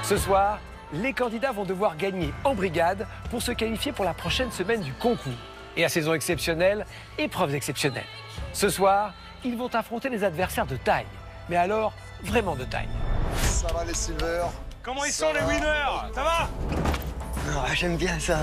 Ce soir, les candidats vont devoir gagner en brigade pour se qualifier pour la prochaine semaine du concours. Et à saison exceptionnelle, épreuves exceptionnelles. Ce soir, ils vont affronter des adversaires de taille. Mais alors, vraiment de taille. Ça va les Silver? Comment ils sont les winners? Ça va? Ah, j'aime bien ça.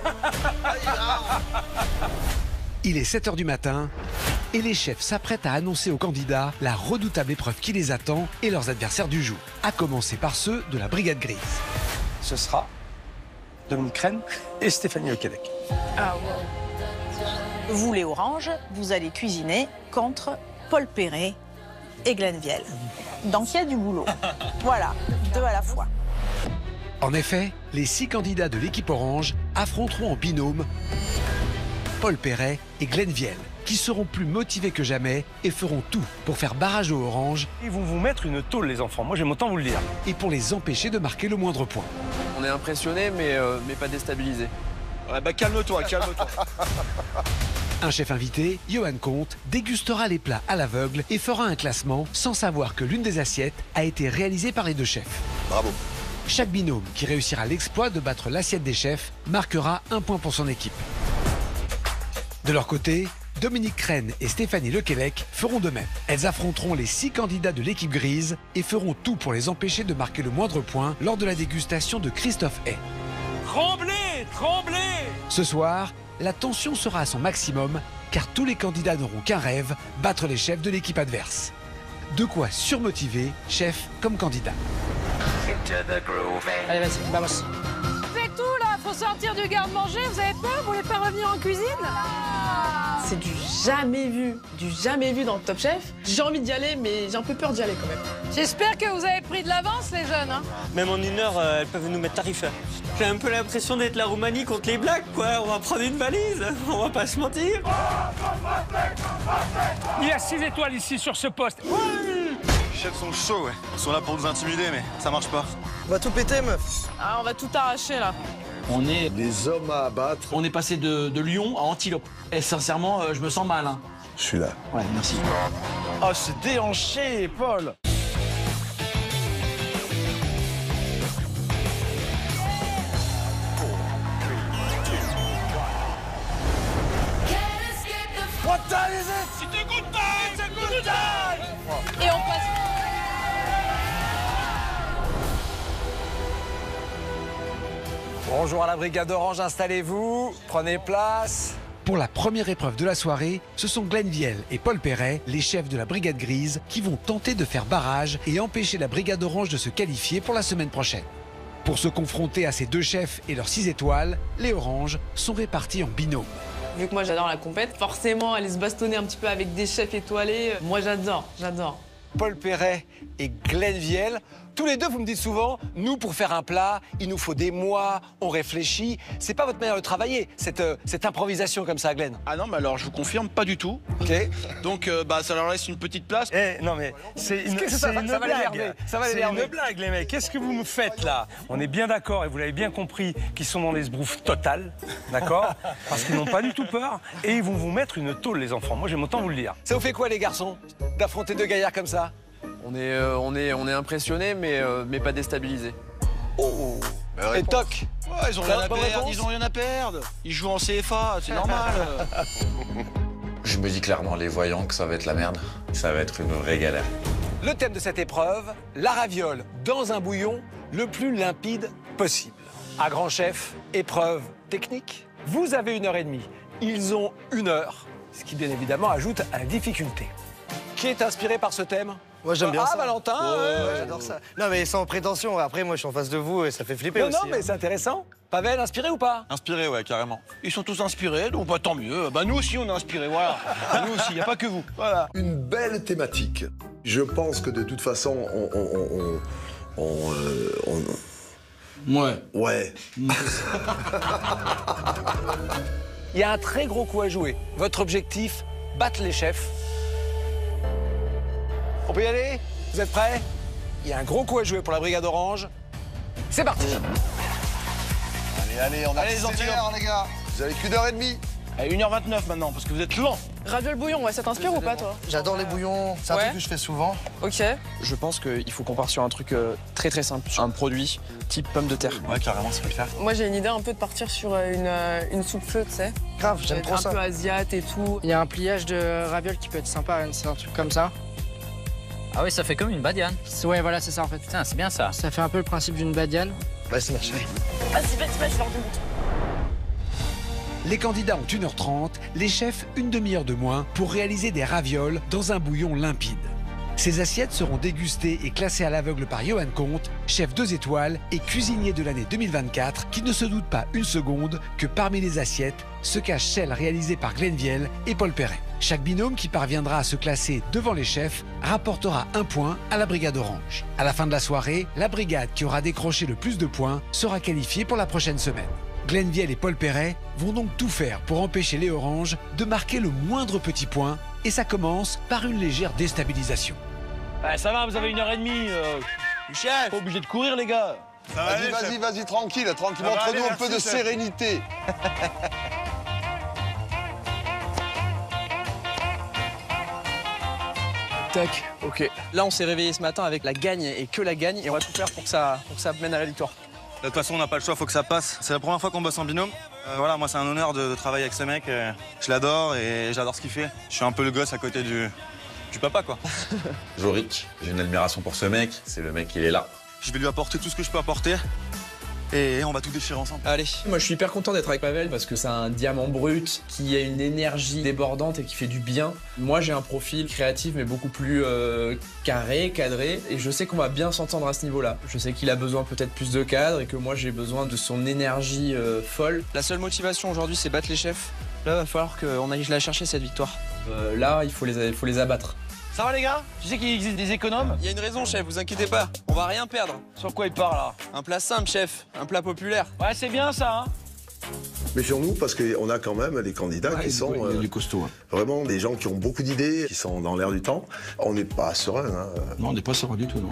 Il est 7 h du matin et les chefs s'apprêtent à annoncer aux candidats la redoutable épreuve qui les attend et leurs adversaires du jour, à commencer par ceux de la Brigade Grise. Ce sera Dominique Rennes et Stéphanie Lequelec. Ah ouais. Vous, les oranges, vous allez cuisiner contre Paul Perret et Glenn Viel. Donc il y a du boulot. Voilà, deux à la fois. En effet, les 6 candidats de l'équipe orange affronteront en binôme Paul Perret et Glenn Viel, qui seront plus motivés que jamais et feront tout pour faire barrage aux oranges. Ils vont vous mettre une tôle, les enfants. Moi, j'aime autant vous le dire. Et pour les empêcher de marquer le moindre point. On est impressionné, mais pas déstabilisé. Ouais, bah calme-toi, calme-toi. Un chef invité, Johan Comte, dégustera les plats à l'aveugle et fera un classement sans savoir que l'une des assiettes a été réalisée par les 2 chefs. Bravo. Chaque binôme qui réussira l'exploit de battre l'assiette des chefs marquera 1 point pour son équipe. De leur côté, Dominique Rennes et Stéphanie Lequelec feront de même. Elles affronteront les 6 candidats de l'équipe grise et feront tout pour les empêcher de marquer le moindre point lors de la dégustation de Christophe Hay. Tremblez, tremblez. Ce soir, la tension sera à son maximum car tous les candidats n'auront qu'un rêve, battre les chefs de l'équipe adverse. De quoi surmotiver, chef comme candidat. Allez, vas-y, vamos. C'est tout là, faut sortir du garde-manger, vous avez peur, vous voulez pas revenir en cuisine? C'est du jamais vu dans le Top Chef. J'ai envie d'y aller, mais j'ai un peu peur d'y aller quand même. J'espère que vous avez pris de l'avance les jeunes, hein. Même en 1 heure, elles peuvent nous mettre tarif. J'ai un peu l'impression d'être la Roumanie contre les Blacks, quoi. On va prendre une valise, on va pas se mentir. Il y a 6 étoiles ici sur ce poste. Les chefs sont chauds, ouais. Ils sont là pour nous intimider, mais ça marche pas. On va tout péter, meuf. Ah, on va tout arracher là. On est Les hommes à abattre. On est passé de lion à antilope. Et sincèrement, je me sens mal. Hein. Je suis là. Ouais, merci. Oh, c'est déhanché, Paul. What time is it? C'est a good time! It's a good time! Et on passe. Bonjour à la Brigade Orange, installez-vous, prenez place. Pour la première épreuve de la soirée, ce sont Glenn Viel et Paul Perret, les chefs de la Brigade Grise, qui vont tenter de faire barrage et empêcher la Brigade Orange de se qualifier pour la semaine prochaine. Pour se confronter à ces 2 chefs et leurs 6 étoiles, les Oranges sont répartis en binôme. Vu que moi j'adore la compète, forcément aller se bastonner un petit peu avec des chefs étoilés, moi j'adore. Paul Perret et Glenn Viel. Tous les deux, vous me dites souvent, nous, pour faire un plat, il nous faut des mois, on réfléchit. C'est pas votre manière de travailler, cette improvisation comme ça, Glenn. Ah non, mais alors je vous confirme, pas du tout. Ok. Donc ça leur laisse une petite place. Eh, non mais, c'est une, Qu'est-ce que c'est ça va une l'énerver? blague. Ça va C'est l'énerver. une blague, les mecs. Qu'est-ce que vous me faites là? On est bien d'accord, et vous l'avez bien compris, qu'ils sont dans l'esbrouf total, d'accord? Parce qu'ils n'ont pas du tout peur, et ils vont vous mettre une tôle, les enfants. Moi, j'aime autant vous le dire. Ça vous fait quoi, les garçons, d'affronter 2 gaillards comme ça? On est impressionné, mais pas déstabilisé. Oh. Et toc. Ouais, ils ont rien à perdre, ils ont rien à perdre. Ils jouent en CFA, c'est normal. Je me dis clairement, les voyants, que ça va être la merde. Ça va être une vraie galère. Le thème de cette épreuve, la raviole dans un bouillon le plus limpide possible. À grand chef, épreuve technique. Vous avez 1 heure et demie. Ils ont 1 heure, ce qui bien évidemment ajoute à la difficulté. Qui est inspiré par ce thème? Moi j'aime bien ça. Ah, Valentin, ouais, j'adore ça. Non mais sans prétention, après moi je suis en face de vous et ça fait flipper aussi. Non, mais c'est intéressant. Pavel, inspiré ou pas? Inspiré, ouais, carrément. Ils sont tous inspirés, donc bah, tant mieux. Bah nous aussi on est inspirés, voilà. Nous aussi, y a pas que vous. Voilà. Une belle thématique. Je pense que de toute façon, Ouais. Il y a un très gros coup à jouer. Votre objectif, battre les chefs. On peut y aller? Vous êtes prêts? Il y a un gros coup à jouer pour la Brigade Orange. C'est parti. Allez, on accélère les gars. Vous avez qu'1 heure et demie. Allez, 1h29 maintenant, parce que vous êtes lents. Raviol bouillon, ouais, ça t'inspire ou pas, toi? J'adore les bouillons, c'est un truc que je fais souvent. Ok. Je pense qu'il faut qu'on parte sur un truc très simple, sur un produit type pomme de terre. Ouais, carrément, ça peut le faire. Moi, j'ai une idée un peu de partir sur une soupe feu, tu sais. Grave, j'aime trop ça. Un peu asiate et tout. Il y a un pliage de ravioles qui peut être sympa, c'est un truc comme ça. Ah oui, ça fait comme une badiane. Ouais, voilà, c'est ça en fait. Putain, c'est bien ça. Ça fait un peu le principe d'une badiane. Bah, c'est marché. Vas-y, je leur démontre. Les candidats ont 1h30, les chefs une demi-heure de moins pour réaliser des ravioles dans un bouillon limpide. Ces assiettes seront dégustées et classées à l'aveugle par Johan Comte, chef 2 étoiles et cuisinier de l'année 2024, qui ne se doute pas une seconde que parmi les assiettes se cache celle réalisée par Glenn Viel et Paul Perret. Chaque binôme qui parviendra à se classer devant les chefs rapportera 1 point à la brigade orange. À la fin de la soirée, la brigade qui aura décroché le plus de points sera qualifiée pour la prochaine semaine. Glenn Viel et Paul Perret vont donc tout faire pour empêcher les oranges de marquer le moindre petit point, et ça commence par une légère déstabilisation. Ça va, vous avez 1h30. Chef, Pas obligé de courir, les gars. Vas-y, tranquille, entre nous un peu de sérénité. Tac, ok. Là, on s'est réveillé ce matin avec la gagne et que la gagne, et on va tout faire pour que ça mène à la victoire. De toute façon, on n'a pas le choix, faut que ça passe. C'est la première fois qu'on bosse en binôme. Voilà, moi, c'est un honneur de travailler avec ce mec. Je l'adore et j'adore ce qu'il fait. Je suis un peu le gosse à côté du papa, quoi. Jorik, j'ai une admiration pour ce mec. C'est le mec, il est là. Je vais lui apporter tout ce que je peux apporter. Et on va tout déchirer ensemble. Allez, moi je suis hyper content d'être avec Pavel parce que c'est un diamant brut qui a une énergie débordante et qui fait du bien. Moi j'ai un profil créatif mais beaucoup plus carré, cadré, et je sais qu'on va bien s'entendre à ce niveau-là. Je sais qu'il a besoin peut-être plus de cadre et que moi j'ai besoin de son énergie folle. La seule motivation aujourd'hui c'est battre les chefs. Là il va falloir qu'on aille la chercher cette victoire. Là il faut les abattre. Ça va, les gars? Tu sais qu'il existe des économes? Il y a une raison, chef, vous inquiétez pas. On va rien perdre. Sur quoi il parle, là? Un plat simple, chef. Un plat populaire. Ouais, c'est bien, ça, hein. Méfions-nous parce qu'on a quand même des candidats qui sont du costaud. vraiment des gens qui ont beaucoup d'idées, qui sont dans l'air du temps. On n'est pas serein. Hein. Non, on n'est pas serein du tout, non.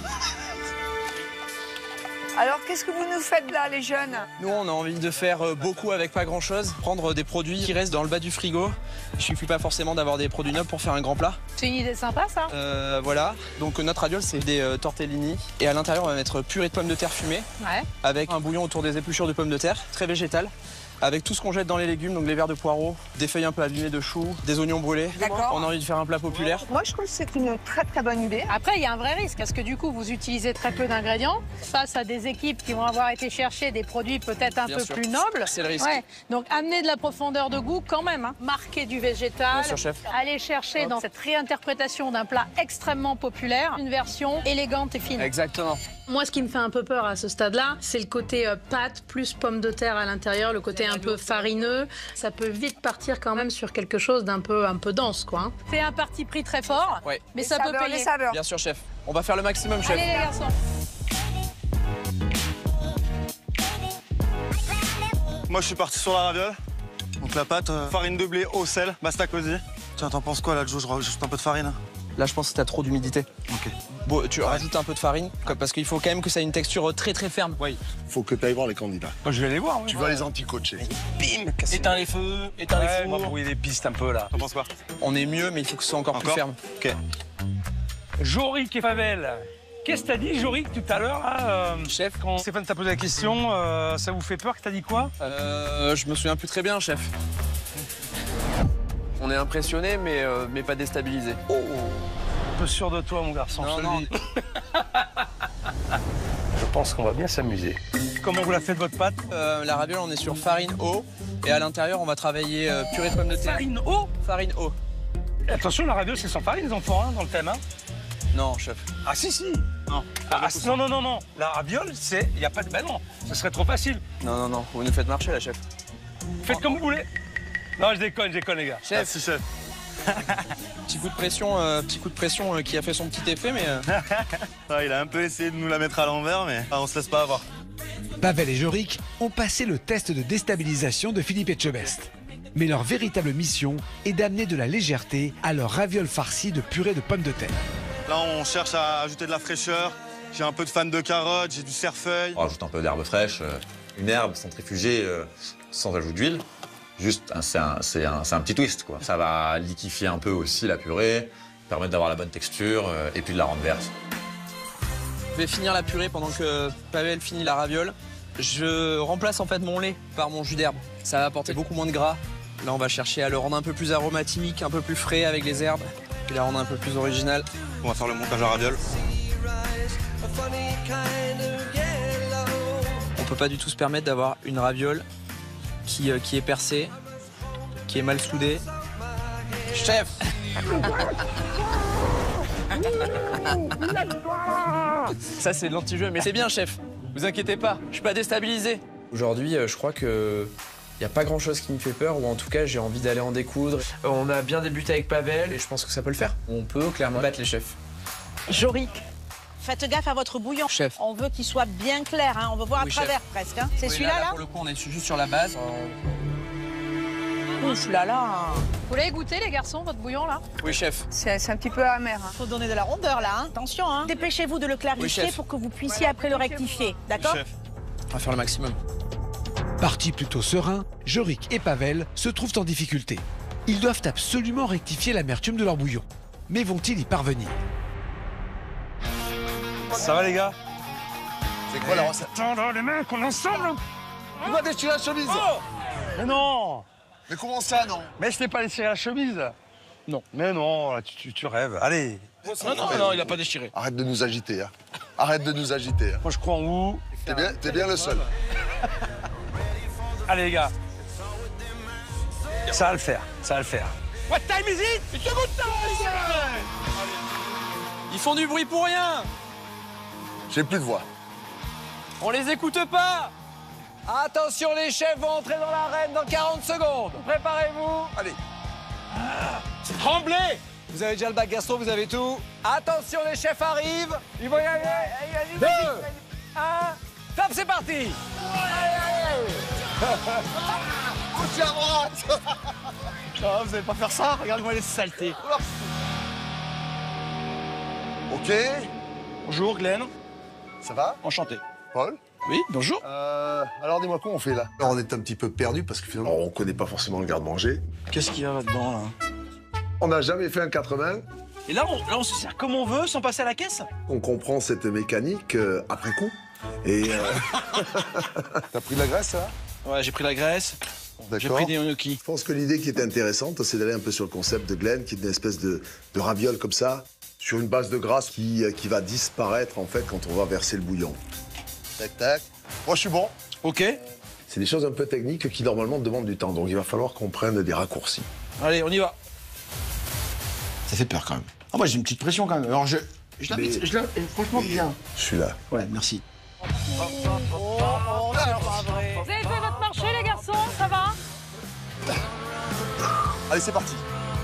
Alors, qu'est-ce que vous nous faites là, les jeunes? Nous, on a envie de faire beaucoup avec pas grand-chose. Prendre des produits qui restent dans le bas du frigo. Il suffit pas forcément d'avoir des produits neufs pour faire un grand plat. C'est une idée sympa, ça. Voilà. Donc, notre raviole, c'est des tortellini. Et à l'intérieur, on va mettre purée de pommes de terre fumée. Ouais. Avec un bouillon autour des épluchures de pommes de terre, très végétal. Avec tout ce qu'on jette dans les légumes, donc les verres de poireaux, des feuilles un peu abîmées de choux, des oignons brûlés. D'accord. On a envie de faire un plat populaire. Moi, je trouve que c'est une très bonne idée. Après, il y a un vrai risque, parce que du coup, vous utilisez très peu d'ingrédients face à des équipes qui vont avoir été chercher des produits peut-être un Bien peu sûr. plus nobles. C'est le risque. Ouais. Donc, amener de la profondeur de goût quand même. Hein. Marquer du végétal. Bien sûr, chef. Aller chercher dans cette réinterprétation d'un plat extrêmement populaire une version élégante et fine. Exactement. Moi, ce qui me fait un peu peur à ce stade-là, c'est le côté pâte plus pomme de terre à l'intérieur, le côté un peu farineux. Ça peut vite partir quand même sur quelque chose d'un peu, un peu dense, quoi. C'est un parti pris très fort, Ouais. mais ça peut payer. Bien sûr, chef. On va faire le maximum, chef. Allez, les garçons. Moi, je suis parti sur la raviole. Donc la pâte, farine de blé au sel, basta cosy. Tiens, t'en penses quoi là, Joe? Je rajoute un peu de farine. Là, je pense que t'as trop d'humidité. Ok. Bon, tu rajoutes un peu de farine, parce qu'il faut quand même que ça ait une texture très ferme. Oui. Faut que tu ailles voir les candidats. Moi, je vais les voir. Tu vas les anti-coacher. Bim. Éteins les feux, éteins les On va fours. brouiller les pistes un peu, là. T'en penses quoi? On est mieux, mais il faut que ce soit encore plus ferme. Ok. Jorik et Pavel. Qu'est-ce que t'as dit, Jorik, tout à l'heure, là, Chef, quand Stéphane t'a posé la question, ça vous fait peur que t'as dit quoi? Je me souviens plus très bien, chef. On est impressionné, mais pas déstabilisé. Oh. Un peu sûr de toi, mon garçon, je te le dis. Je pense qu'on va bien s'amuser. Comment vous la faites, votre pâte? La raviole, on est sur farine eau. Et à l'intérieur, on va travailler purée de pommes de terre. Farine eau? Farine eau. Attention, la raviole, c'est sans farine, les enfants, hein, dans le thème. Hein. Non, chef. Ah, si. Non. Non. La raviole, c'est... Il n'y a pas de... Ben non, ce serait trop facile. Non. Vous nous faites marcher, là, chef. Faites comme vous voulez. Non, je déconne, les gars. Chef. Merci, chef. Petit coup de pression qui a fait son petit effet, mais... Il a un peu essayé de nous la mettre à l'envers, mais on se laisse pas avoir. Pavel et Jorik ont passé le test de déstabilisation de Philippe Etchebest. Mais leur véritable mission est d'amener de la légèreté à leur raviole farcie de purée de pommes de terre. Là, on cherche à ajouter de la fraîcheur. J'ai un peu de fan de carottes, j'ai du cerfeuil. On rajoute un peu d'herbe fraîche, une herbe centrifugée sans ajout d'huile. Juste, c'est un petit twist, quoi. Ça va liquéfier un peu aussi la purée, permettre d'avoir la bonne texture et puis de la rendre verte. Je vais finir la purée pendant que Pavel finit la raviole. Je remplace en fait mon lait par mon jus d'herbe. Ça va apporter beaucoup moins de gras. Là, on va chercher à le rendre un peu plus aromatique, un peu plus frais avec les herbes, puis la rendre un peu plus originale. On va faire le montage à raviole. On peut pas du tout se permettre d'avoir une raviole qui est percée, qui est mal soudée. Chef! Ça, c'est de l'anti-jeu, mais c'est bien, chef. Vous inquiétez pas, je suis pas déstabilisé. Aujourd'hui, je crois que il n'y a pas grand-chose qui me fait peur, ou en tout cas, j'ai envie d'aller en découdre. On a bien débuté avec Pavel, et je pense que ça peut le faire. On peut clairement battre les chefs. Jorik, faites gaffe à votre bouillon. Chef. On veut qu'il soit bien clair, hein. On veut voir Oui, à travers chef. presque. Hein. C'est Oui, celui-là, là, Pour le coup, on est juste sur la base. Ouf là là. Vous l'avez goûté, les garçons, votre bouillon, là? Oui, chef. C'est un petit peu amer. Hein. Faut donner de la rondeur, là. Hein. Attention, hein. Dépêchez-vous de le clarifier pour que vous puissiez après le rectifier. D'accord? Oui, chef. On va faire le maximum. Partis plutôt sereins, Jorik et Pavel se trouvent en difficulté. Ils doivent absolument rectifier l'amertume de leur bouillon. Mais vont-ils y parvenir? Ça va, les gars? C'est quoi la recette? Tendre les mains, qu'on ensemble. Tu vas déchirer la chemise. Oh! Mais non! Mais comment ça, non? Mais je t'ai pas déchiré la chemise. Non. Mais non, là, tu rêves. Allez. Non, il a pas déchiré. Arrête de nous agiter, hein. Arrête de nous agiter. Hein. Moi, je crois en vous. T'es bien le seul. Allez, les gars. Ça va le faire, ça va le faire. What time is it? It's a good time! Ils font du bruit pour rien. J'ai plus de voix. On les écoute pas. Attention, les chefs vont entrer dans l'arène dans 40 secondes. Préparez-vous. Allez. Tremblez. Vous avez déjà le bac gastro, vous avez tout. Attention, les chefs arrivent. Ils vont y aller. 2, 1, top, c'est parti. Coup à droite. Ah, vous allez pas faire ça? Regarde-moi les saletés. Ok. Bonjour, Glenn. Ça va? Enchanté. Paul? Oui, bonjour. Alors dis-moi quoi on fait là? Alors, on est un petit peu perdu parce que finalement, on connaît pas forcément le garde-manger. Qu'est-ce qu'il y a là-dedans, là? On n'a jamais fait un 80. Et là, on se sert comme on veut, sans passer à la caisse? On comprend cette mécanique après coup. Et T'as pris de la graisse, là? Ouais, j'ai pris la graisse. J'ai pris des gnocchis. Je pense que l'idée qui était intéressante, c'est d'aller un peu sur le concept de Glenn, qui est une espèce de raviole comme ça, sur une base de graisse qui va disparaître en fait quand on va verser le bouillon. Tac, tac. Moi, je suis bon. Ok. C'est des choses un peu techniques qui normalement demandent du temps, donc il va falloir qu'on prenne des raccourcis. Allez, on y va. Ça fait peur quand même. Ah, moi, j'ai une petite pression quand même. Alors, je l'invite, franchement bien. Je suis là. Ouais, merci. Vous avez fait votre marché, les garçons? Ça va? Allez, c'est parti.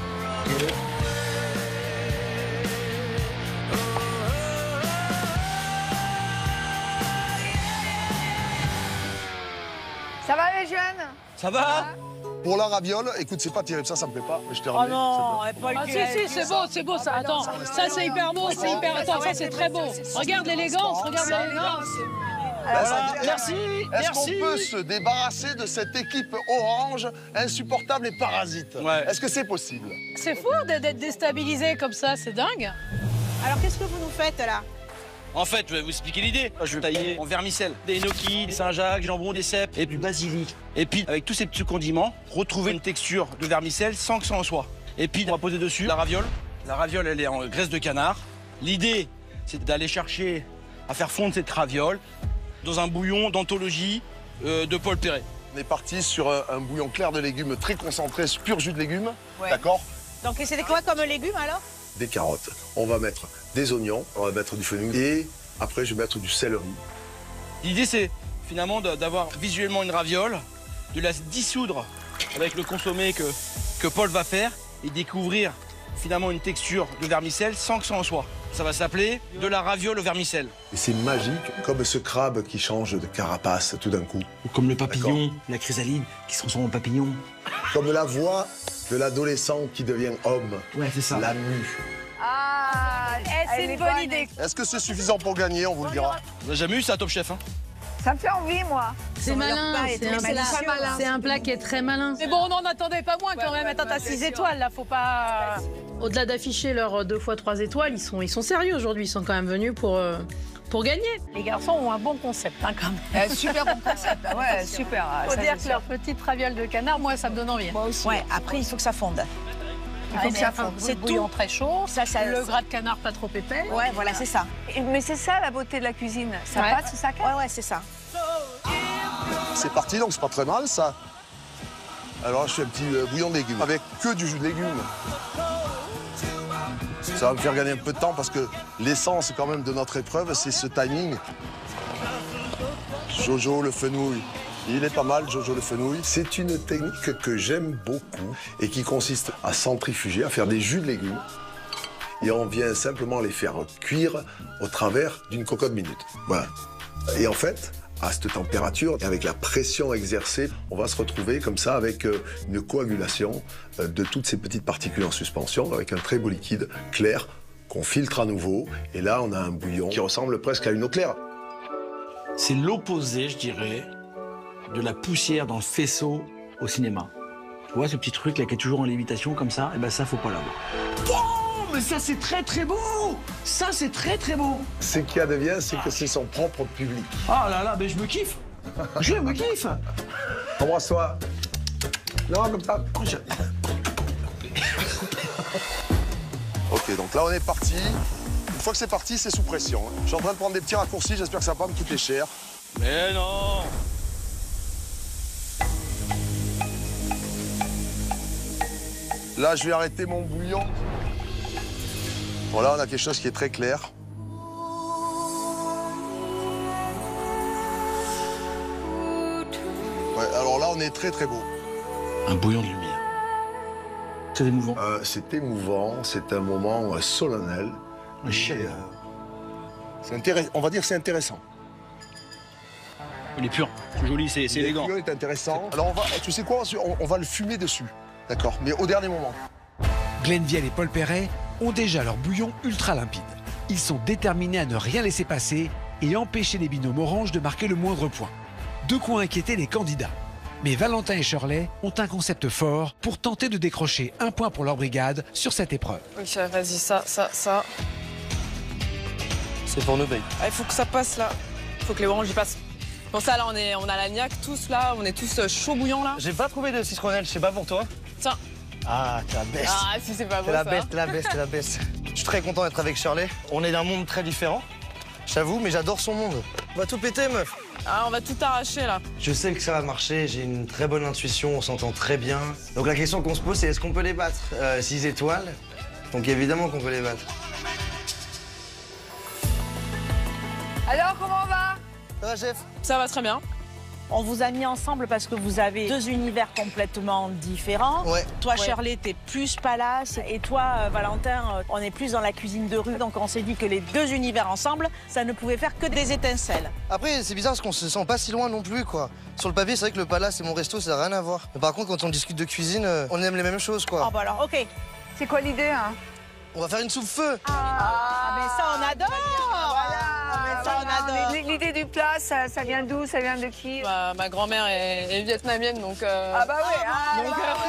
Ça va, les jeunes? Ça va? Pour la raviole, écoute, c'est pas terrible, ça me plaît pas. Mais je t'ai Oh ramené. non, Ah, si, c'est beau, ça. Attends, ça, c'est hyper beau, c'est hyper... Attends, ça, c'est très beau. Regarde l'élégance, regarde l'élégance. Merci. Est-ce qu'on peut se débarrasser de cette équipe orange insupportable et parasite? Ouais. Est-ce que c'est possible? C'est fou d'être déstabilisé comme ça, c'est dingue. Alors, qu'est-ce que vous nous faites, là? En fait, je vais vous expliquer l'idée. Je vais tailler en vermicelle des gnocchis, des Saint-Jacques, jambon, des cèpes et du basilic. Et puis, avec tous ces petits condiments, retrouver une texture de vermicelle sans que ça en soit. Et puis, on va poser dessus la raviole. La raviole, elle est en graisse de canard. L'idée, c'est d'aller chercher à faire fondre cette raviole dans un bouillon d'anthologie de Paul Perret. On est parti sur un bouillon clair de légumes très concentré, pur jus de légumes. Ouais. D'accord? Donc, c'était quoi comme légumes, alors? Des carottes. On va mettre des oignons, on va mettre du fenouil et après je vais mettre du céleri. L'idée, c'est finalement d'avoir visuellement une raviole, de la dissoudre avec le consommé que Paul va faire et découvrir finalement une texture de vermicelle sans que ça en soit. Ça va s'appeler de la raviole au vermicelle. Et c'est magique, comme ce crabe qui change de carapace tout d'un coup. Ou comme le papillon, la chrysalide qui se transforme en papillon. Comme la voix de l'adolescent qui devient homme. Ouais, c'est ça. La mue. Ah, c'est une bonne idée. Est-ce que c'est suffisant pour gagner? On vous le dira. Vous avez jamais eu ça, Top Chef, hein? Ça me fait envie, moi. C'est malin, c'est un plat qui est très malin. Mais bon, on n'en attendait pas moins quand même. Attends, t'as 6 étoiles, là, faut pas... Au-delà d'afficher leurs 2 fois 3 étoiles, ils sont sérieux aujourd'hui. Ils sont quand même venus pour gagner. Les garçons ont un bon concept, hein, quand même. Super bon concept, ouais, super. Faut dire que leur petite raviole de canard, moi, ça me donne envie. Moi aussi. Ouais, après, il faut que ça fonde. Il faut que ça fonde. C'est tout. Bouillon très chaud, le gras de canard pas trop épais. Ouais, voilà, c'est ça. Mais c'est ça, la beauté de la cuisine. Ça passe ou ça casse. Ouais, c'est ça. C'est parti, donc c'est pas très mal, ça. Alors, je fais un petit bouillon de légumes, avec que du jus de légumes. Ça va me faire gagner un peu de temps, parce que l'essence, quand même, de notre épreuve, c'est ce timing. Jojo le fenouil. Il est pas mal, Jojo le fenouil. C'est une technique que j'aime beaucoup et qui consiste à centrifuger, à faire des jus de légumes. Et on vient simplement les faire cuire au travers d'une cocotte minute. Voilà. Et en fait, à cette température, et avec la pression exercée, on va se retrouver comme ça avec une coagulation de toutes ces petites particules en suspension, avec un très beau liquide clair qu'on filtre à nouveau. Et là, on a un bouillon qui ressemble presque à une eau claire. C'est l'opposé, je dirais, de la poussière dans le faisceau au cinéma. Tu vois ce petit truc là qui est toujours en lévitation comme ça, et ben ça faut pas l'avoir. Oh, mais ça c'est très très beau. Ça c'est très très beau. Ce qu'il y a de bien, c'est que c'est son propre public. Oh là là, ben je me kiffe. Je me kiffe. Embrasse-toi. Non, comme ça. Ok, donc là on est parti. Une fois que c'est parti, c'est sous pression. Je suis en train de prendre des petits raccourcis, j'espère que ça va pas me coûter cher. Mais non. Là, je vais arrêter mon bouillon. Voilà, on a quelque chose qui est très clair. Ouais, alors là, on est très très beau. Un bouillon de lumière. C'est émouvant. C'est émouvant, c'est un moment solennel. On va dire que c'est intéressant. Il est pur, c'est joli, c'est élégant. Le bouillon est intéressant. Alors, tu sais quoi, on va le fumer dessus. D'accord, mais au dernier moment. Glenville et Paul Perret ont déjà leur bouillon ultra limpide. Ils sont déterminés à ne rien laisser passer et empêcher les binômes orange de marquer le moindre point. De quoi inquiéter les candidats. Mais Valentin et Shirley ont un concept fort pour tenter de décrocher un point pour leur brigade sur cette épreuve. Ok, vas-y, ça. C'est pour nous, babe. Il faut que ça passe là. Il faut que les oranges y passent. Bon, ça, là, on a la niaque, tous là, on est tous chaud bouillants là. J'ai pas trouvé de citronnelle, je sais pas pour toi. Tiens. Ah, t'es la best. Ah, si c'est pas beau, t'es la ça. best, t'es la best, t'es la best. Je suis très content d'être avec Shirley. On est d'un monde très différent, j'avoue, mais j'adore son monde. On va tout péter, meuf. Ah, on va tout arracher là. Je sais que ça va marcher, j'ai une très bonne intuition, on s'entend très bien. Donc la question qu'on se pose, c'est est-ce qu'on peut les battre 6 étoiles, donc évidemment qu'on peut les battre. Alors, comment on va? Ça va, chef? Ça va très bien. On vous a mis ensemble parce que vous avez 2 univers complètement différents. Ouais. Toi, Shirley, t'es plus palace. Et toi, Valentin, on est plus dans la cuisine de rue. Donc on s'est dit que les 2 univers ensemble, ça ne pouvait faire que des étincelles. Après, c'est bizarre parce qu'on se sent pas si loin non plus, quoi. Sur le papier, c'est vrai que le palace et mon resto, ça n'a rien à voir. Mais par contre, quand on discute de cuisine, on aime les mêmes choses, quoi. Ah bah alors, ok. C'est quoi l'idée, hein? On va faire une soupe-feu. Ah, mais ça, on adore. L'idée du plat, ça vient d'où? Ça vient de qui? Ma grand-mère est vietnamienne, donc... Ah bah oui,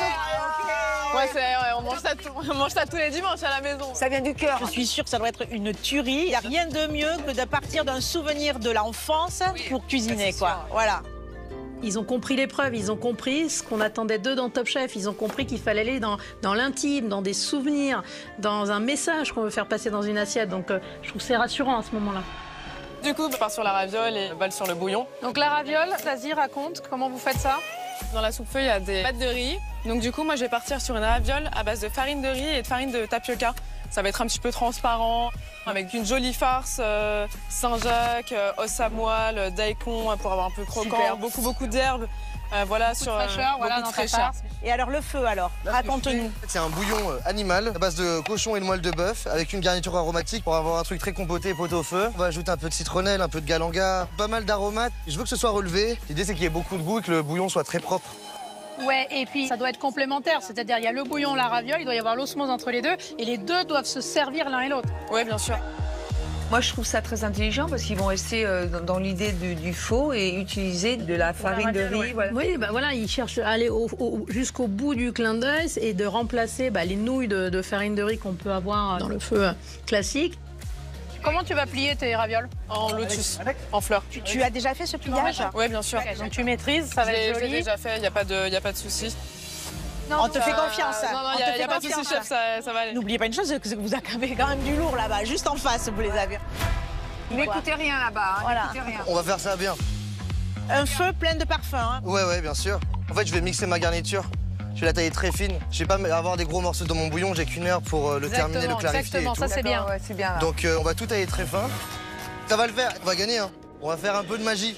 on mange ça tous les dimanches à la maison. Ça vient du cœur. Je suis sûre que ça doit être une tuerie. Il n'y a rien de mieux que de partir d'un souvenir de l'enfance pour cuisiner, quoi. Sûr. Voilà. Ils ont compris l'épreuve, ils ont compris ce qu'on attendait d'eux dans Top Chef. Ils ont compris qu'il fallait aller dans l'intime, dans des souvenirs, dans un message qu'on veut faire passer dans une assiette. Donc je trouve que c'est rassurant à ce moment-là. Du coup, je pars sur la raviole et balle sur le bouillon. Donc la raviole, vas-y, raconte comment vous faites ça. Dans la soupe-feuille, il y a des pâtes de riz. Donc du coup, moi, je vais partir sur une raviole à base de farine de riz et de farine de tapioca. Ça va être un petit peu transparent, avec une jolie farce, Saint-Jacques, os à moelle, daikon pour avoir un peu croquant, Super. beaucoup d'herbes. Voilà, sur fraîcheur, voilà, beaucoup de dans ta fraîcheur. farce. Et alors le feu, alors, raconte-nous. C'est un bouillon animal à base de cochon et de moelle de bœuf avec une garniture aromatique pour avoir un truc très compoté et pot au feu. On va ajouter un peu de citronnelle, un peu de galanga, pas mal d'aromates. Je veux que ce soit relevé. L'idée, c'est qu'il y ait beaucoup de goût et que le bouillon soit très propre. Ouais, et puis ça doit être complémentaire, c'est-à-dire il y a le bouillon, la raviole, il doit y avoir l'osmose entre les deux, et les deux doivent se servir l'un et l'autre. Ouais, bien sûr. Moi, je trouve ça très intelligent parce qu'ils vont rester dans l'idée du faux et utiliser de la farine de riz. Voilà. Oui, bah voilà, ils cherchent à aller jusqu'au bout du clin d'œil et de remplacer les nouilles de farine de riz qu'on peut avoir dans le feu classique. Comment tu vas plier tes ravioles? En lotus, en fleurs. Tu as déjà fait ce pliage? Oui, bien sûr. Okay, donc tu maîtrises, ça va être joli. J'ai déjà fait, il n'y a pas de souci. On te fait confiance. Non, il n'y a pas de souci, chef, ça va aller. N'oubliez pas une chose, c'est que vous avez quand même du lourd là-bas, juste en face, vous les avez. N'écoutez rien là-bas, hein, voilà. n'écoutez rien. On va faire ça bien. Un feu plein de parfums. Hein. Ouais, bien sûr. En fait, je vais mixer ma garniture. Je vais la tailler très fine. Je vais pas avoir des gros morceaux dans mon bouillon, j'ai qu'une heure pour le terminer, le clarifier et tout. Ça c'est bien. Ouais, c'est bien. Donc on va tout tailler très fin. Ça va le faire, on va gagner. Hein. On va faire un peu de magie.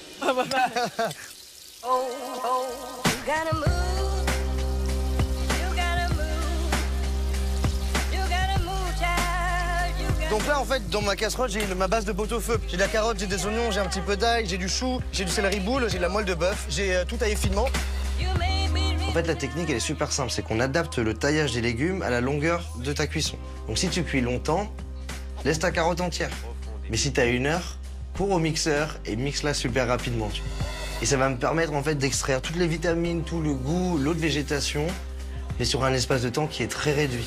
Donc là, en fait, dans ma casserole, j'ai ma base de pot-au-feu. J'ai de la carotte, j'ai des oignons, j'ai un petit peu d'ail, j'ai du chou, j'ai du céleri boule, j'ai de la moelle de bœuf, j'ai tout taillé finement. En fait, la technique, elle est super simple. C'est qu'on adapte le taillage des légumes à la longueur de ta cuisson. Donc si tu cuis longtemps, laisse ta carotte entière. Mais si tu as 1 heure, cours au mixeur et mixe-la super rapidement. Et ça va me permettre, en fait, d'extraire toutes les vitamines, tout le goût, l'eau de végétation, mais sur un espace de temps qui est très réduit.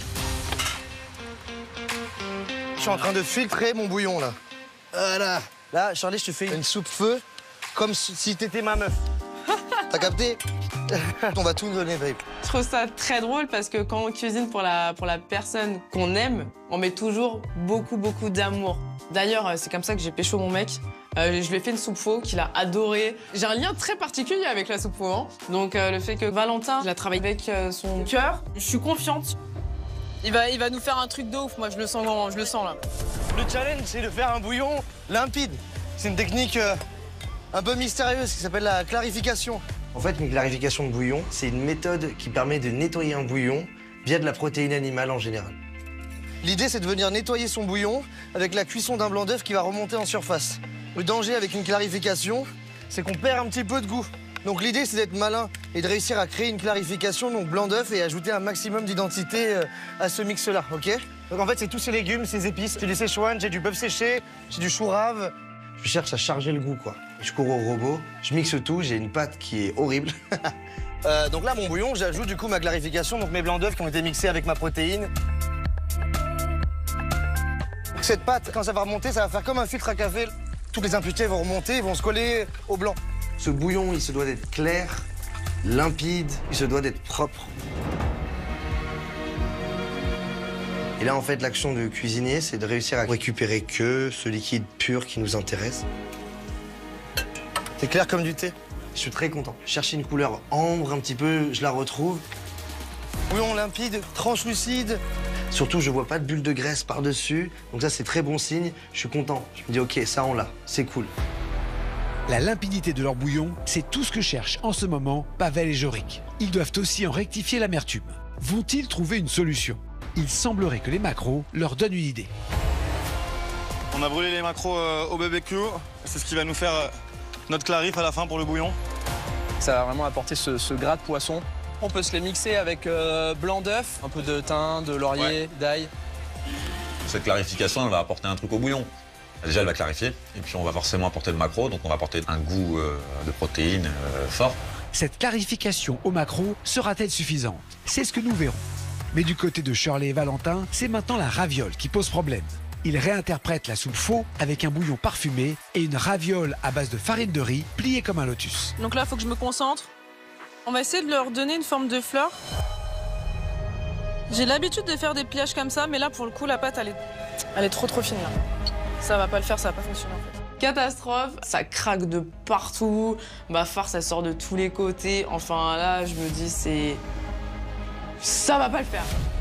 Je suis en train de filtrer mon bouillon, là. Voilà. Là, Charlie, je te fais une soupe feu, comme si t'étais ma meuf. T'as capté? On va tout donner, babe. Je trouve ça très drôle parce que quand on cuisine pour la personne qu'on aime, on met toujours beaucoup d'amour. D'ailleurs, c'est comme ça que j'ai pécho mon mec. Je lui ai fait une soupe faux qu'il a adoré. J'ai un lien très particulier avec la soupe faux. Hein. Donc le fait que Valentin, il a travaillé avec son cœur, je suis confiante. Il va nous faire un truc de ouf, moi je le sens là. Le challenge, c'est de faire un bouillon limpide. C'est une technique un peu mystérieuse qui s'appelle la clarification. En fait, une clarification de bouillon, c'est une méthode qui permet de nettoyer un bouillon via de la protéine animale en général. L'idée, c'est de venir nettoyer son bouillon avec la cuisson d'un blanc d'œuf qui va remonter en surface. Le danger avec une clarification, c'est qu'on perd un petit peu de goût. Donc l'idée, c'est d'être malin et de réussir à créer une clarification, donc blanc d'œuf, et ajouter un maximum d'identité à ce mix-là, ok? Donc en fait, c'est tous ces légumes, ces épices. J'ai du Szechuan, j'ai du bœuf séché, j'ai du chou rave. Je cherche à charger le goût, quoi. Je cours au robot, je mixe tout, j'ai une pâte qui est horrible. Donc là, mon bouillon, j'ajoute du coup ma clarification, donc mes blancs d'œufs qui ont été mixés avec ma protéine. Cette pâte, quand ça va remonter, ça va faire comme un filtre à café. Toutes les impuretés vont remonter, vont se coller au blanc. Ce bouillon, il se doit d'être clair, limpide, il se doit d'être propre. Et là, en fait, l'action de cuisinier, c'est de réussir à récupérer que ce liquide pur qui nous intéresse. C'est clair comme du thé. Je suis très content. Chercher une couleur ambre un petit peu, je la retrouve. Bouillon limpide, translucide. Surtout, je vois pas de bulles de graisse par-dessus. Donc ça, c'est très bon signe. Je suis content. Je me dis, OK, ça, on l'a. C'est cool. La limpidité de leur bouillon, c'est tout ce que cherchent en ce moment Pavel et Jorik. Ils doivent aussi en rectifier l'amertume. Vont-ils trouver une solution? Il semblerait que les macros leur donnent une idée. On a brûlé les macros au barbecue. C'est ce qui va nous faire notre clarif à la fin pour le bouillon. Ça va vraiment apporter ce gras de poisson. On peut se les mixer avec blanc d'œuf, un peu de thym, de laurier, d'ail. Cette clarification, elle va apporter un truc au bouillon. Déjà, elle va clarifier, et puis on va forcément apporter le macro, donc on va apporter un goût de protéines fort. Cette clarification au macro sera-t-elle suffisante? C'est ce que nous verrons. Mais du côté de Shirley et Valentin, c'est maintenant la raviole qui pose problème. Ils réinterprètent la soupe faux avec un bouillon parfumé et une raviole à base de farine de riz pliée comme un lotus. Donc là, il faut que je me concentre. On va essayer de leur donner une forme de fleur. J'ai l'habitude de faire des pliages comme ça, mais là, pour le coup, la pâte, elle est trop fine, là. Ça va pas le faire, ça va pas fonctionner, en fait. Catastrophe, ça craque de partout. Ma farce, ça sort de tous les côtés. Enfin, là, je me dis, ça va pas le faire.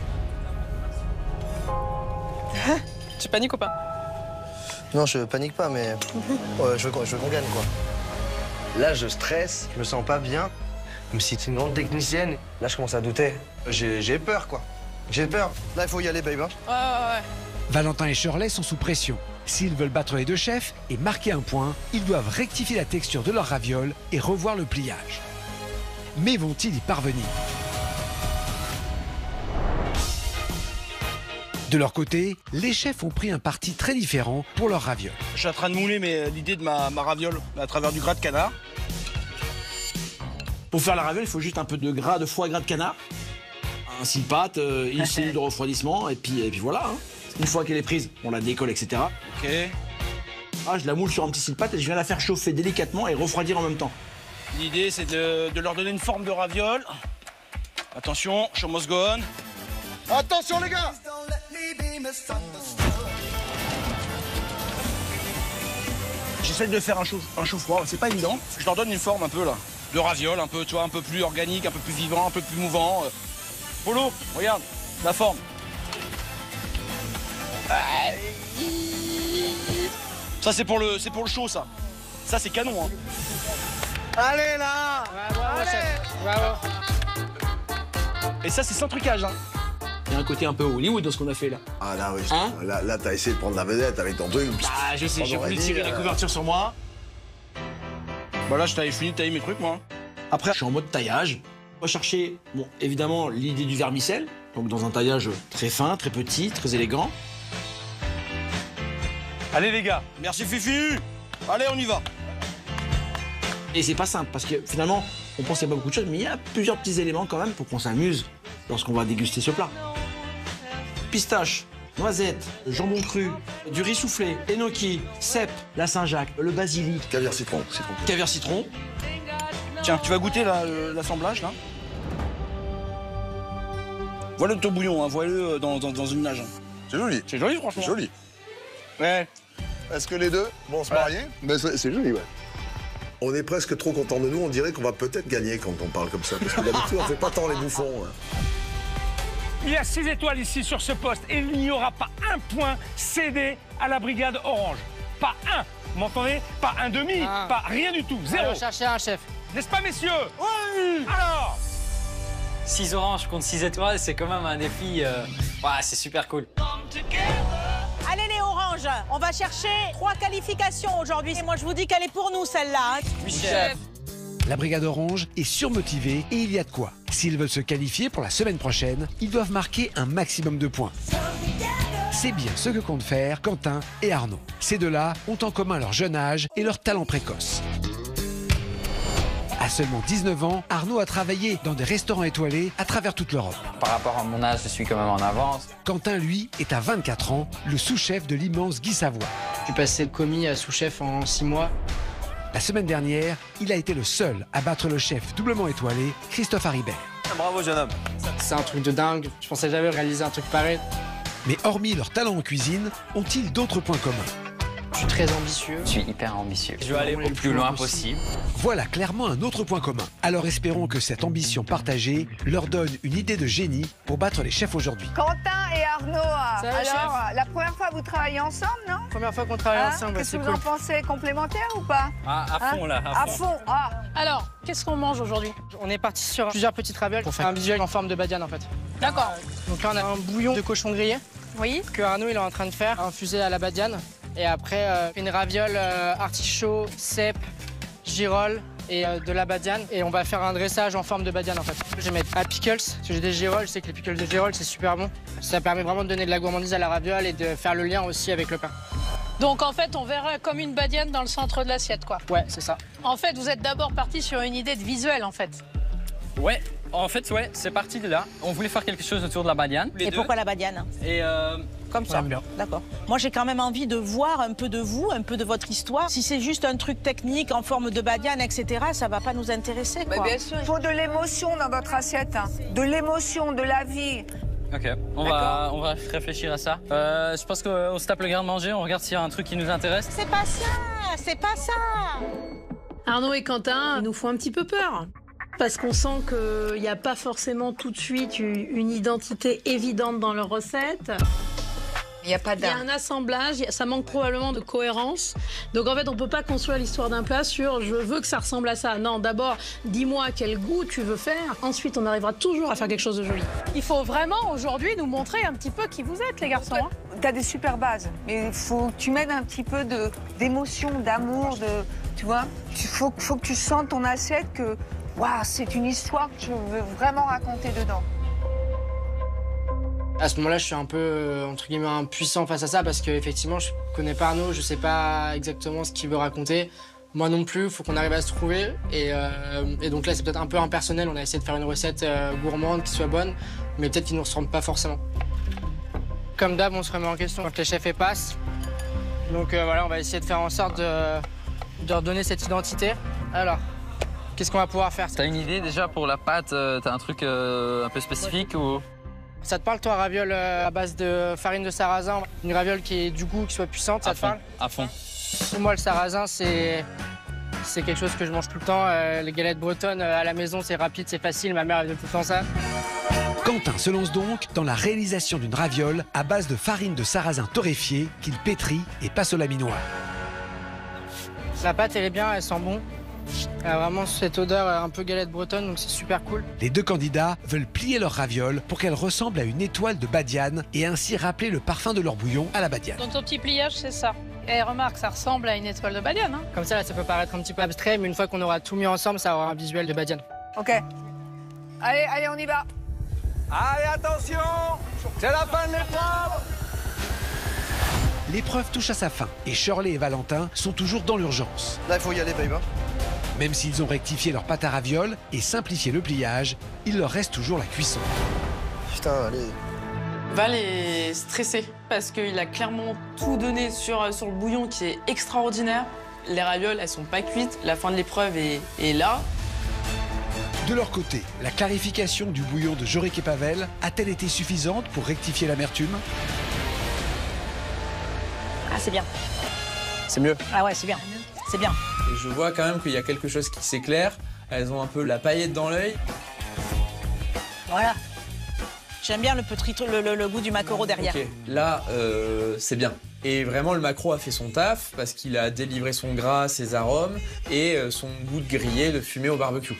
Tu paniques ou pas? Non, je panique pas, mais je veux qu'on gagne, quoi. Là, je stresse, je me sens pas bien. Même si c'est une grande technicienne, là, je commence à douter. J'ai peur, quoi. J'ai peur. Là, il faut y aller, babe. Hein. Ouais. Valentin et Shirley sont sous pression. S'ils veulent battre les deux chefs et marquer un point, ils doivent rectifier la texture de leur raviole et revoir le pliage. Mais vont-ils y parvenir? De leur côté, les chefs ont pris un parti très différent pour leurs ravioles. Je suis en train de mouler l'idée de ma raviole à travers du gras de canard. Pour faire la raviole, il faut juste un peu de gras de foie gras de canard, un silpate, une cellule de refroidissement, et puis voilà. Hein. Une fois qu'elle est prise, on la décolle, etc. Ok. Ah, je la moule sur un petit silpate et je viens la faire chauffer délicatement et refroidir en même temps. L'idée, c'est de leur donner une forme de raviole. Attention, show must go on. Attention les gars! J'essaie de faire un chaud-froid, c'est pas évident. Je leur donne une forme un peu là, de raviole, un peu, tu vois, un peu plus organique, un peu plus vivant, un peu plus mouvant. Polo, regarde, la forme. Ça c'est pour le chaud ça. Ça c'est canon hein. Allez là! Bravo, chef. Bravo. Et ça c'est sans trucage hein. Il y a un côté un peu Hollywood dans ce qu'on a fait là. Ah là oui, hein? là t'as essayé de prendre la vedette avec ton truc. Ah je sais, j'ai voulu tirer la couverture sur moi. Bah là je t'avais fini de tailler mes trucs moi. Après je suis en mode taillage. On va chercher, bon évidemment l'idée du vermicelle. Donc dans un taillage très fin, très petit, très élégant. Allez les gars. Merci Fifi. Allez on y va. Et c'est pas simple parce que finalement on pense qu'il y a pas beaucoup de choses mais il y a plusieurs petits éléments quand même pour qu'on s'amuse lorsqu'on va déguster ce plat. Pistache, noisettes, jambon cru, du riz soufflé, enoki, cèpe, la Saint-Jacques, le basilic. Caviar citron. Caviar citron. Tiens, tu vas goûter l'assemblage là. Voilà le bouillon, hein, voilà-le dans une nage. C'est joli. C'est joli franchement. C'est joli. Ouais. Est-ce que les deux vont se marier? Mais c'est joli, ouais. On est presque trop contents de nous, on dirait qu'on va peut-être gagner quand on parle comme ça. Parce que d'habitude, on fait pas tant les bouffons. Hein. Il y a 6 étoiles ici sur ce poste et il n'y aura pas un point cédé à la brigade orange. Pas un. Vous m'entendez? Pas un demi, pas rien du tout. Zéro. Allez, chercher un chef. N'est-ce pas, messieurs? Oui. Alors 6 oranges contre 6 étoiles, c'est quand même un défi. Ouais, c'est super cool. Allez les oranges, on va chercher 3 qualifications aujourd'hui. Et moi je vous dis qu'elle est pour nous celle-là. Hein. Oui, chef. La brigade orange est surmotivée et il y a de quoi. S'ils veulent se qualifier pour la semaine prochaine, ils doivent marquer un maximum de points. C'est bien ce que comptent faire Quentin et Arnaud. Ces deux-là ont en commun leur jeune âge et leur talent précoce. À seulement 19 ans, Arnaud a travaillé dans des restaurants étoilés à travers toute l'Europe. Par rapport à mon âge, je suis quand même en avance. Quentin, lui, est à 24 ans, le sous-chef de l'immense Guy Savoy. Je suis passé commis à sous-chef en 6 mois. La semaine dernière, il a été le seul à battre le chef doublement étoilé, Christophe Haribert. Bravo, jeune homme. C'est un truc de dingue. Je pensais jamais réaliser un truc pareil. Mais hormis leur talent en cuisine, ont-ils d'autres points communs? Je suis très ambitieux. Je suis hyper ambitieux. Je veux aller au plus loin possible. Voilà clairement un autre point commun. Alors espérons que cette ambition partagée leur donne une idée de génie pour battre les chefs aujourd'hui. Quentin et Arnaud, alors, la première fois vous travaillez ensemble, non? Première fois qu'on travaille ensemble, Qu'est-ce c'est que cool. vous en pensez? Complémentaire ou pas? À fond là, à fond. Ah. Alors, qu'est-ce qu'on mange aujourd'hui? On est parti sur plusieurs petites ravioles pour faire un visuel en forme de badiane en fait. D'accord. Donc là on a un bouillon de cochon grillé. Oui. Que Arnaud il est en train de faire, infusé à la badiane. Et après une raviole artichaut, cèpe, girolles et de la badiane. Et on va faire un dressage en forme de badiane en fait. Je vais mettre à pickles, parce que j'ai des girolles, je sais que les pickles de girolles c'est super bon. Ça permet vraiment de donner de la gourmandise à la raviole et de faire le lien aussi avec le pain. Donc en fait, on verra comme une badiane dans le centre de l'assiette, quoi. Ouais, c'est ça. En fait, vous êtes d'abord parti sur une idée de visuel, en fait. Ouais, en fait, ouais, c'est parti de là. On voulait faire quelque chose autour de la badiane. Et pourquoi la badiane? Et comme ça. Bien. D'accord. Moi, j'ai quand même envie de voir un peu de vous, un peu de votre histoire. Si c'est juste un truc technique en forme de badiane, etc., ça va pas nous intéresser, quoi. Bien sûr. Il faut de l'émotion dans votre assiette. Hein. De l'émotion, de la vie. Ok, on va réfléchir à ça. Je pense qu'on se tape le garde-manger, on regarde s'il y a un truc qui nous intéresse. C'est pas ça, c'est pas ça. Arnaud et Quentin nous font un petit peu peur. Parce qu'on sent qu'il n'y a pas forcément tout de suite une identité évidente dans leur recette. Il n'y a pas Il y a un assemblage, ça manque probablement de cohérence. Donc en fait, on ne peut pas construire l'histoire d'un plat sur « je veux que ça ressemble à ça ». Non, d'abord, dis-moi quel goût tu veux faire. Ensuite, on arrivera toujours à faire quelque chose de joli. Il faut vraiment aujourd'hui nous montrer un petit peu qui vous êtes, les garçons. Hein. T'as des super bases, mais il faut que tu mènes un petit peu d'émotion, d'amour, tu vois. Il faut que tu sentes ton assiette que wow, c'est une histoire que je veux vraiment raconter dedans. À ce moment-là, je suis un peu, entre guillemets, impuissant face à ça parce qu'effectivement, je connais pas Arnaud, je sais pas exactement ce qu'il veut raconter. Moi non plus, il faut qu'on arrive à se trouver. Et donc là, c'est peut-être un peu impersonnel. On a essayé de faire une recette gourmande qui soit bonne, mais peut-être qu'il ne nous ressemble pas forcément. Comme d'hab, on se remet en question quand les chefs passent. Donc voilà, on va essayer de faire en sorte de redonner cette identité. Alors, qu'est-ce qu'on va pouvoir faire? T'as une idée déjà pour la pâte? T'as un truc un peu spécifique ou... Ça te parle, toi, raviole à base de farine de sarrasin? Une raviole qui ait du goût, qui soit puissante, ça te parle? À fond. Moi, le sarrasin, c'est quelque chose que je mange tout le temps. Les galettes bretonnes à la maison, c'est rapide, c'est facile. Ma mère, elle fait tout le temps ça. Quentin se lance donc dans la réalisation d'une raviole à base de farine de sarrasin torréfiée qu'il pétrit et passe au laminoir. La pâte, elle est bien, elle sent bon. Elle a vraiment cette odeur un peu galette bretonne, donc c'est super cool. Les deux candidats veulent plier leur raviole pour qu'elle ressemble à une étoile de badiane et ainsi rappeler le parfum de leur bouillon à la badiane. Donc ton petit pliage, c'est ça. Et remarque, ça ressemble à une étoile de badiane. Hein. Comme ça, là, ça peut paraître un petit peu abstrait, mais une fois qu'on aura tout mis ensemble, ça aura un visuel de badiane. Ok. Allez, on y va. Allez, attention, c'est la fin de l'épreuve. L'épreuve touche à sa fin et Shirley et Valentin sont toujours dans l'urgence. Là, il faut y aller, babe. Même s'ils ont rectifié leur pâte à ravioles et simplifié le pliage, il leur reste toujours la cuisson. Putain, allez. Val est stressé parce qu'il a clairement tout donné sur le bouillon qui est extraordinaire. Les ravioles, elles sont pas cuites. La fin de l'épreuve est là. De leur côté, la clarification du bouillon de Jorick et Pavel a-t-elle été suffisante pour rectifier l'amertume? Ah, c'est bien. C'est mieux. Ah ouais, c'est bien. C'est bien. Et je vois quand même qu'il y a quelque chose qui s'éclaire. Elles ont un peu la paillette dans l'œil. Voilà. J'aime bien le goût du maquereau derrière. Ok, là, c'est bien. Et vraiment, le maquereau a fait son taf parce qu'il a délivré son gras, ses arômes et son goût de grillé, de fumé au barbecue.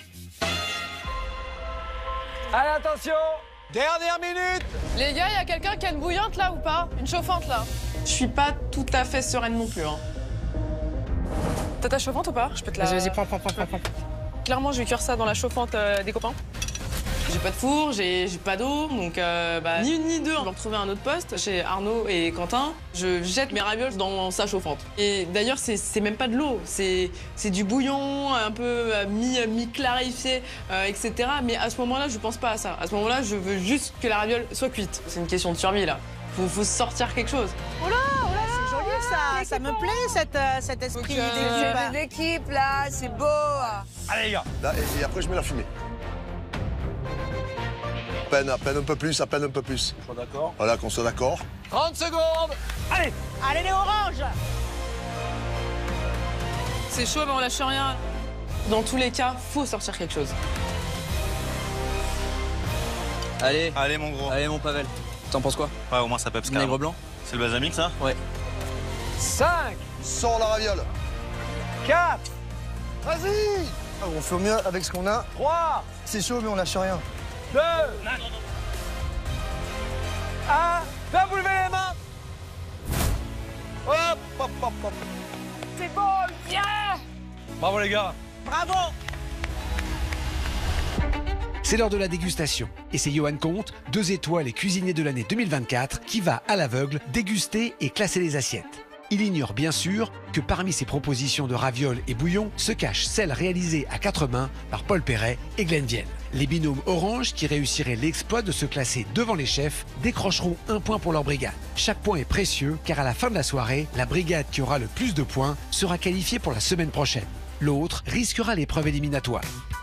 Allez, attention, dernière minute. Les gars, il y a quelqu'un qui a une bouillante là ou pas? Une chauffante là? Je suis pas tout à fait sereine non plus. Hein. T'as ta chauffante ou pas? Je peux te la... Vas-y, prends. Clairement, je vais cuire ça dans la chauffante des copains. J'ai pas de four, j'ai pas d'eau, donc ni une ni deux. On va retrouver un autre poste chez Arnaud et Quentin. Je jette mes ravioles dans sa chauffante. Et d'ailleurs, c'est même pas de l'eau, c'est du bouillon un peu mi-clarifié, etc. Mais à ce moment-là, je pense pas à ça. À ce moment-là, je veux juste que la raviole soit cuite. C'est une question de survie, là. Faut sortir quelque chose. Oh là, c'est joli ça. Ça me plaît, cet esprit d'équipe, là, c'est beau. Allez, les gars. Là, et après, je mets la fumée. À peine un peu plus, à peine un peu plus. Je suis d'accord. Voilà, qu'on soit d'accord. 30 secondes. Allez. Allez, les oranges. C'est chaud, mais on lâche rien. Dans tous les cas, faut sortir quelque chose. Allez, mon gros. Allez, mon Pavel. T'en penses quoi? Ouais, au moins ça peps. Vinaigre blanc. C'est le balsamique, ça? Ouais. 5. Sors la raviole. 4. Vas-y. On fait au mieux avec ce qu'on a. 3. C'est chaud, mais on lâche rien. 2. 1. Là, vous levez les mains. Hop, hop, hop, hop. C'est bon, bien. Bravo, les gars. Bravo. C'est l'heure de la dégustation. Et c'est Johan Comte, 2 étoiles et cuisinier de l'année 2024, qui va à l'aveugle déguster et classer les assiettes. Il ignore bien sûr que parmi ses propositions de ravioles et bouillons se cachent celles réalisées à 4 mains par Paul Perret et Glenn Vielle. Les binômes orange qui réussiraient l'exploit de se classer devant les chefs décrocheront 1 point pour leur brigade. Chaque point est précieux car à la fin de la soirée, la brigade qui aura le plus de points sera qualifiée pour la semaine prochaine. L'autre risquera l'épreuve éliminatoire.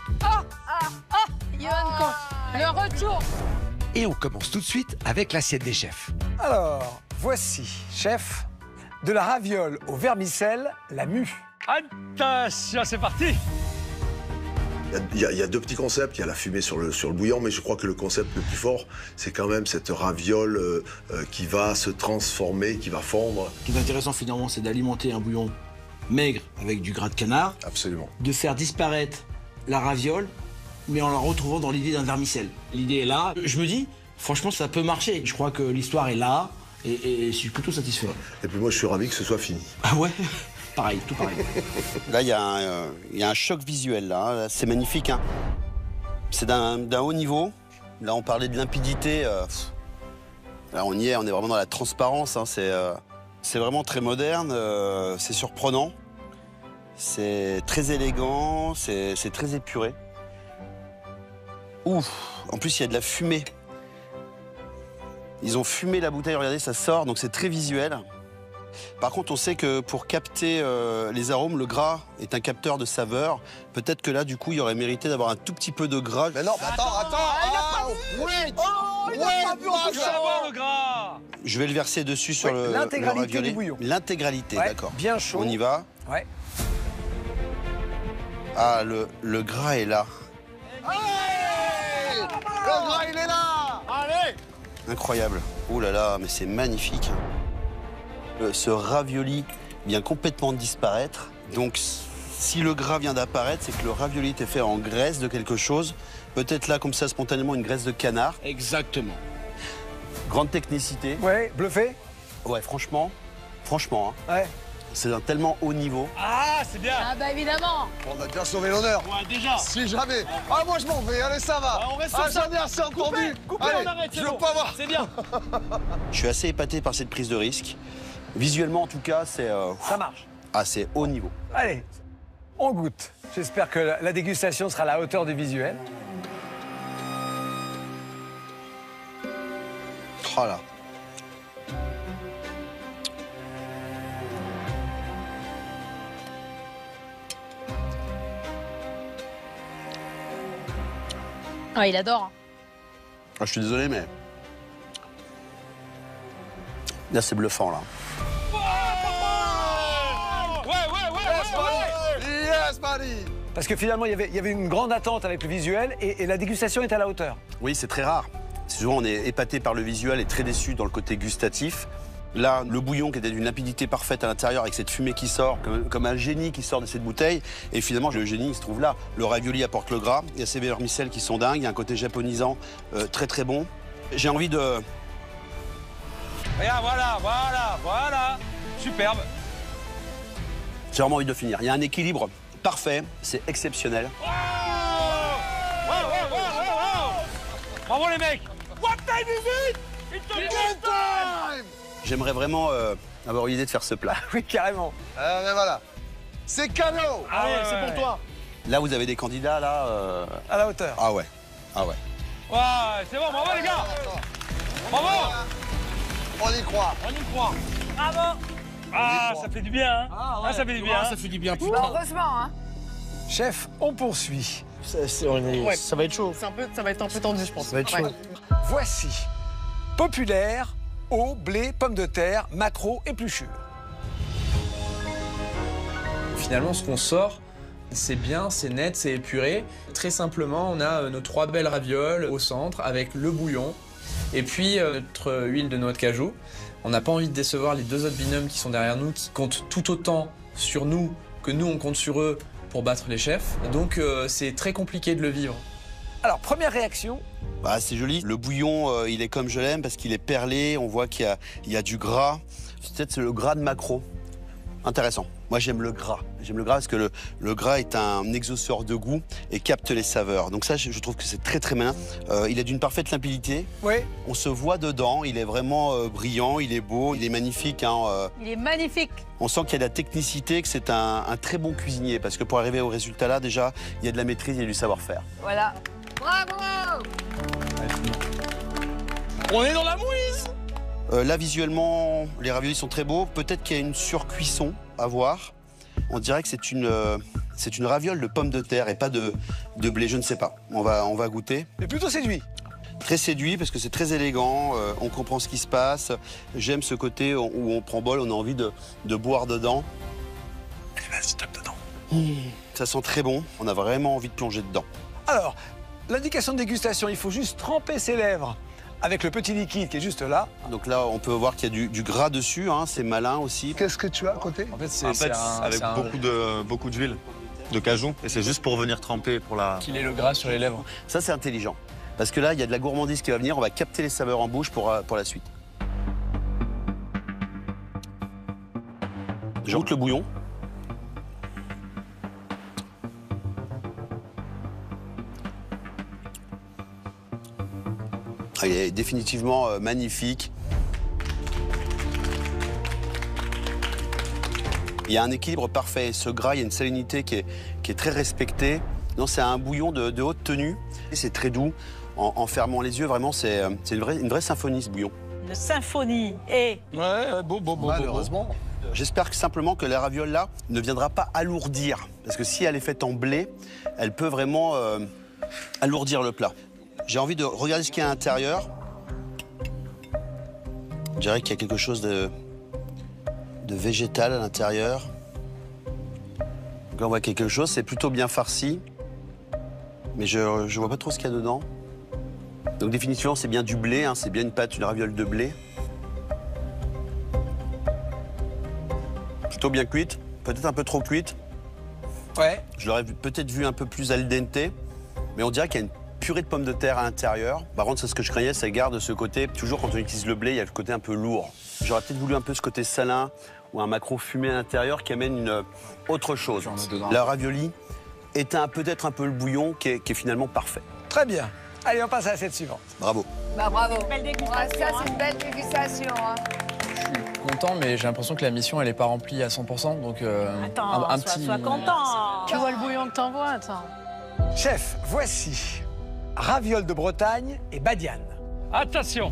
Johan Comte, le retour. Et on commence tout de suite avec l'assiette des chefs. Alors, voici, chef, de la raviole au vermicelle, la mue. Attention, c'est parti. Il y a 2 petits concepts. Il y a la fumée sur le bouillon, mais je crois que le concept le plus fort, c'est quand même cette raviole qui va se transformer, qui va fondre. Ce qui est intéressant finalement, c'est d'alimenter un bouillon maigre avec du gras de canard. Absolument. De faire disparaître la raviole, mais en la retrouvant dans l'idée d'un vermicelle. L'idée est là. Je me dis, franchement, ça peut marcher. Je crois que l'histoire est là et je suis plutôt satisfait. Et puis moi, je suis ravi que ce soit fini. Ah ouais? Pareil, tout pareil. Là, il y a un choc visuel, là. C'est magnifique, hein. C'est d'un haut niveau. Là, on parlait de limpidité. Là, on y est, on est vraiment dans la transparence. Hein. C'est vraiment très moderne, c'est surprenant. C'est très élégant, c'est très épuré. Ouf, en plus, il y a de la fumée. Ils ont fumé la bouteille, regardez, ça sort, donc c'est très visuel. Par contre, on sait que pour capter les arômes, le gras est un capteur de saveur. Peut-être que là, du coup, il aurait mérité d'avoir un tout petit peu de gras. Mais non, attends, wait. Il a pas vu, on peut savoir le gras. Je vais le verser dessus sur le l'intégralité du bouillon. L'intégralité, d'accord. Bien chaud. On y va. Ouais. Ah, le gras est là. Allez, le gras, il est là. Allez. Incroyable. Oh là là, mais c'est magnifique. Ce ravioli vient complètement de disparaître. Donc, si le gras vient d'apparaître, c'est que le ravioli était fait en graisse de quelque chose. Peut-être là, comme ça, spontanément, une graisse de canard. Exactement. Grande technicité. Ouais, bluffé. Ouais, franchement, hein. Ouais. C'est d'un tellement haut niveau. Ah, c'est bien. Ah bah évidemment. On a bien sauvé l'honneur. Ouais, déjà. Si jamais. Ah, moi, je m'en vais. Allez, ça va. On reste sur ça. J'en ai assez entendu. Coupez, Allez, on arrête, je veux pas voir. C'est bien. Je suis assez épaté par cette prise de risque. Visuellement, en tout cas, c'est... Ça marche. Ah, c'est haut niveau. Allez, on goûte. J'espère que la dégustation sera à la hauteur du visuel. Oh là. Ah, il adore. Ah, je suis désolé, mais... Là, c'est bluffant, là. Yes, buddy. Parce que finalement, il y avait une grande attente avec le visuel et la dégustation est à la hauteur. Oui, c'est très rare. Souvent, on est épaté par le visuel et très déçu dans le côté gustatif. Là, le bouillon qui était d'une limpidité parfaite à l'intérieur avec cette fumée qui sort, comme un génie qui sort de cette bouteille. Et finalement, le génie, il se trouve là. Le ravioli apporte le gras. Il y a ces vermicelles qui sont dingues. Il y a un côté japonisant très très bon. J'ai envie de... Regarde, voilà. Superbe. J'ai vraiment envie de finir. Il y a un équilibre parfait. C'est exceptionnel. Bravo les mecs. What time is it? It's time. J'aimerais vraiment avoir l'idée de faire ce plat. Oui, carrément. Mais voilà. C'est cadeau. Allez, c'est pour toi. Là, vous avez des candidats, là... À la hauteur. Ah ouais. Ah ouais. Ouais, c'est bon, bravo les gars. Bravo. On y croit. Bravo. Ah, ça fait du bien, hein. Ah, ça fait du bien. Ça fait du bien, Bah, heureusement, hein. Chef, on poursuit. Ça va être chaud. Ça va être un peu tendu, je pense. Ça va être chaud. Voici populaire, eau, blé, pommes de terre, maquereau, épluchure. Finalement, ce qu'on sort, c'est bien, c'est net, c'est épuré. Très simplement, on a nos 3 belles ravioles au centre avec le bouillon et puis notre huile de noix de cajou. On n'a pas envie de décevoir les 2 autres binômes qui sont derrière nous, qui comptent tout autant sur nous que nous, on compte sur eux pour battre les chefs. Donc, c'est très compliqué de le vivre. Alors, première réaction. Bah, c'est joli. Le bouillon, il est comme je l'aime parce qu'il est perlé. On voit qu'il y a du gras. Peut-être le gras de maquereau. Intéressant. Moi, j'aime le gras. J'aime le gras parce que le gras est un exhausteur de goût et capte les saveurs. Donc ça, je trouve que c'est très, très malin. Il est d'une parfaite limpidité. Oui. On se voit dedans. Il est vraiment brillant, il est beau, il est magnifique. Hein, Il est magnifique. On sent qu'il y a de la technicité, que c'est un très bon cuisinier. Parce que pour arriver au résultat là, déjà, il y a de la maîtrise, il y a du savoir-faire. Voilà. Bravo. On est dans la mouise. Là, visuellement, les raviolis sont très beaux. Peut-être qu'il y a une surcuisson à voir. On dirait que c'est une raviole de pommes de terre et pas de blé, je ne sais pas. On va goûter. Mais plutôt séduit. Très séduit parce que c'est très élégant, on comprend ce qui se passe. J'aime ce côté où on prend bol, on a envie de boire dedans. Et vas-y, tape dedans. Ça sent très bon, on a vraiment envie de plonger dedans. Alors, l'indication de dégustation, il faut juste tremper ses lèvres avec le petit liquide qui est juste là. Donc là, on peut voir qu'il y a du gras dessus, hein, c'est malin aussi. Qu'est-ce que tu as à côté? En fait, avec beaucoup d'huile de cajou. Et c'est juste pour venir tremper pour la... Qu'il ait le gras sur les lèvres. Ça, c'est intelligent. Parce que là, il y a de la gourmandise qui va venir, on va capter les saveurs en bouche pour la suite. Je goûte le bouillon. Il est définitivement magnifique. Il y a un équilibre parfait. Ce gras, il y a une salinité qui est très respectée. Non, c'est un bouillon de haute tenue. C'est très doux. En fermant les yeux, vraiment, c'est une vraie symphonie, ce bouillon. Une symphonie et... Ouais, beau. Malheureusement. J'espère simplement que la raviole là ne viendra pas alourdir. Parce que si elle est faite en blé, elle peut vraiment alourdir le plat. J'ai envie de regarder ce qu'il y a à l'intérieur. Je dirais qu'il y a quelque chose de végétal à l'intérieur. Donc là, on voit quelque chose, c'est plutôt bien farci. Mais je vois pas trop ce qu'il y a dedans. Donc définitivement, c'est bien du blé, hein, c'est bien une raviole de blé. Plutôt bien cuite, peut-être un peu trop cuite. Ouais. Je l'aurais peut-être vu un peu plus al dente, mais on dirait qu'il y a une purée de pommes de terre à l'intérieur. Par contre, c'est ce que je craignais, ça garde ce côté, toujours quand on utilise le blé, il y a le côté un peu lourd. J'aurais peut-être voulu un peu ce côté salin ou un maquereau fumé à l'intérieur qui amène une autre chose. La ravioli éteint peut-être un peu le bouillon qui est finalement parfait. Très bien. Allez, on passe à l'assiette suivante. Bravo. Bah bravo. Belle Ça, dégustation. c'est une belle dégustation. Hein. Content, mais j'ai l'impression que la mission, elle n'est pas remplie à 100%. Donc, Attends, sois content. Tu vois le bouillon que t'envoies, attends. Chef, voici ravioles de Bretagne et badiane. Attention.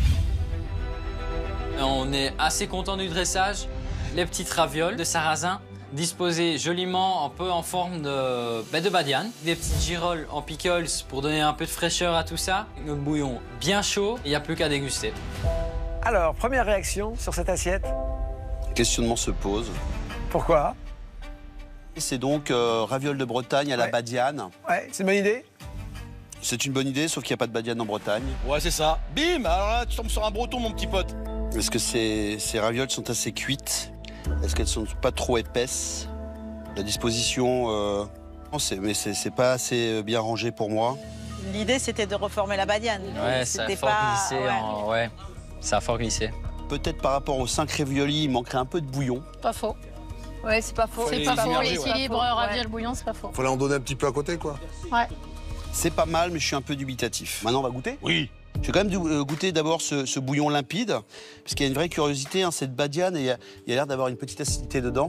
On est assez content du dressage. Les petites ravioles de sarrasin disposées joliment un peu en forme de badiane. Des petites girolles en pickles pour donner un peu de fraîcheur à tout ça. Notre bouillon bien chaud, il n'y a plus qu'à déguster. Alors, première réaction sur cette assiette? Le questionnement se pose. Pourquoi? C'est donc ravioles de Bretagne à la badiane. Ouais, c'est une bonne idée? C'est une bonne idée, sauf qu'il n'y a pas de badiane en Bretagne. Ouais, c'est ça. Bim. Alors là, tu tombes sur un breton, mon petit pote. Est-ce que ces ravioles sont assez cuites? Est-ce qu'elles sont pas trop épaisses? La disposition, c'est pas assez bien rangé pour moi. L'idée, c'était de reformer la badiane. Ouais, ça a fort glissé. Ouais, ça a fort glissé. Peut-être par rapport aux 5 raviolis, il manquerait un peu de bouillon. Pas faux. Ouais, c'est pas faux. C'est pas faux, l'équilibre raviole bouillon, c'est pas faux. Fallait en donner un petit peu à côté, quoi. Ouais. C'est pas mal, mais je suis un peu dubitatif. Maintenant, on va goûter? Oui. Je vais quand même goûter d'abord ce bouillon limpide, parce qu'il y a une vraie curiosité, hein, cette badiane, et il y a l'air d'avoir une petite acidité dedans.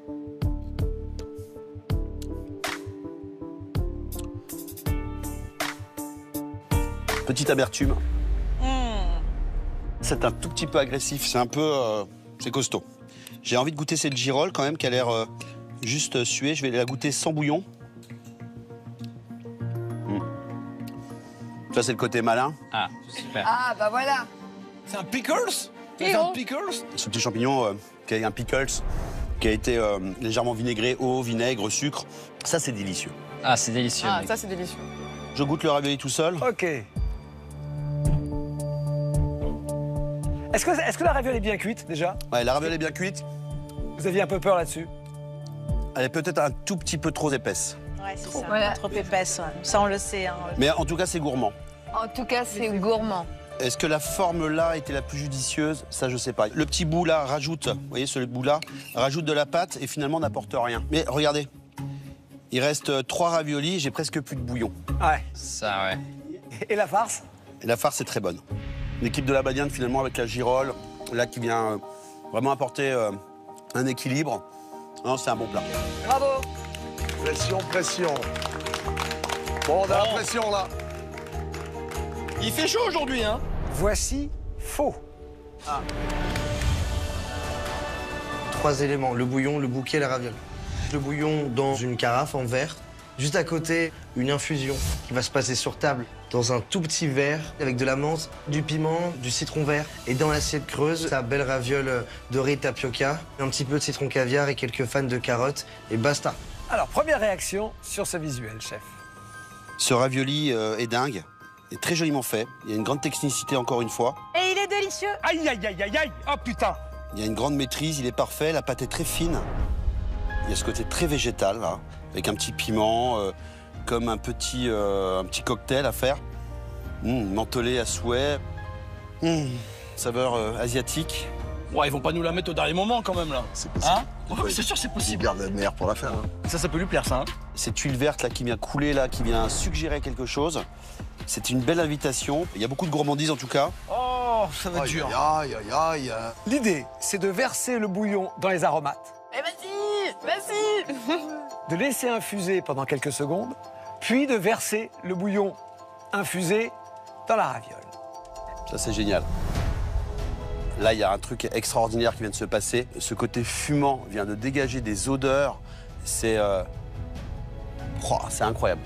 Petite amertume. C'est un tout petit peu agressif, c'est un peu... c'est costaud. J'ai envie de goûter cette girole quand même, qui a l'air juste suée. Je vais la goûter sans bouillon. Ça, c'est le côté malin. Ah, super. Ah, bah voilà. C'est un pickles? C'est un pickles? Ce petit champignon qui a un pickles, qui a été légèrement vinaigré, eau, vinaigre, sucre. Ça, c'est délicieux. Ah, c'est délicieux. Ah, ça, c'est délicieux. Je goûte le ravioli tout seul. Ok. Est-ce que la raviole est bien cuite, déjà? Ouais, la raviole est bien cuite. Vous aviez un peu peur là-dessus? Elle est peut-être un tout petit peu trop épaisse. Ouais, c'est ça. Voilà. Trop épaisse, ouais. Ça, on le sait. Hein. Mais en tout cas, c'est gourmand. En tout cas, c'est gourmand. Est-ce que la forme là était la plus judicieuse? Ça, je sais pas. Le petit bout là rajoute, vous voyez ce bout là, rajoute de la pâte et finalement n'apporte rien. Mais regardez, il reste 3 raviolis, j'ai presque plus de bouillon. Ouais. Ça, ouais. Et la farce? Et la farce est très bonne. L'équipe de la badiane finalement avec la girole, là qui vient vraiment apporter un équilibre. Non, c'est un bon plat. Bravo. Pression. Bon, on a la pression là. Il fait chaud aujourd'hui, hein? Voici faux. 3 éléments, le bouillon, le bouquet et la raviole. Le bouillon dans une carafe en verre. Juste à côté, une infusion qui va se passer sur table dans un tout petit verre avec de la menthe, du piment, du citron vert. Et dans l'assiette creuse, la belle raviole dorée tapioca, un petit peu de citron caviar et quelques fans de carottes. Et basta. Alors, première réaction sur ce visuel, chef. Ce ravioli est dingue, est très joliment fait. Il y a une grande technicité encore une fois. Et il est délicieux. Aïe, aïe, aïe, aïe, aïe. Oh putain. Il y a une grande maîtrise, il est parfait, la pâte est très fine. Il y a ce côté très végétal, là, avec un petit piment, comme un petit cocktail à faire. Mentholé à souhait. Saveur asiatique. Ouais, ils vont pas nous la mettre au dernier moment quand même là. C'est possible. Hein? Ouais, c'est sûr, c'est Il possible. garde la meilleure pour la faire. Hein. Ça peut lui plaire, ça. Hein? Cette huile verte là qui vient couler, là, qui vient suggérer quelque chose. C'est une belle invitation. Il y a beaucoup de gourmandise en tout cas. Oh, ça va être dur. Aïe. L'idée, c'est de verser le bouillon dans les aromates Eh vas-y. De laisser infuser pendant quelques secondes, puis de verser le bouillon infusé dans la raviole. Ça, c'est génial. Là, il y a un truc extraordinaire qui vient de se passer. Ce côté fumant vient de dégager des odeurs. C'est incroyable.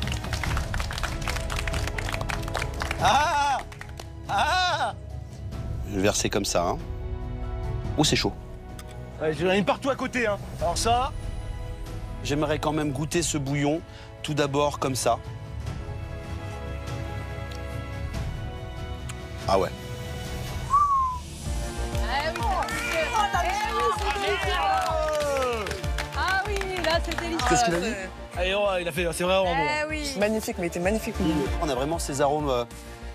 Je vais verser comme ça. Hein. Oh, c'est chaud. J'en ai partout à côté. Hein. Alors ça... J'aimerais quand même goûter ce bouillon, tout d'abord comme ça. Ah ouais. Ah oui, là c'est délicieux. Qu'est-ce qu'il a dit? Allez, oh, il a fait, c'est vraiment bon. Oui. Magnifique, mais il était magnifique. On a vraiment ces arômes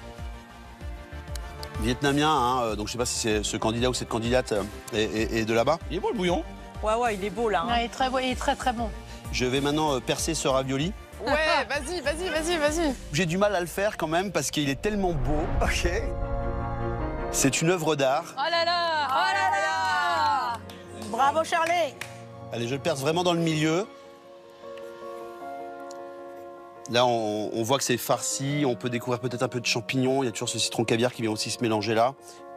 vietnamiens. Hein, donc je sais pas si c'est ce candidat ou cette candidate est de là-bas. Il est bon le bouillon. Ouais, il est beau là. Hein. Ouais, il est très beau, il est très très bon. Je vais maintenant percer ce ravioli. Ouais, vas-y. J'ai du mal à le faire quand même parce qu'il est tellement beau. Ok. C'est une œuvre d'art. Oh là là. Bravo Charlie. Allez, je le perce vraiment dans le milieu. Là, on voit que c'est farci. On peut découvrir peut-être un peu de champignons. Il y a toujours ce citron caviar qui vient aussi se mélanger là.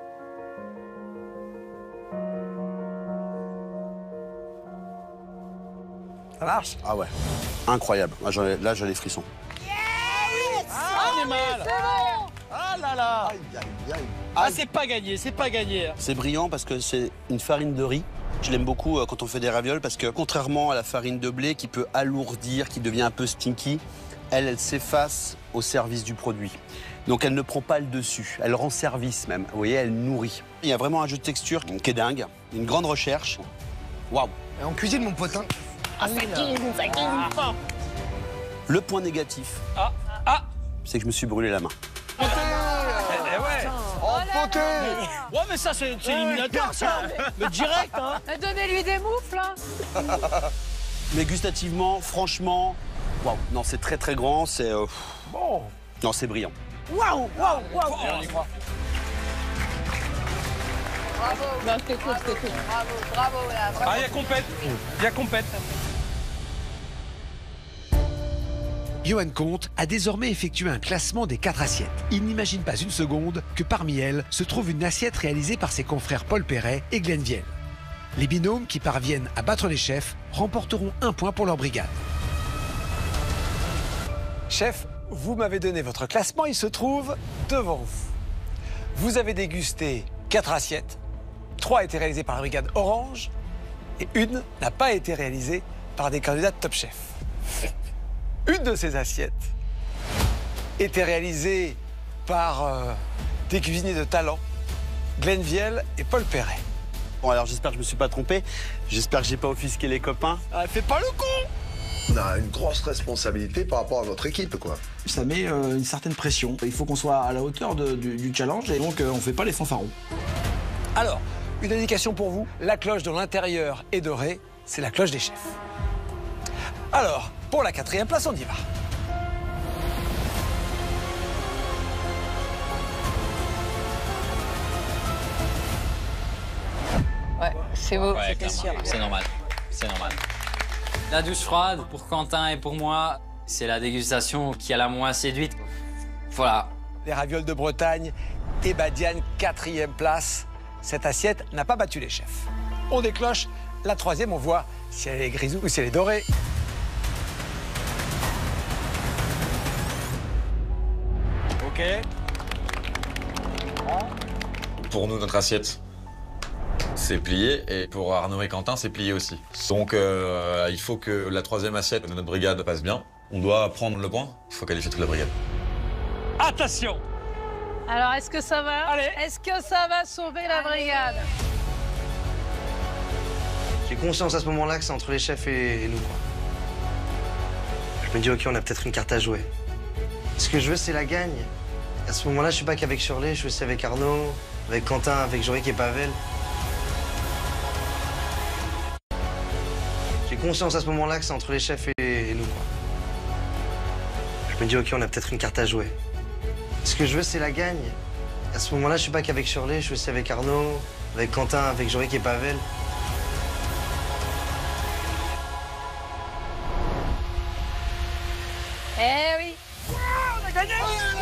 Ça marche? Ah ouais, incroyable. Là, j'ai les frissons. Ah, on est mal. Ah là là. Ah, c'est pas gagné. C'est brillant parce que c'est une farine de riz. Je l'aime beaucoup quand on fait des ravioles parce que contrairement à la farine de blé qui peut alourdir, qui devient un peu stinky, elle s'efface au service du produit. Donc elle ne prend pas le dessus, elle rend service même. Vous voyez, elle nourrit. Il y a vraiment un jeu de texture qui est dingue, une grande recherche. Waouh. En cuisine, mon potin. Ah, ça cuisine pas. Le point négatif, c'est que je me suis brûlé la main. Ouais. Oh, poté. Ouais, mais ça, c'est éliminatoire, ça. Mais direct, hein. Donnez-lui des moufles, hein. Mais gustativement, franchement, waouh. Non, c'est très très grand, c'est... Bon. Non, c'est brillant. Waouh. On y croit. Bravo. Non, c'était cool. Bravo. Ah, il y a compète. Johan Comte a désormais effectué un classement des 4 assiettes. Il n'imagine pas une seconde que parmi elles se trouve une assiette réalisée par ses confrères Paul Perret et Glenn Viel. Les binômes qui parviennent à battre les chefs remporteront 1 point pour leur brigade. Chef, vous m'avez donné votre classement, il se trouve devant vous. Vous avez dégusté 4 assiettes, 3 étaient réalisées par la brigade Orange et une n'a pas été réalisée par des candidats de Top Chef. Une de ces assiettes était réalisée par des cuisiniers de talent, Glenn Viel et Paul Perret. Bon, alors j'espère que je me suis pas trompé. J'espère que j'ai pas offusqué les copains. Ah, fais pas le con. On a une grosse responsabilité par rapport à notre équipe, quoi. Ça met une certaine pression. Il faut qu'on soit à la hauteur du challenge et donc on fait pas les fanfarons. Alors, une indication pour vous, la cloche dont l'intérieur est doré, c'est la cloche des chefs. Alors, pour la 4e place, on y va. Ouais, c'est beau. Ouais, c'était sûr. c'est normal. La douche froide, pour Quentin et pour moi, c'est la dégustation qui a la moins séduite. Voilà. Les ravioles de Bretagne et Badiane, 4e place. Cette assiette n'a pas battu les chefs. On décloche la 3e, on voit si elle est grisou ou si elle est dorée. Ok. Pour nous, notre assiette, c'est plié. Et pour Arnaud et Quentin, c'est plié aussi. Donc, il faut que la 3e assiette de notre brigade passe bien. On doit prendre le point. Il faut qualifier toute la brigade. Attention. Alors, est-ce que ça va? Allez. Est-ce que ça va sauver la brigade? J'ai conscience à ce moment-là que c'est entre les chefs et nous, quoi. Je me dis, OK, on a peut-être une carte à jouer. Ce que je veux, c'est la gagne. À ce moment-là, je suis pas qu'avec Shirley, je suis aussi avec Arnaud, avec Quentin, avec Jorik et Pavel. J'ai conscience à ce moment-là que c'est entre les chefs et nous, quoi. Je me dis, OK, on a peut-être une carte à jouer. Ce que je veux, c'est la gagne. À ce moment-là, je suis pas qu'avec Shirley, je suis aussi avec Arnaud, avec Quentin, avec Jorik et Pavel. Eh oui. On a gagné.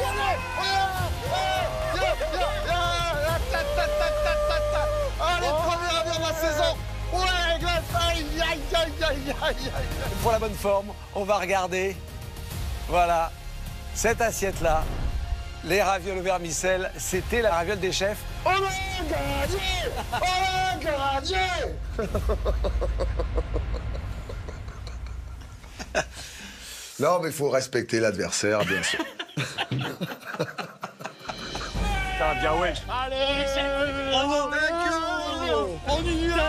Allez, premier avion de la saison. Ouais, Glenn. Aïe, aïe, aïe, aïe, aïe, aïe. Pour la bonne forme, on va regarder. Voilà, cette assiette-là. Les ravioles au vermicelle, c'était la raviole des chefs. On a gagné. On a gagné. Non, mais il faut respecter l'adversaire, bien sûr. Putain, bien ouais. Allez, bravo, on y est.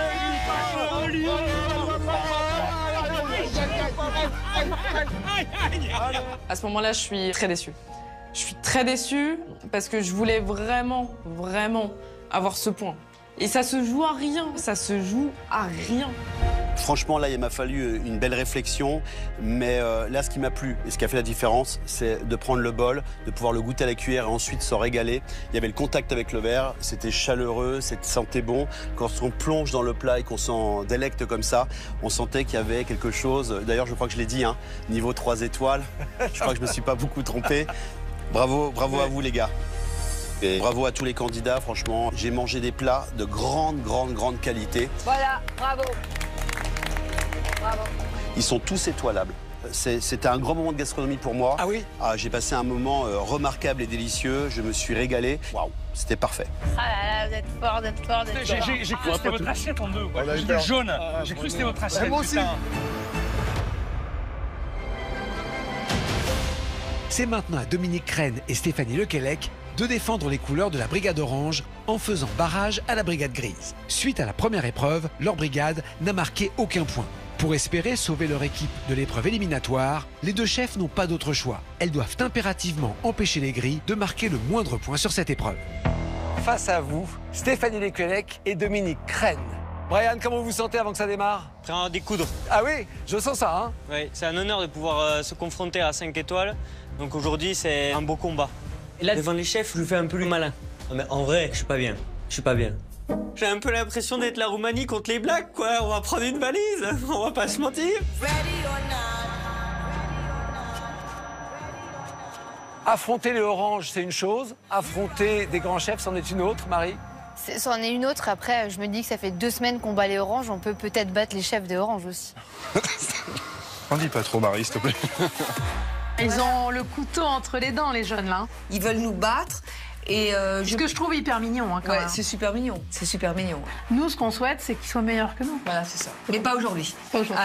À ce moment-là, je suis très déçue. Je suis très déçue parce que je voulais vraiment avoir ce point. Et ça se joue à rien, ça se joue à rien. Franchement, là, il m'a fallu une belle réflexion, mais là, ce qui m'a plu et ce qui a fait la différence, c'est de prendre le bol, de pouvoir le goûter à la cuillère et ensuite s'en régaler. Il y avait le contact avec le verre, c'était chaleureux, ça sentait bon. Quand on plonge dans le plat et qu'on s'en délecte comme ça, on sentait qu'il y avait quelque chose. D'ailleurs, je crois que je l'ai dit, hein, niveau 3 étoiles. Je crois que je me suis pas beaucoup trompé. Bravo à vous, les gars. Et bravo à tous les candidats, franchement. J'ai mangé des plats de grande qualité. Voilà, bravo. Bravo. Ils sont tous étoilables. C'était un grand moment de gastronomie pour moi. Ah oui? J'ai passé un moment remarquable et délicieux. Je me suis régalé. Waouh, c'était parfait. Ah là là, vous êtes fort. J'ai cru que c'était votre assiette en deux. Le jaune, j'ai cru que c'était votre assiette. Moi aussi. C'est maintenant à Dominique Crène et Stéphanie Lequelec de défendre les couleurs de la brigade orange en faisant barrage à la brigade grise. Suite à la première épreuve, leur brigade n'a marqué aucun point. Pour espérer sauver leur équipe de l'épreuve éliminatoire, les deux chefs n'ont pas d'autre choix. Elles doivent impérativement empêcher les grilles de marquer le moindre point sur cette épreuve. Face à vous, Stéphanie Lequelec et Dominique Crène. Brian, comment vous vous sentez avant que ça démarre? Prêt à découdre. Ah oui, je sens ça, hein? Oui, c'est un honneur de pouvoir se confronter à 5 étoiles. Donc aujourd'hui, c'est un beau combat. Et là, devant les chefs, je fais un peu le malin. Mais en vrai, je suis pas bien. J'ai un peu l'impression d'être la Roumanie contre les Blacks, quoi. On va prendre une valise, on va pas se mentir. Affronter les oranges, c'est une chose. Affronter des grands chefs, c'en est une autre, Marie? C'en est une autre. Après, je me dis que ça fait 2 semaines qu'on bat les oranges. On peut peut-être battre les chefs des oranges aussi. On dit pas trop, Marie, s'il te plaît. Ils ont le couteau entre les dents, les jeunes, là. Ils veulent nous battre. Et ce que je trouve hyper mignon, hein, quand même. C'est super mignon. C'est super mignon. Nous, ce qu'on souhaite, c'est qu'ils soient meilleurs que nous. Voilà, c'est ça. Mais pas aujourd'hui.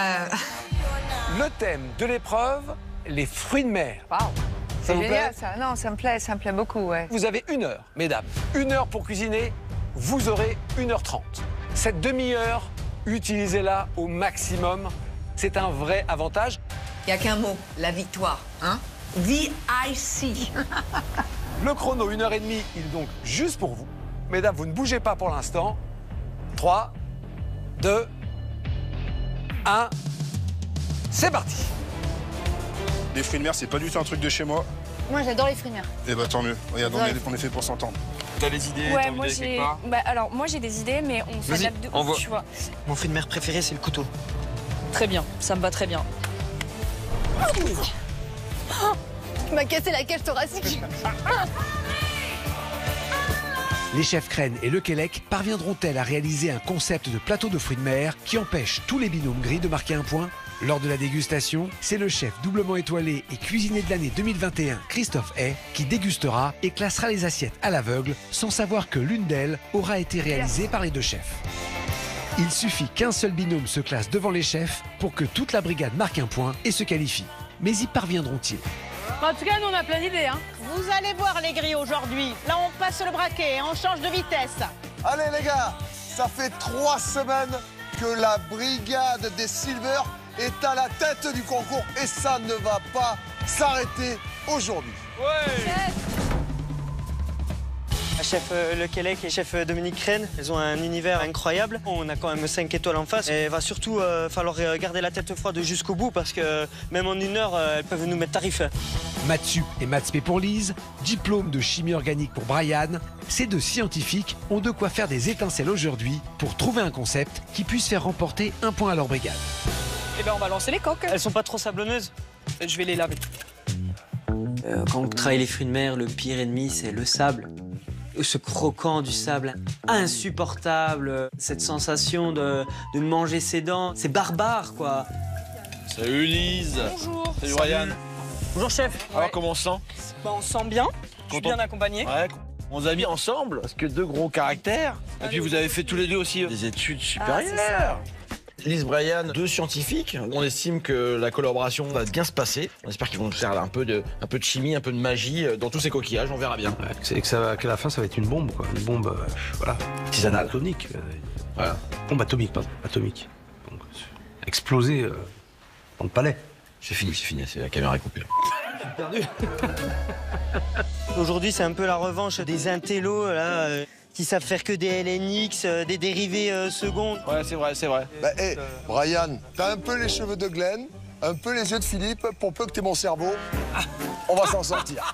Le thème de l'épreuve, les fruits de mer. Wow. Ça vous génial, plaît? ça. Non, ça me plaît beaucoup, ouais. Vous avez 1 heure, mesdames. 1 heure pour cuisiner, vous aurez 1h30. Cette demi-heure, utilisez-la au maximum. C'est un vrai avantage. Il n'y a qu'un mot, la victoire. Hein? VIC. Le chrono, 1h30, il est donc juste pour vous. Mesdames, vous ne bougez pas pour l'instant. 3, 2, 1, c'est parti. Les fruits de mer, c'est pas du tout un truc de chez moi. Moi, j'adore les fruits de mer. Eh bah tant mieux. Regarde, on est fait pour s'entendre. T'as des idées? Ouais, moi j'ai. Alors, moi j'ai des idées, mais on s'adapte de ouf, tu vois. Mon fruit de mer préféré, c'est le couteau. Très bien, ça me va très bien. Tu m'as cassé la cage thoracique. Les chefs Crène et Lequelec parviendront-elles à réaliser un concept de plateau de fruits de mer qui empêche tous les binômes gris de marquer un point? Lors de la dégustation, c'est le chef doublement étoilé et cuisinier de l'année 2021, Christophe Hay, qui dégustera et classera les assiettes à l'aveugle sans savoir que l'une d'elles aura été réalisée par les deux chefs. Il suffit qu'un seul binôme se classe devant les chefs pour que toute la brigade marque un point et se qualifie. Mais y parviendront-ils? En tout cas, nous, on a plein d'idées. Hein. Vous allez voir les grilles aujourd'hui. Là, on passe le braquet, on change de vitesse. Allez les gars, ça fait 3 semaines que la brigade des Silver est à la tête du concours et ça ne va pas s'arrêter aujourd'hui. Ouais. Chef Lequelec et chef Dominique Crène, elles ont un univers incroyable. On a quand même 5 étoiles en face et il va surtout falloir garder la tête froide jusqu'au bout parce que même en 1 heure, elles peuvent nous mettre tarif. Maths Sup et Maths P pour Lise, diplôme de chimie organique pour Brian, ces deux scientifiques ont de quoi faire des étincelles aujourd'hui pour trouver un concept qui puisse faire remporter un point à leur brigade. Eh bien, on va lancer les coques. Elles sont pas trop sablonneuses? Je vais les laver. Quand on travaille les fruits de mer, le pire ennemi, c'est le sable. Ce croquant du sable insupportable, cette sensation de manger ses dents, c'est barbare, quoi. Salut Lise. Bonjour. Salut Ryan. Bonjour chef. Alors comment on se sent? Bah, on se sent bien. Je suis bien accompagné. Ouais. On vous a mis ensemble parce que 2 gros caractères. Et puis vous avez fait tous les 2 aussi des études supérieures. Lise, Brian, 2 scientifiques. On estime que la collaboration va bien se passer. On espère qu'ils vont faire un peu de chimie, un peu de magie dans tous ces coquillages. On verra bien. C'est qu'à la fin, ça va être une bombe, quoi. Une bombe, voilà. Artisanale. Atomique. Voilà. Bombe atomique, pardon. Atomique. Donc, exploser dans le palais. C'est fini. C'est la caméra est coupée. Perdu. Aujourd'hui, c'est un peu la revanche des intellos, là. Qui savent faire que des LNX, des dérivés secondes. Ouais, c'est vrai. Bah, hey, Brian, t'as un peu les cheveux de Glenn, un peu les yeux de Philippe, pour peu que t'aies mon cerveau, on va s'en sortir.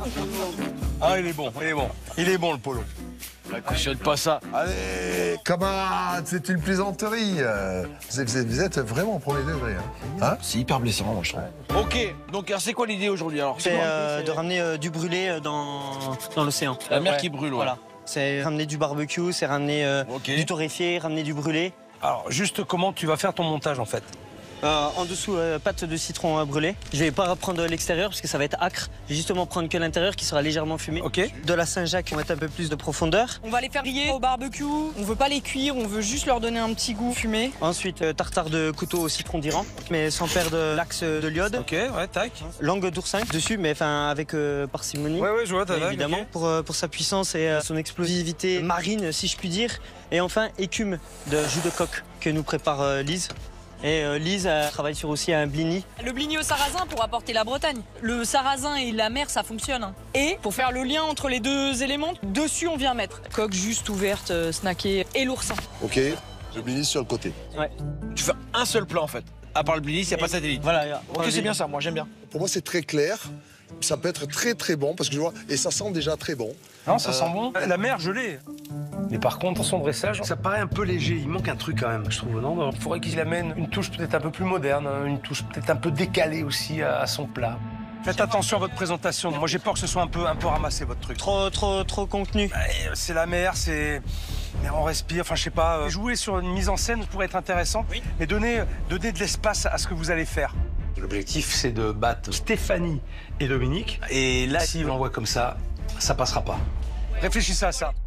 Ah, il est bon. Il est bon, le polo. Cautionne pas ça. Allez, camarades, c'est une plaisanterie. Vous êtes vraiment au premier degré. Hein? C'est hyper blessant, moi, je trouve. Ok, donc c'est quoi l'idée aujourd'hui alors? C'est de ramener du brûlé dans l'océan. La mer qui brûle, voilà. C'est ramener du barbecue, c'est ramener du torréfié, ramener du brûlé. Alors, juste comment tu vas faire ton montage, en fait? En dessous, pâte de citron brûlée. Je vais pas reprendre l'extérieur parce que ça va être acre. Je vais justement prendre que l'intérieur qui sera légèrement fumé. Ok. De la Saint-Jacques, on va mettre un peu plus de profondeur. On va les faire griller au barbecue. On veut pas les cuire, on veut juste leur donner un petit goût fumé. Ensuite, tartare de couteau au citron d'Iran, mais sans perdre l'axe de l'iode. Ok, ouais, tac. Langue d'oursin dessus, mais enfin avec parcimonie. Ouais, je vois, t'as évidemment, okay. pour sa puissance et son explosivité marine, si je puis dire. Et enfin, écume de jus de coque que nous prépare Lise. Et Lise travaille sur aussi un blini. Le blini au sarrasin pour apporter la Bretagne. Le sarrasin et la mer, ça fonctionne. Et pour faire le lien entre les 2 éléments, dessus on vient mettre coque juste ouverte, snackée et l'oursin. Ok, le blini sur le côté. Ouais. Tu fais un seul plat en fait. À part le blini, il n'y a pas de satellite. Voilà. Ok, c'est bien ça, moi j'aime bien. Pour moi, c'est très clair. Ça peut être très très bon parce que je vois et ça sent déjà très bon. Non, ça sent bon. La mer, je l'ai. Mais par contre, son dressage, ça paraît un peu léger. Il manque un truc quand même, je trouve. Non, il faudrait qu'il amène une touche peut-être un peu plus moderne, une touche peut-être un peu décalée aussi à son plat. Faites attention à votre présentation. Moi, j'ai peur que ce soit un peu ramassé votre truc. Trop contenu. C'est la mer, c'est. Mais on respire. Enfin, je sais pas. Jouer sur une mise en scène pourrait être intéressant, oui. Mais donner de l'espace à ce que vous allez faire. L'objectif, c'est de battre Stéphanie et Dominique. Et là, si on l'envoie comme ça passera pas. Réfléchissez à ça.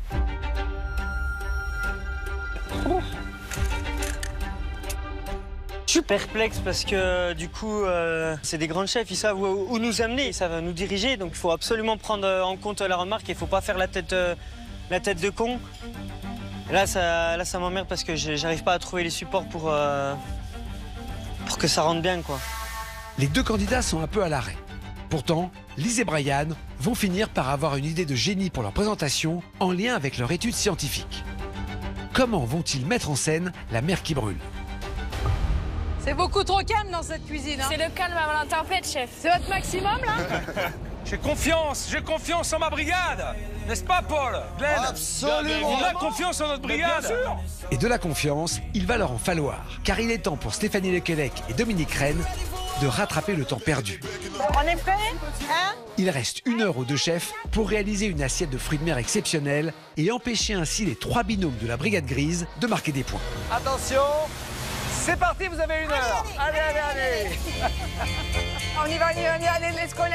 Je suis perplexe parce que du coup, c'est des grands chefs, ils savent où nous amener, ils savent nous diriger. Donc il faut absolument prendre en compte la remarque et il faut pas faire la tête de con. Et là, ça m'emmerde parce que j'arrive pas à trouver les supports pour que ça rentre bien, quoi. Les 2 candidats sont un peu à l'arrêt. Pourtant, Lise et Brian vont finir par avoir une idée de génie pour leur présentation en lien avec leur étude scientifique. Comment vont-ils mettre en scène la mer qui brûle? C'est beaucoup trop calme dans cette cuisine. Hein. C'est le calme avant la tempête, chef. C'est votre maximum, là? J'ai confiance en ma brigade. N'est-ce pas, Paul? Glenn? Absolument. On a confiance en notre brigade. Bien sûr. Et de la confiance, il va leur en falloir. Car il est temps pour Stéphanie Lequelec et Dominique Rennes de rattraper le temps perdu. On est prêt, hein? Il reste 1 heure aux 2 chefs pour réaliser une assiette de fruits de mer exceptionnelle et empêcher ainsi les 3 binômes de la brigade grise de marquer des points. Attention, c'est parti, vous avez 1 heure. Allez. On y va, allez, let's go.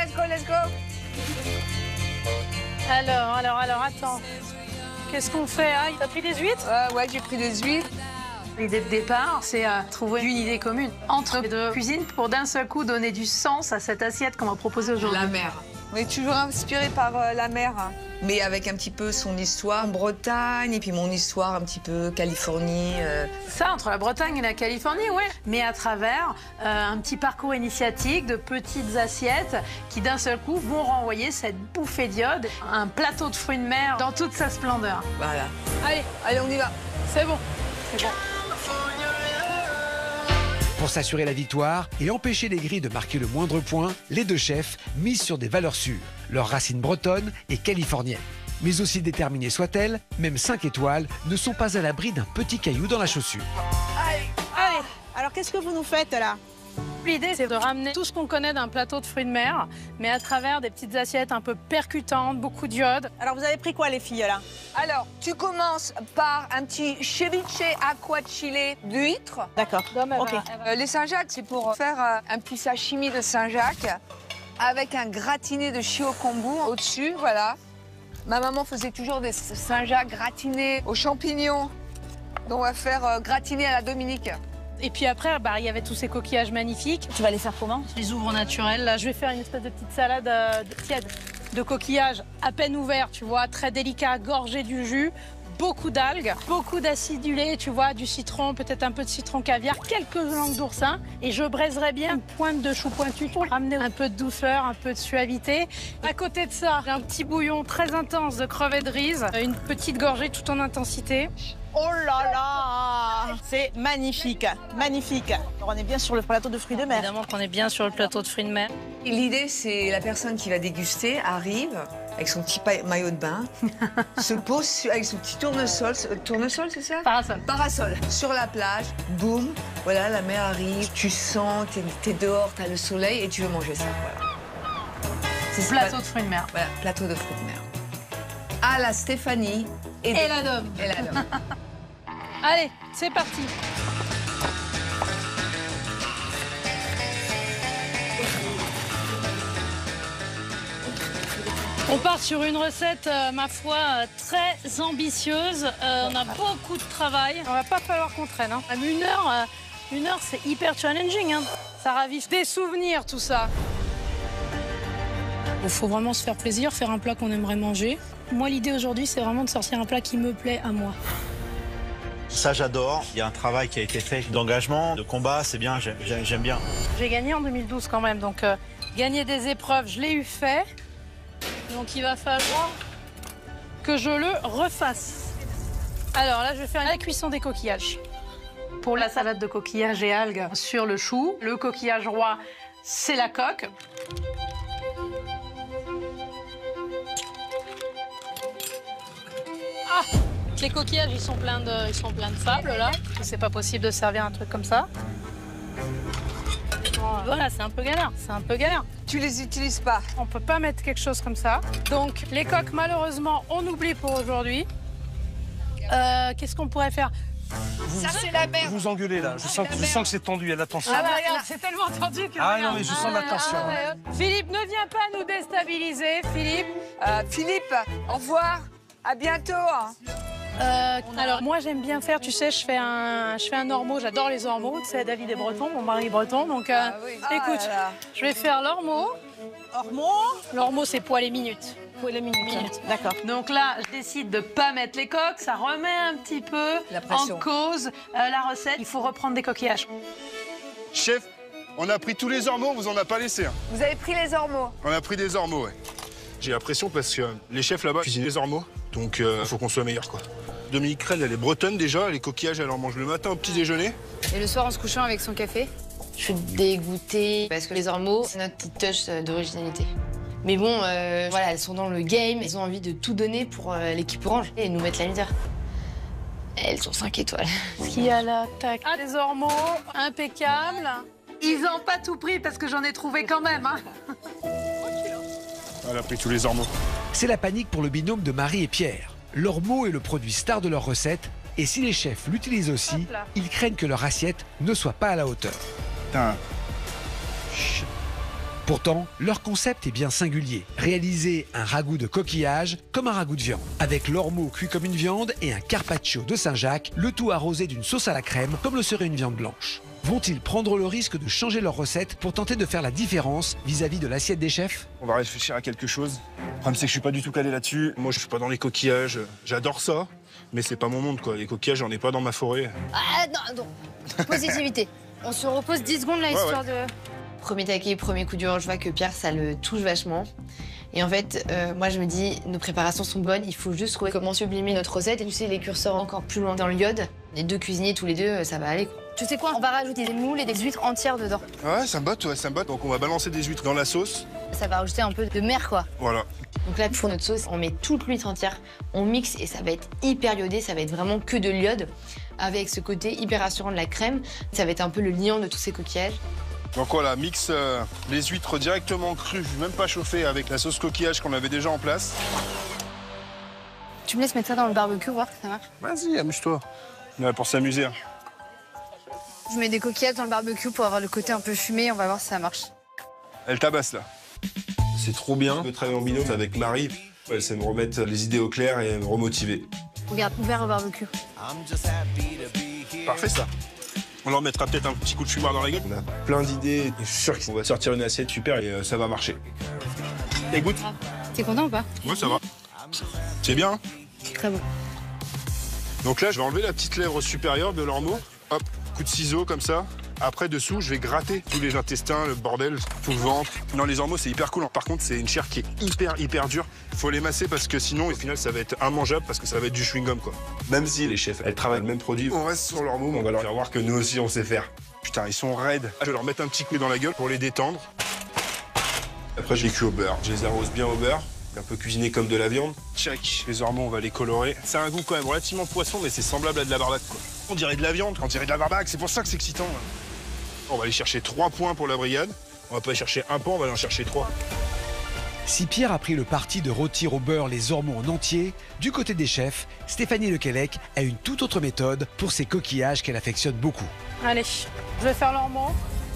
Alors, attends. Qu'est-ce qu'on fait, hein? T'as pris des huîtres? Ouais, j'ai pris des huîtres. L'idée de départ, c'est trouver une idée commune entre les 2 cuisines pour d'un seul coup donner du sens à cette assiette qu'on va proposer aujourd'hui. La mer. On est toujours inspiré par la mer, hein. Mais avec un petit peu son histoire en Bretagne et puis mon histoire un petit peu Californie. Ça, entre la Bretagne et la Californie, ouais. Mais à travers un petit parcours initiatique de petites assiettes qui d'un seul coup vont renvoyer cette bouffée d'iode, un plateau de fruits de mer dans toute sa splendeur. Voilà. Allez, on y va. C'est bon. Pour s'assurer la victoire et empêcher les grilles de marquer le moindre point, les 2 chefs misent sur des valeurs sûres, leurs racines bretonnes et californiennes. Mais aussi déterminées soient-elles, même 5 étoiles ne sont pas à l'abri d'un petit caillou dans la chaussure. Allez. Alors, qu'est-ce que vous nous faites, là? L'idée, c'est de ramener tout ce qu'on connaît d'un plateau de fruits de mer, mais à travers des petites assiettes un peu percutantes, beaucoup d'iode. Alors, vous avez pris quoi, les filles, là? Alors, tu commences par un petit ceviche aqua chile d'huître. D'accord. Ok. Les Saint-Jacques, c'est pour faire un petit sashimi de Saint-Jacques avec un gratiné de shio kombu au-dessus, voilà. Ma maman faisait toujours des Saint-Jacques gratinés aux champignons. Donc, on va faire gratiner à la Dominique. Et puis après, il y avait tous ces coquillages magnifiques. Tu vas les faire comment? Je les ouvre au naturel. Là, je vais faire une espèce de petite salade tiède de coquillages à peine ouverts, tu vois, très délicat, gorgé du jus. Beaucoup d'algues, beaucoup d'acidulé, tu vois, du citron, peut-être un peu de citron caviar, quelques langues d'oursin. Et je braiserai bien une pointe de chou pointu pour ramener un peu de douceur, un peu de suavité. À côté de ça, j'ai un petit bouillon très intense de crevettes grises, une petite gorgée tout en intensité. Oh là là! C'est magnifique, magnifique. Alors, on est bien sur le plateau de fruits de mer. Évidemment qu'on est bien sur le plateau de fruits de mer. L'idée, c'est la personne qui va déguster arrive avec son petit maillot de bain, se pose avec son petit tournesol. Tournesol, c'est ça? Parasol. Parasol. Sur la plage, boum, voilà, la mer arrive, tu sens, t'es dehors, t'as le soleil et tu veux manger ça, voilà. C'est plateau de fruits de mer. Voilà, plateau de fruits de mer. À la Stéphanie et la Dom. Et la Dom. Allez, c'est parti. On part sur une recette, ma foi, très ambitieuse. On a beaucoup de travail. On va pas falloir qu'on traîne. Hein. Une heure, c'est hyper challenging. Hein. Ça ravive des souvenirs, tout ça. Il faut vraiment se faire plaisir, faire un plat qu'on aimerait manger. Moi, l'idée aujourd'hui, c'est vraiment de sortir un plat qui me plaît à moi. Ça, j'adore. Il y a un travail qui a été fait d'engagement, de combat, c'est bien, j'aime bien. J'ai gagné en 2012 quand même, donc gagner des épreuves, je l'ai eu fait. Donc il va falloir que je le refasse. Alors là, je vais faire la cuisson des coquillages. Pour la salade de coquillages et algues sur le chou, le coquillage roi, c'est la coque. Ah! Les coquillages, ils sont pleins de sable, là. C'est pas possible de servir un truc comme ça. Voilà, c'est un peu galère, Tu les utilises pas? On peut pas mettre quelque chose comme ça. Donc, les coques, malheureusement, on oublie pour aujourd'hui. Qu'est-ce qu'on pourrait faire? Ça, c'est la merde. Vous engueulez, là. Je sens que c'est tendu, il y a de la tension. Ah bah regarde, c'est tellement tendu que... Ah non, mais je sens la tension. Philippe, ne viens pas nous déstabiliser, Philippe. Philippe, au revoir. À bientôt. Alors moi j'aime bien faire, tu sais, je fais un ormeau, j'adore les ormeaux, tu sais, David est breton, mon mari est breton, donc écoute, je vais faire l'ormeau. L'ormeau c'est poêle et minutes. D'accord. Donc là, je décide de pas mettre les coques, ça remet un petit peu en cause la recette. Il faut reprendre des coquillages. Chef, on a pris tous les ormeaux, on vous en a pas laissé. Hein. Vous avez pris les ormeaux? On a pris des ormeaux, ouais. J'ai la pression parce que les chefs là-bas cuisinent les ormeaux, donc il faut qu'on soit meilleur, quoi. Dominique Crenne, elle est bretonne déjà, les coquillages, elle en mange le matin au petit déjeuner. Et le soir en se couchant avec son café. Je suis dégoûtée parce que les ormeaux, c'est notre petite touche d'originalité. Mais bon, voilà, elles sont dans le game, elles ont envie de tout donner pour l'équipe orange et nous mettre la misère. Elles sont 5 étoiles. Ce qu'il y a là, tac. Ah, des ormeaux, impeccables. Ils n'ont pas tout pris parce que j'en ai trouvé quand même. Hein. Elle a pris tous les ormeaux. C'est la panique pour le binôme de Marie et Pierre. L'ormeau est le produit star de leur recette, et si les chefs l'utilisent aussi, ils craignent que leur assiette ne soit pas à la hauteur. Putain. Pourtant, leur concept est bien singulier. Réaliser un ragoût de coquillage comme un ragoût de viande. Avec l'ormeau cuit comme une viande et un carpaccio de Saint-Jacques, le tout arrosé d'une sauce à la crème comme le serait une viande blanche. Vont-ils prendre le risque de changer leur recette pour tenter de faire la différence vis-à-vis de l'assiette des chefs? On va réfléchir à quelque chose. Le problème, c'est que je suis pas du tout calé là-dessus. Moi, je suis pas dans les coquillages. J'adore ça, mais c'est pas mon monde, quoi. Les coquillages, j'en ai pas dans ma forêt. Ah non. Positivité. On se repose 10 secondes là, histoire de... Premier taquet, premier coup dur, je vois que Pierre, ça le touche vachement. Et en fait, moi, je me dis, nos préparations sont bonnes, il faut juste trouver comment sublimer notre recette. Et tu sais, les curseurs encore plus loin dans le iode. Les deux cuisiniers, tous les deux, ça va aller, quoi. Tu sais quoi? On va rajouter des moules et des huîtres entières dedans. Ouais, ça me botte, Donc on va balancer des huîtres dans la sauce. Ça va rajouter un peu de mer, quoi. Voilà. Donc là, pour notre sauce, on met toute l'huître entière, on mixe et ça va être hyper iodé, ça va être vraiment que de l'iode, avec ce côté hyper rassurant de la crème. Ça va être un peu le liant de tous ces coquillages. Donc voilà, mixe les huîtres directement crues, même pas chauffées, avec la sauce coquillage qu'on avait déjà en place. Tu me laisses mettre ça dans le barbecue, voir si ça marche? Vas-y, amuse-toi. On est là pour s'amuser. Hein. Je mets des coquillages dans le barbecue pour avoir le côté un peu fumé, on va voir si ça marche. Elle tabasse là. C'est trop bien de travailler en binôme avec Marie. Elle sait me remettre les idées au clair et me remotiver. Regarde, ouvert au barbecue. Parfait ça. On leur mettra peut-être un petit coup de fumoir dans la gueule. On a plein d'idées. Je suis sûr qu'on va sortir une assiette super et ça va marcher. Et goûte. T'es content ou pas? Ouais, ça va. C'est bien. Hein? C'est très bon. Donc là, je vais enlever la petite lèvre supérieure de l'ormeau. Hop, coup de ciseau comme ça. Après, dessous, je vais gratter tous les intestins, le bordel, tout le ventre. Non, les ormeaux, c'est hyper cool. Par contre, c'est une chair qui est hyper dure. Faut les masser parce que sinon, au final, ça va être immangeable parce que ça va être du chewing-gum, quoi. Même si les chefs, elles travaillent le même produit, on reste sur l'ormeau, mais on va leur faire voir que nous aussi, on sait faire. Putain, ils sont raides. Je vais leur mettre un petit coup dans la gueule pour les détendre. Après, je les cuis au beurre. Je les arrose bien au beurre. Un peu cuisiné comme de la viande. Check. Les ormeaux, on va les colorer. C'est un goût quand même relativement poisson, mais c'est semblable à de la barbaque, quoi. On dirait de la viande, on dirait de la barbaque. C'est pour ça que c'est excitant. Là. On va aller chercher 3 points pour la brigade. On va pas chercher un point, on va aller en chercher 3. Si Pierre a pris le parti de rôtir au beurre les ormeaux en entier, du côté des chefs, Stéphanie Lequelec a une toute autre méthode pour ses coquillages qu'elle affectionne beaucoup. Allez, je vais faire l'ormeau.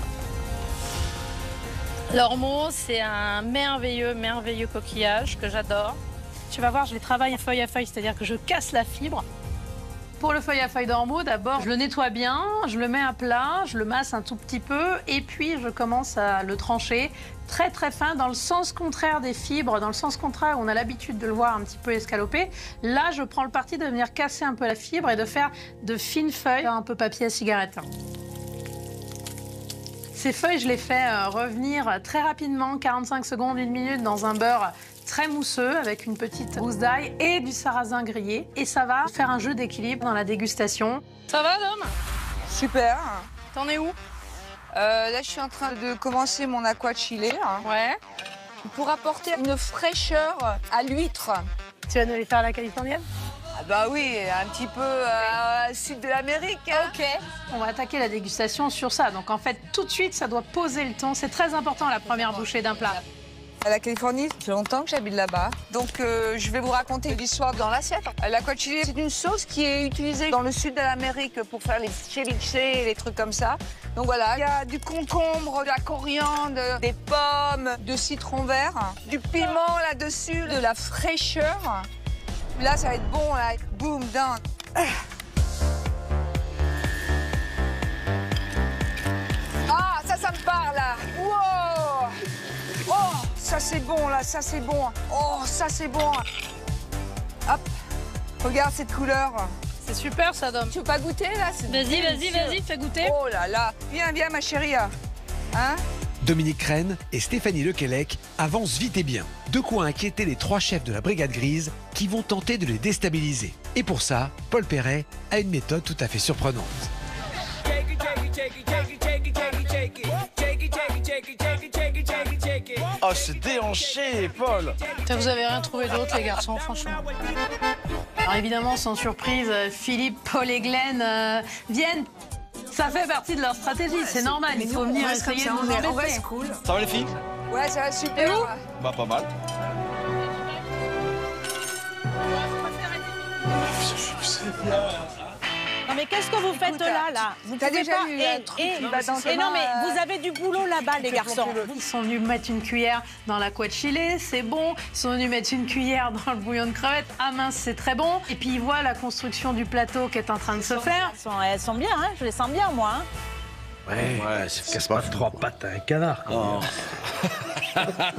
L'ormeau, c'est un merveilleux coquillage que j'adore. Tu vas voir, je les travaille feuille à feuille, c'est-à-dire que je casse la fibre. Pour le feuille à feuille d'ormeau, d'abord, je le nettoie bien, je le mets à plat, je le masse un tout petit peu et puis je commence à le trancher très fin dans le sens contraire des fibres, dans le sens contraire où on a l'habitude de le voir un petit peu escalopé. Là, je prends le parti de venir casser un peu la fibre et de faire de fines feuilles, un peu papier à cigarette. Ces feuilles, je les fais revenir très rapidement, 45 secondes, 1 minute, dans un beurre très mousseux avec une petite gousse d'ail et du sarrasin grillé. Et ça va faire un jeu d'équilibre dans la dégustation. Ça va, Dom? Super. T'en es où? Là, je suis en train de commencer mon aqua chile. Ouais. Pour apporter une fraîcheur à l'huître. Tu vas nous les faire à la californienne? Ah bah oui, un petit peu sud de l'Amérique. Hein. Ok. On va attaquer la dégustation sur ça. Donc en fait, tout de suite, ça doit poser le ton. C'est très important la première bouchée d'un plat. À la Californie, ça fait longtemps que j'habite là-bas. Donc je vais vous raconter l'histoire dans l'assiette. L'aqua chile, c'est une sauce qui est utilisée dans le sud de l'Amérique pour faire les ceviches et les trucs comme ça. Donc voilà, il y a du concombre, de la coriandre, des pommes, de citron vert, du piment là-dessus, de la fraîcheur. Là, ça va être bon, là. Boum, down. Ah, ça me parle, là. Wow. Oh, ça, c'est bon, là. Ça, c'est bon. Oh, ça, c'est bon. Hop. Regarde cette couleur. C'est super, ça, Dom. Tu veux pas goûter, là? Vas-y, fais goûter. Oh là là. Viens, ma chérie. Hein? Dominique Crène et Stéphanie Lequelec avancent vite et bien. De quoi inquiéter les 3 chefs de la brigade grise qui vont tenter de les déstabiliser. Et pour ça, Paul Perret a une méthode tout à fait surprenante. Oh, c'est déhanché, Paul. Vous avez rien trouvé d'autre, les garçons, franchement. Alors évidemment, sans surprise, Philippe, Paul et Glenn viennent. Ça fait partie de leur stratégie, c'est normal. Il faut venir essayer de nous embêter. On reste cool. Ça va les filles? Ouais, ça va super. Bah pas mal. Non mais qu'est-ce que vous faites là Vous t'as pouvez déjà pas... eu un truc qui va dans Et non mais vous avez du boulot là-bas les garçons. Ils sont venus mettre une cuillère dans l'aqua chile, c'est bon. Ils sont venus mettre une cuillère dans le bouillon de crevettes, ah mince, c'est très bon. Et puis ils voient la construction du plateau qui est en train de se faire. Elles sont bien, hein, je les sens bien moi. Hein. Ouais, c'est casse pas 3 pattes à un canard. Quoi. Oh.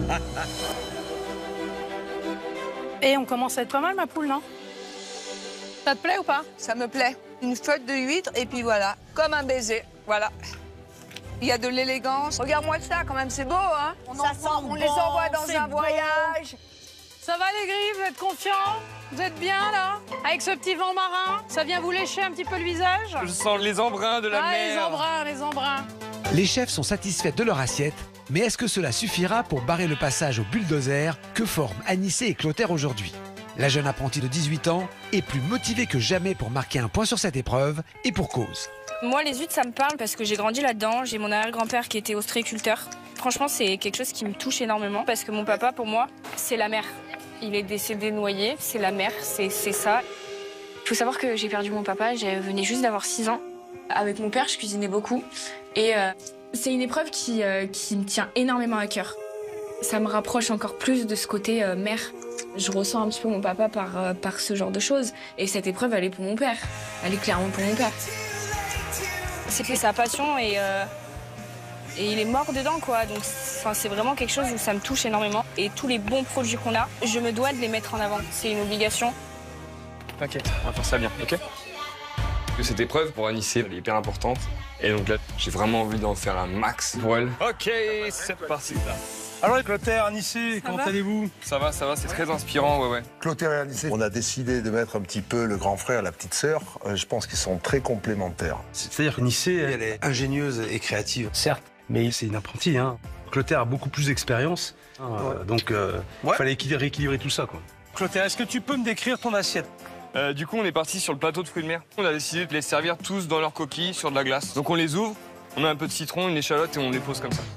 Et on commence à être pas mal, ma poule, non? Ça te plaît ou pas? Ça me plaît. Une feuille de huître et puis voilà, comme un baiser, voilà. Il y a de l'élégance. Regarde-moi ça quand même, c'est beau, hein? On les envoie dans un voyage. Ça va les gris, vous êtes confiants? Vous êtes bien là? Avec ce petit vent marin? Ça vient vous lécher un petit peu le visage? Je sens les embruns de la mer. Les embruns. Les chefs sont satisfaits de leur assiette, mais est-ce que cela suffira pour barrer le passage au bulldozer que forment Anissé et Clotaire aujourd'hui? La jeune apprentie de 18 ans est plus motivée que jamais pour marquer un point sur cette épreuve, et pour cause. Moi, les huîtres, ça me parle parce que j'ai grandi là-dedans. J'ai mon arrière-grand-père qui était ostréiculteur. Franchement, c'est quelque chose qui me touche énormément parce que mon papa, pour moi, c'est la mer. Il est décédé noyé, c'est la mer, c'est ça. Il faut savoir que j'ai perdu mon papa, je venais juste d'avoir 6 ans. Avec mon père, je cuisinais beaucoup. Et c'est une épreuve qui me tient énormément à cœur. Ça me rapproche encore plus de ce côté mère. Je ressens un petit peu mon papa par ce genre de choses. Et cette épreuve, elle est pour mon père. Elle est clairement pour mon père. C'est sa passion et il est mort dedans, quoi. Donc c'est vraiment quelque chose où ça me touche énormément. Et tous les bons produits qu'on a, je me dois de les mettre en avant. C'est une obligation. T'inquiète, on va faire ça bien, ok? Cette épreuve pour Anissé, elle est hyper importante. Et donc là, j'ai vraiment envie d'en faire un max pour elle. Ok, c'est parti. Alors Clotaire, Anissé, comment allez-vous? Ça va, c'est très inspirant, ouais. Clotaire et Anissé, on a décidé de mettre un petit peu le grand frère et la petite sœur. Je pense qu'ils sont très complémentaires. C'est-à-dire qu'Anissé, elle est ingénieuse et créative, certes, mais c'est une apprentie, hein. Clotaire a beaucoup plus d'expérience, donc il fallait rééquilibrer tout ça, quoi. Clotaire, est-ce que tu peux me décrire ton assiette? Du coup, on est parti sur le plateau de fruits de mer. On a décidé de les servir tous dans leur coquille sur de la glace. Donc on les ouvre, on met un peu de citron, une échalote et on les pose comme ça.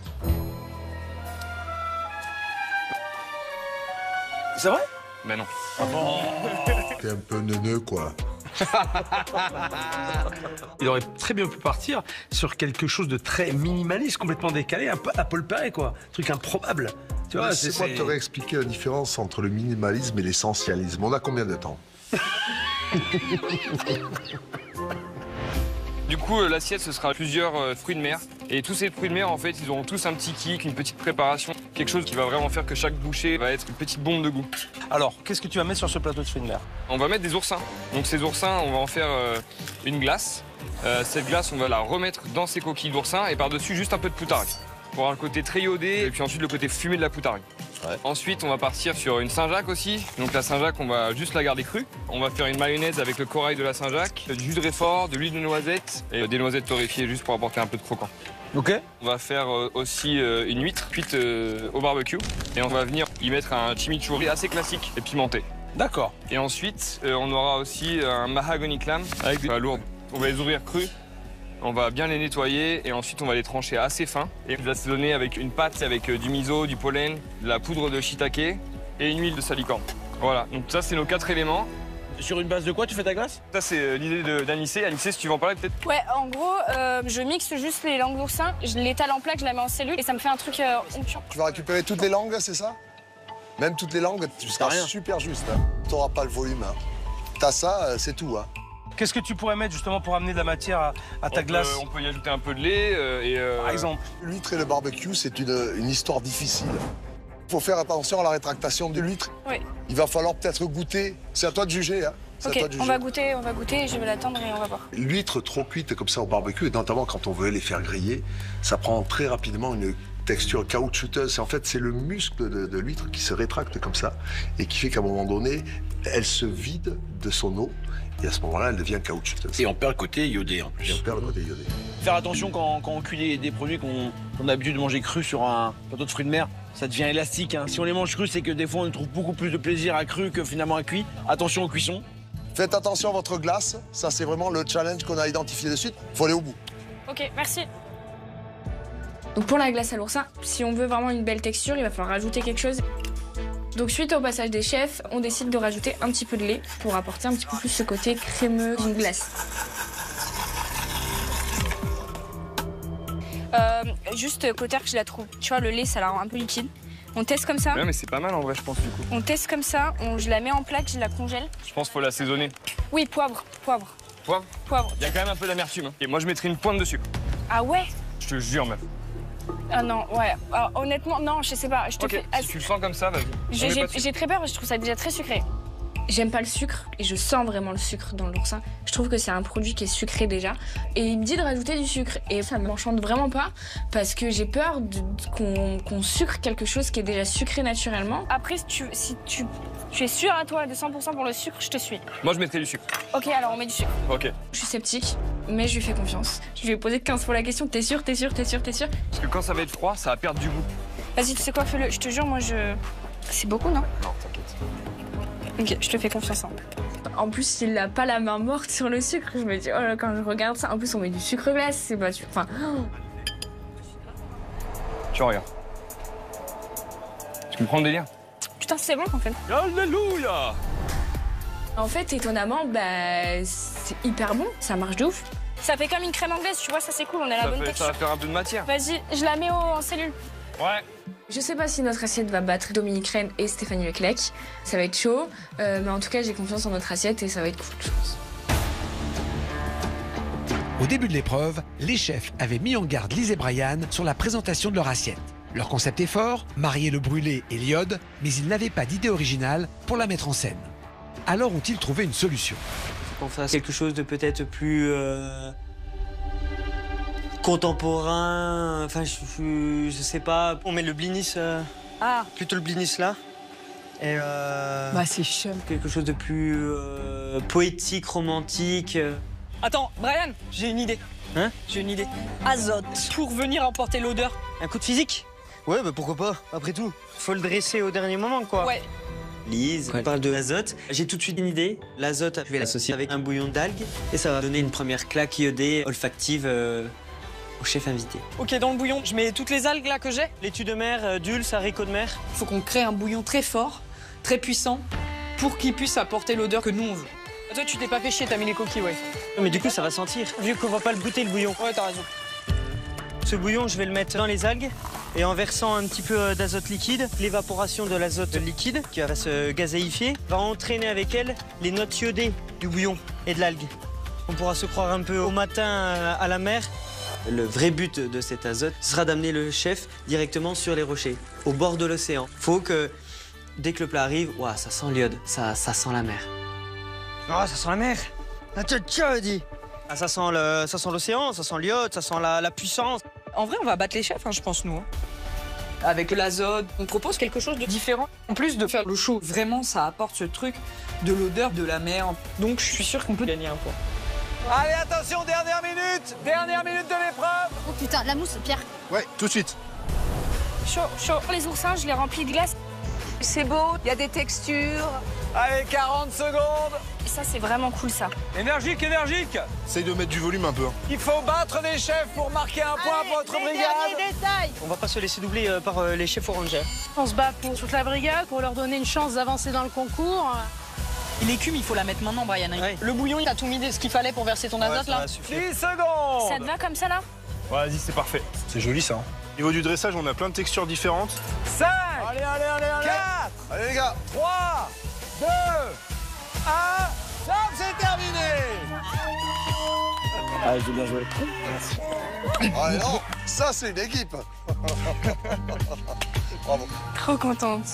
C'est vrai? Ben non. T'es un peu neuneux, quoi. Il aurait très bien pu partir sur quelque chose de très minimaliste, complètement décalé, un peu à Paul Perret, quoi. Un truc improbable. Tu vois, c'est moi qui t'aurais expliqué la différence entre le minimalisme et l'essentialisme. On a combien de temps? Du coup, l'assiette, ce sera plusieurs fruits de mer. Et tous ces fruits de mer, en fait, ils auront tous un petit kick, une petite préparation. Quelque chose qui va vraiment faire que chaque bouchée va être une petite bombe de goût. Alors, qu'est-ce que tu vas mettre sur ce plateau de fruits de mer? On va mettre des oursins. Donc ces oursins, on va en faire une glace. Cette glace, on va la remettre dans ces coquilles d'oursins et par-dessus, juste un peu de poutargue. Pour avoir le côté très iodé et puis ensuite le côté fumé de la poutargue. Ouais. Ensuite, on va partir sur une Saint-Jacques aussi. Donc la Saint-Jacques, on va juste la garder crue. On va faire une mayonnaise avec le corail de la Saint-Jacques, du jus de réfort, de l'huile de noisette et des noisettes torréfiées juste pour apporter un peu de croquant. Ok. On va faire aussi une huître cuite au barbecue. Et on va venir y mettre un chimichurri assez classique et pimenté. D'accord. Et ensuite, on aura aussi un mahagoni clam avec de la lourde. On va les ouvrir crus. On va bien les nettoyer et ensuite on va les trancher assez fins et les assaisonner avec une pâte avec du miso, du pollen, de la poudre de shiitake et une huile de salicorne. Voilà, donc ça c'est nos 4 éléments. Sur une base de quoi tu fais ta glace? Ça c'est l'idée d'Anissé. Anissé, si tu veux en parler peut-être? Ouais, en gros, je mixe juste les langues d'oursin, je l'étale en plaque, je la mets en cellule et ça me fait un truc onctueux. Tu vas récupérer toutes les langues, c'est ça? Même toutes les langues, tu seras super juste. Hein. T'auras pas le volume. Hein. T'as ça, c'est tout. Hein. Qu'est-ce que tu pourrais mettre justement pour amener de la matière à ta glace? On peut y ajouter un peu de lait Par exemple. L'huître et le barbecue, c'est une histoire difficile. Il faut faire attention à la rétractation de l'huître. Oui. Il va falloir peut-être goûter. C'est à toi de juger. Hein. Ok, on va goûter, je vais l'attendre et on va voir. L'huître trop cuite comme ça au barbecue, et notamment quand on veut les faire griller, ça prend très rapidement une texture caoutchouteuse. En fait, c'est le muscle de l'huître qui se rétracte comme ça et qui fait qu'à un moment donné, elle se vide de son eau. Et à ce moment-là, elle devient caoutchouteuse. Et on perd le côté iodé en plus. Et on perd le côté iodé. Faire attention quand on cuit des produits qu'on a l'habitude de manger crus sur un plateau de fruits de mer, ça devient élastique. Hein. Si on les mange crus, c'est que des fois on trouve beaucoup plus de plaisir à cru que finalement à cuit. Attention aux cuissons. Faites attention à votre glace. Ça, c'est vraiment le challenge qu'on a identifié de suite. Il faut aller au bout. Ok, merci. Donc pour la glace à l'oursin, si on veut vraiment une belle texture, il va falloir rajouter quelque chose. Donc suite au passage des chefs, on décide de rajouter un petit peu de lait pour apporter un petit peu plus ce côté crémeux d'une glace. Juste Clotaire, que je la trouve. Tu vois, le lait, ça la rend un peu liquide. On teste comme ça. Ouais, mais c'est pas mal en vrai, je pense, du coup. On teste comme ça, je la mets en plaque, je la congèle. Je pense qu'il faut l'assaisonner. Oui, poivre. Poivre? Poivre. Il y a quand même un peu d'amertume. Et moi, je mettrais une pointe de sucre. Ah ouais? Je te jure, meuf. Ah non, ouais. Alors, honnêtement, non, je sais pas. Je te fais... Si tu le sens comme ça, vas-y. J'ai très peur parce que je trouve ça déjà très sucré. J'aime pas le sucre et je sens vraiment le sucre dans l'oursin. Je trouve que c'est un produit qui est sucré déjà. Et il me dit de rajouter du sucre. Et ça ne m'enchante vraiment pas parce que j'ai peur qu'on sucre quelque chose qui est déjà sucré naturellement. Après, si tu es sûr à toi de 100% pour le sucre, je te suis. Moi, je mettrais du sucre. Ok, alors on met du sucre. Ok. Je suis sceptique, mais je lui fais confiance. Je lui ai posé 15 fois la question. T'es sûr? Parce que quand ça va être froid, ça va perdre du goût. Vas-y, tu sais quoi, fais-le. Je te jure, moi, C'est beaucoup, non? Non, t'inquiète. Ok, je te fais confiance. En plus, il n'a pas la main morte sur le sucre. Je me dis, oh là, quand je regarde ça, en plus, on met du sucre glace, c'est pas sûr. Enfin. Tu regardes. Tu comprends le délire? Putain, c'est bon en fait. Alléluia! En fait, étonnamment, c'est hyper bon. Ça marche de ouf. Ça fait comme une crème anglaise, tu vois, ça c'est cool, on a la bonne texture. Ça va faire un peu de matière. Vas-y, je la mets en cellule. Ouais. Je sais pas si notre assiette va battre Dominique Rennes et Stéphanie Leclerc. Ça va être chaud, mais en tout cas, j'ai confiance en notre assiette et ça va être cool, je pense. Au début de l'épreuve, les chefs avaient mis en garde Lise et Brian sur la présentation de leur assiette. Leur concept est fort, marier le brûlé et l'iode, mais ils n'avaient pas d'idée originale pour la mettre en scène. Alors ont-ils trouvé une solution? Qu'on fasse quelque chose de peut-être plus contemporain, enfin je sais pas. On met le blinis, plutôt le blinis là. Et c'est chum. Quelque chose de plus poétique, romantique. Attends, Brian, j'ai une idée. Hein? J'ai une idée. Azote, pour venir emporter l'odeur. Un coup de physique? Ouais, bah pourquoi pas, après tout. Faut le dresser au dernier moment, quoi. Ouais. Lise, on parle de l'azote. J'ai tout de suite une idée. L'azote, je vais l'associer avec un bouillon d'algues et ça va donner une première claque iodée olfactive au chef invité. Ok, dans le bouillon, je mets toutes les algues là que j'ai. Laitue de mer, dulce, haricots de mer. Il faut qu'on crée un bouillon très fort, très puissant, pour qu'il puisse apporter l'odeur que nous on veut. Toi, tu t'es pas fait chier, t'as mis les coquilles, ouais. Mais du coup, ça va sentir, vu qu'on va pas le goûter le bouillon. Ouais, t'as raison. Ce bouillon, je vais le mettre dans les algues et en versant un petit peu d'azote liquide, l'évaporation de l'azote liquide qui va se gazéifier va entraîner avec elle les notes iodées du bouillon et de l'algue. On pourra se croire un peu au matin à la mer. Le vrai but de cet azote sera d'amener le chef directement sur les rochers, au bord de l'océan. Faut que dès que le plat arrive, ouah, ça sent l'iode, ça sent la mer. Ah, ça sent la mer. Tiens, dit. Ah, ça sent l'océan, ça sent l'iode, ça sent la puissance. En vrai, on va battre les chefs, je pense, nous. Avec l'azote, on propose quelque chose de différent. En plus de faire le show, vraiment, ça apporte ce truc de l'odeur de la mer. Donc, je suis sûr qu'on peut gagner un point. Allez, attention, dernière minute de l'épreuve. Oh putain, la mousse, Pierre. Ouais, tout de suite. Chaud, chaud. Les oursins, je les remplis de glace. C'est beau, il y a des textures. Allez, 40 secondes. Et ça, c'est vraiment cool, ça. Énergique, énergique. Essaye de mettre du volume un peu. Il faut battre les chefs pour marquer un point pour votre brigade. Détail. On va pas se laisser doubler par les chefs orangers. On se bat pour toute la brigade, pour leur donner une chance d'avancer dans le concours. Et l'écume, il faut la mettre maintenant, Brian. Ouais. Le bouillon, il a tout mis ce qu'il fallait pour verser ton azote, là. 10 secondes. Ça te va comme ça, là? Ouais, vas-y, c'est parfait. C'est joli, ça. Au niveau du dressage, on a plein de textures différentes. 5. Allez. 4. Allez, les gars. 3, 2, 1. Top, c'est terminé. Ah, j'ai bien joué. Allez, non, ça, c'est une équipe. Bravo. Trop contente.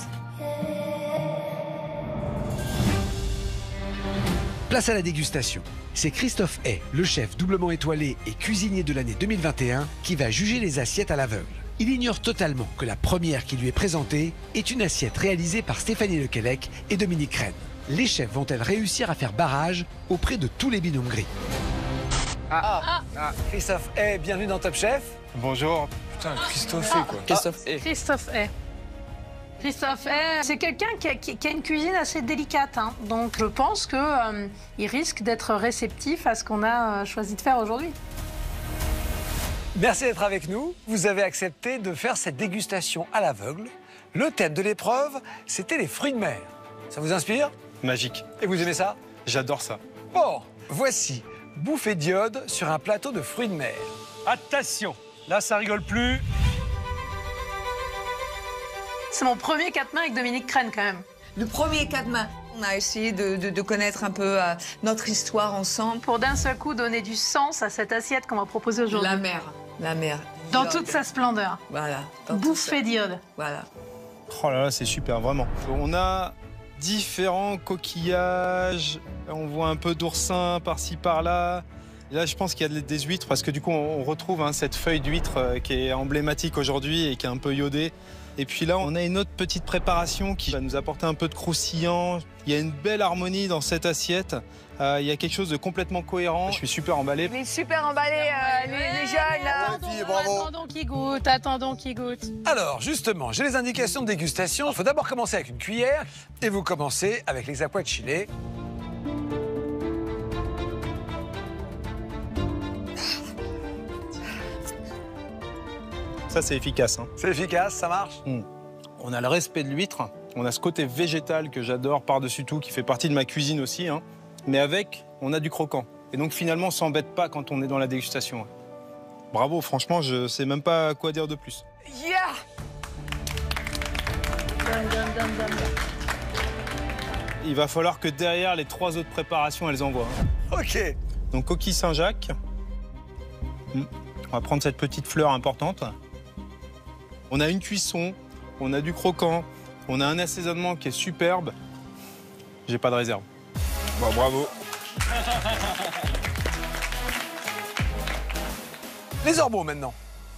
Place à la dégustation. C'est Christophe Hay, le chef doublement étoilé et cuisinier de l'année 2021, qui va juger les assiettes à l'aveugle. Il ignore totalement que la première qui lui est présentée est une assiette réalisée par Stéphanie Leclerc et Dominique Rennes. Les chefs vont-elles réussir à faire barrage auprès de tous les binômes gris? Christophe Hay, bienvenue dans Top Chef. Bonjour. Putain, Christophe Hay, quoi. Christophe Hay. Christophe Hay. Christophe Hay, c'est quelqu'un qui a une cuisine assez délicate. Hein. Donc je pense qu'il risque d'être réceptif à ce qu'on a choisi de faire aujourd'hui. Merci d'être avec nous. Vous avez accepté de faire cette dégustation à l'aveugle. Le thème de l'épreuve, c'était les fruits de mer. Ça vous inspire? Magique. Et vous aimez ça? J'adore ça. Bon, voici bouffée d'iode sur un plateau de fruits de mer. Attention, là ça rigole plus. C'est mon premier 4 mains avec Dominique Rennes quand même. Le premier 4 mains. On a essayé de connaître un peu notre histoire ensemble. Pour d'un seul coup donner du sens à cette assiette qu'on va proposer aujourd'hui. La mer. Dans toute sa splendeur. Voilà. Bouffée d'iode. Voilà. Oh là là, c'est super, vraiment. On a différents coquillages, on voit un peu d'oursin par-ci par-là. Et là, je pense qu'il y a des huîtres, parce que du coup, on retrouve cette feuille d'huître qui est emblématique aujourd'hui et qui est un peu iodée. Et puis là, on a une autre petite préparation qui va nous apporter un peu de croustillant. Il y a une belle harmonie dans cette assiette. Il y a quelque chose de complètement cohérent. Je suis super emballé. Il est super emballé, les jeunes, là. Attendons qu'il goûte. Alors, justement, j'ai les indications de dégustation. Il faut d'abord commencer avec une cuillère. Et vous commencez avec les aqua chile. Ça, c'est efficace. Hein. C'est efficace, ça marche. On a le respect de l'huître. On a ce côté végétal que j'adore par-dessus tout, qui fait partie de ma cuisine aussi. Hein. Mais avec, on a du croquant. Et donc, finalement, on s'embête pas quand on est dans la dégustation. Bravo, franchement, je sais même pas quoi dire de plus. Yeah! Il va falloir que derrière, les 3 autres préparations, elles envoient. Hein. OK. Donc, coquille Saint-Jacques. On va prendre cette petite fleur importante. On a une cuisson, on a du croquant, on a un assaisonnement qui est superbe. J'ai pas de réserve. Bon, bravo. Les ormeaux maintenant.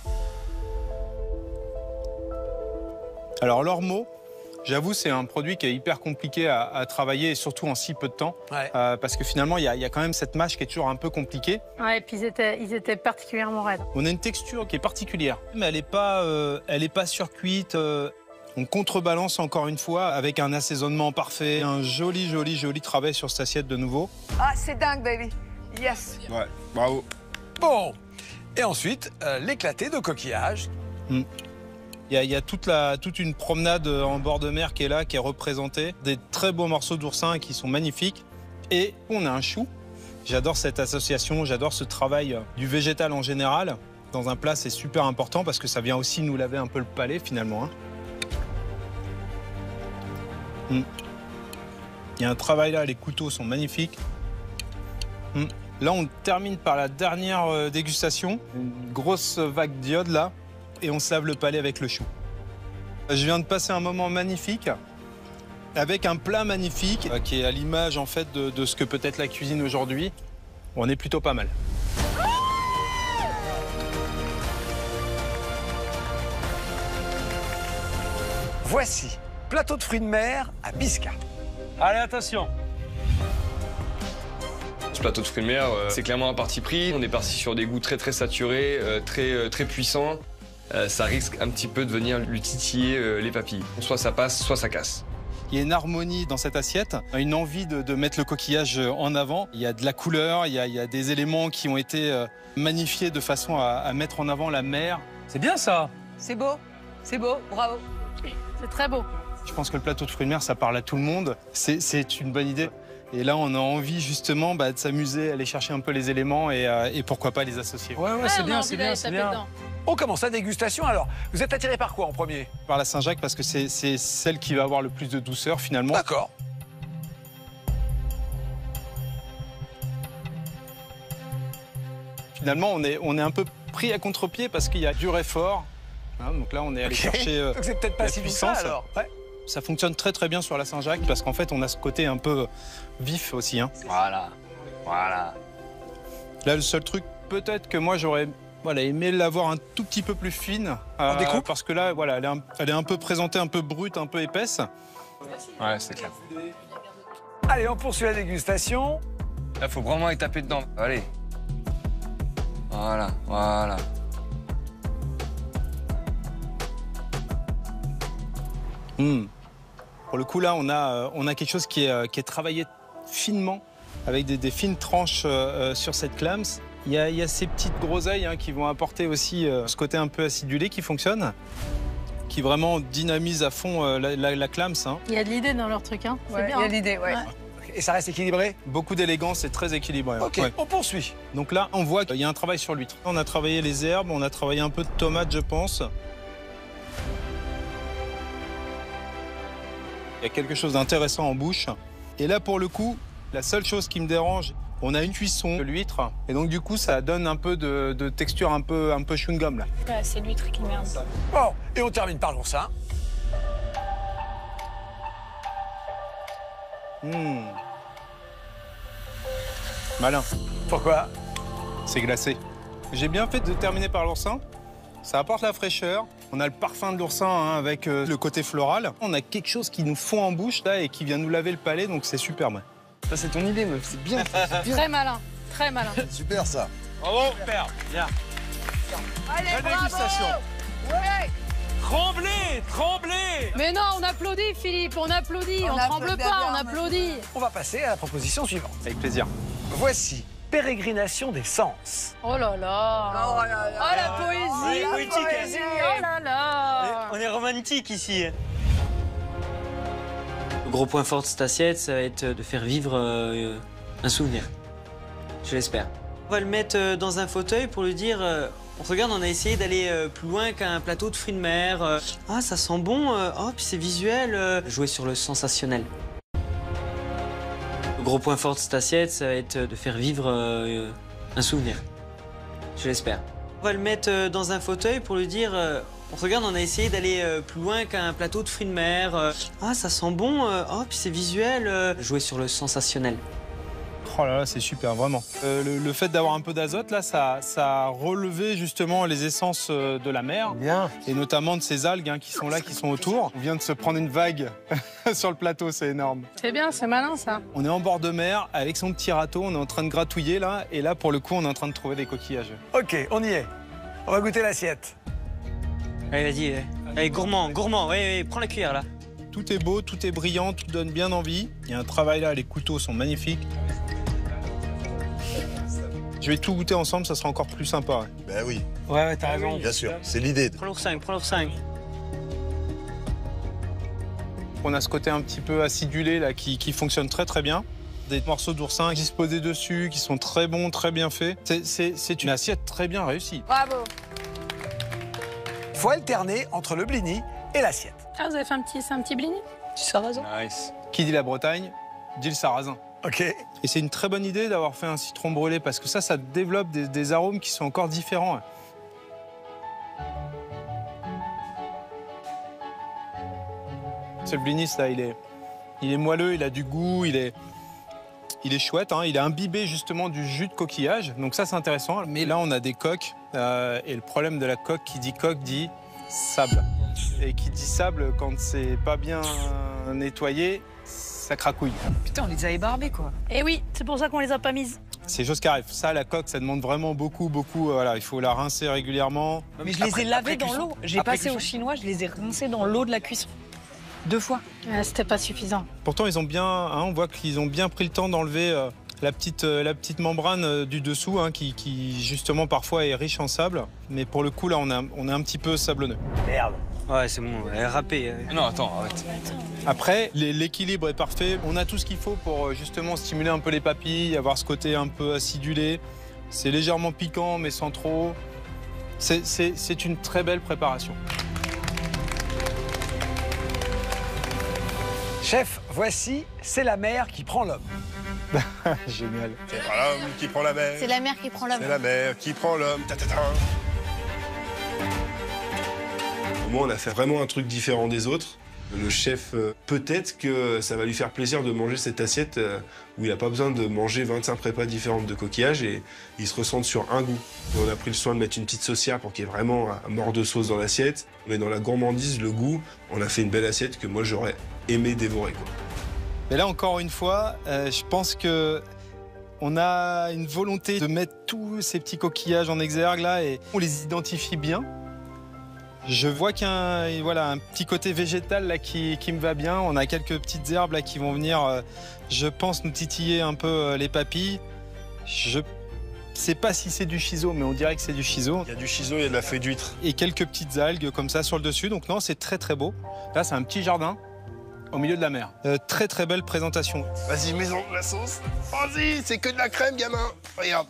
Alors l'ormeau, j'avoue, c'est un produit qui est hyper compliqué à travailler, et surtout en si peu de temps. Ouais. Parce que finalement, il y a quand même cette mâche qui est toujours un peu compliquée. Ouais, et puis ils étaient particulièrement raides. On a une texture qui est particulière, mais elle n'est pas surcuite. On contrebalance encore une fois avec un assaisonnement parfait, un joli travail sur cette assiette de nouveau. Ah, c'est dingue, baby. Yes. Ouais, bravo. Bon. Et ensuite, l'éclaté de coquillage. Il y a toute une promenade en bord de mer qui est là, qui est représentée. Des très beaux morceaux d'oursin qui sont magnifiques. Et on a un chou. J'adore cette association, j'adore ce travail du végétal en général. Dans un plat, c'est super important parce que ça vient aussi nous laver un peu le palais finalement. Hein. Il y a un travail là, les couteaux sont magnifiques. Là, on termine par la dernière dégustation. Une grosse vague d'iode là. Et on se lave le palais avec le chou. Je viens de passer un moment magnifique avec un plat magnifique qui est à l'image en fait de ce que peut être la cuisine aujourd'hui. On est plutôt pas mal. Voici, plateau de fruits de mer à Bisca. Allez, attention. Ce plateau de fruits de mer, c'est clairement un parti pris. On est parti sur des goûts très saturés, très puissants. Ça risque un petit peu de venir lui titiller les papilles. Soit ça passe, soit ça casse. Il y a une harmonie dans cette assiette, une envie de mettre le coquillage en avant. Il y a de la couleur, il y a des éléments qui ont été magnifiés de façon à mettre en avant la mer. C'est bien ça. C'est beau, bravo. C'est très beau. Je pense que le plateau de fruits de mer, ça parle à tout le monde. C'est une bonne idée. Et là, on a envie justement de s'amuser, aller chercher un peu les éléments et pourquoi pas les associer. Ouais, c'est bien, c'est bien. On commence la dégustation alors. Vous êtes attiré par quoi en premier? Par la Saint-Jacques parce que c'est celle qui va avoir le plus de douceur finalement. D'accord. Finalement, on est un peu pris à contre-pied parce qu'il y a dur et fort. Hein, donc là, on est allé chercher donc c'est peut-être pas si puissance. ça alors. Ouais. Ça fonctionne très bien sur la Saint-Jacques parce qu'en fait, on a ce côté un peu vif aussi. Hein. Voilà. Là, le seul truc, peut-être que moi, j'aurais aimé l'avoir un tout petit peu plus fine. En découpe. Parce que là, voilà, elle est un peu présentée, un peu brute, un peu épaisse. Ouais, c'est clair. Allez, on poursuit la dégustation. Là, faut vraiment y taper dedans. Allez. Voilà. Pour le coup, là, on a quelque chose qui est travaillé finement, avec des fines tranches sur cette clams. Il y a ces petites groseilles qui vont apporter aussi ce côté un peu acidulé qui fonctionne, qui vraiment dynamise à fond la clams. Hein. Il y a de l'idée dans leur truc, hein. Ouais, il y a l'idée, ouais. Et ça reste équilibré? Beaucoup d'élégance et très équilibré. Ok, on poursuit. Donc là, on voit qu'il y a un travail sur l'huître. On a travaillé les herbes, on a travaillé un peu de tomates, je pense. Il y a quelque chose d'intéressant en bouche. Et là, pour le coup, la seule chose qui me dérange, on a une cuisson de l'huître. Et donc, du coup, ça donne un peu de texture un peu chewing-gum, là. Ouais, c'est l'huître qui merde. Bon, et on termine par l'oursin. Malin. Pourquoi? C'est glacé. J'ai bien fait de terminer par l'oursin. Ça apporte la fraîcheur. On a le parfum de l'oursin avec le côté floral. On a quelque chose qui nous fond en bouche là et qui vient nous laver le palais, donc c'est superbe. Ça, c'est ton idée, meuf. C'est bien. Très malin, très malin. Super ça. Bravo, super. Bien. Allez, Bonne bravo. dégustation. Ouais. Tremblez, tremblez. Mais non, on applaudit, Philippe, on applaudit, on tremble pas, on applaudit. On va passer à la proposition suivante. Avec plaisir. Voici pérégrination des sens. Oh là là. Oh là là. Oh la poésie. la poésie. Oh là là. On est romantique ici. Le gros point fort de cette assiette, ça va être de faire vivre un souvenir. Je l'espère. On va le mettre dans un fauteuil pour lui dire regarde, on a essayé d'aller plus loin qu'un plateau de fruits de mer. Ah, ça sent bon. Oh, puis c'est visuel. Jouer sur le sensationnel. Le gros point fort de cette assiette, ça va être de faire vivre un souvenir. Je l'espère. On va le mettre dans un fauteuil pour lui dire regarde, on a essayé d'aller plus loin qu'un plateau de fruits de mer. Ah, ça sent bon. Oh, puis c'est visuel. Jouer sur le sensationnel. Oh là là, c'est super, vraiment. Le fait d'avoir un peu d'azote, là, ça a relevé justement les essences de la mer. Bien. Et notamment de ces algues qui sont là, qui sont autour. On vient de se prendre une vague sur le plateau, c'est énorme. C'est bien, c'est malin ça. On est en bord de mer, avec son petit râteau, on est en train de gratouiller là. Et là, pour le coup, on est en train de trouver des coquillages. Ok, on y est. On va goûter l'assiette. Allez, vas-y. Allez, gourmand, gourmand. Oui, prends la cuillère là. Tout est beau, tout est brillant, tout donne bien envie. Il y a un travail là, les couteaux sont magnifiques. Je vais tout goûter ensemble, ça sera encore plus sympa. Ouais. Ben oui. Ouais, t'as raison. Bien sûr, c'est l'idée. Prends l'oursin, prends l'oursin. On a ce côté un petit peu acidulé là qui fonctionne très très bien. Des morceaux d'oursin disposés dessus, qui sont très bons, très bien faits. C'est une assiette très bien réussie. Bravo. Faut alterner entre le blini et l'assiette. Ah, vous avez fait un petit blini? Du sarrasin. Nice. Qui dit la Bretagne, dit le sarrasin. Ok. Et c'est une très bonne idée d'avoir fait un citron brûlé parce que ça développe des arômes qui sont encore différents. Ce blinis là, il est moelleux, il a du goût, il est chouette. Il est imbibé justement du jus de coquillage, donc ça c'est intéressant. Mais là on a des coques et le problème de la coque, qui dit coque dit sable. Et qui dit sable, quand c'est pas bien nettoyé, ça cracouille. Putain, on les a ébarbés, quoi. Eh oui, c'est pour ça qu'on les a pas mises. C'est chose qui arrive. Ça, la coque, ça demande vraiment beaucoup. Voilà, il faut la rincer régulièrement. Mais je les ai lavés dans l'eau. J'ai passé au chinois, je les ai rincés dans l'eau de la cuisson. 2 fois. C'était pas suffisant. Pourtant, ils ont bien, on voit qu'ils ont bien pris le temps d'enlever la petite membrane du dessous, qui justement parfois est riche en sable. Mais pour le coup, là, on est un petit peu sablonneux. Merde. Ouais, c'est bon, elle est râpée. Non, attends, arrête. Après, l'équilibre est parfait. On a tout ce qu'il faut pour justement stimuler un peu les papilles, avoir ce côté un peu acidulé. C'est légèrement piquant, mais sans trop. C'est une très belle préparation. Chef, voici C'est la mer qui prend l'homme. Génial. C'est pas l'homme qui prend la mer. C'est la mer qui prend l'homme. C'est la mer qui prend l'homme. Moi, on a fait vraiment un truc différent des autres. Le chef, peut-être que ça va lui faire plaisir de manger cette assiette où il n'a pas besoin de manger 25 prépas différentes de coquillages et il se ressent sur un goût. Et on a pris le soin de mettre une petite saucière pour qu'il y ait vraiment un mort de sauce dans l'assiette. Mais dans la gourmandise, le goût, on a fait une belle assiette que moi j'aurais aimé dévorer, quoi. Mais là, encore une fois, je pense que on a une volonté de mettre tous ces petits coquillages en exergue là et on les identifie bien. Je vois qu'il y a un petit côté végétal là qui me va bien. On a quelques petites herbes là qui vont venir, je pense, nous titiller un peu les papilles. Je sais pas si c'est du chiso, mais on dirait que c'est du chiso. Il y a du chiso, il y a de la feuille d'huître. Et quelques petites algues comme ça sur le dessus. Donc non, c'est très très beau. Là, c'est un petit jardin au milieu de la mer. Très très belle présentation. Vas-y, mets-en de la sauce. Vas-y, c'est que de la crème, gamin. Regarde.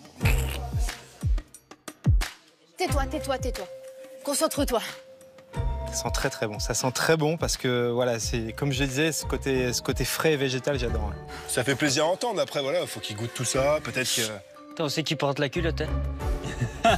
Tais-toi. Concentre-toi. Ça sent très très bon. Ça sent très bon parce que voilà, c'est comme je disais, ce côté frais et végétal, j'adore. Ça fait plaisir à entendre. Après, voilà, faut qu'il goûte tout ça. Peut-être que. Attends, on sait qui porte la culotte, hein.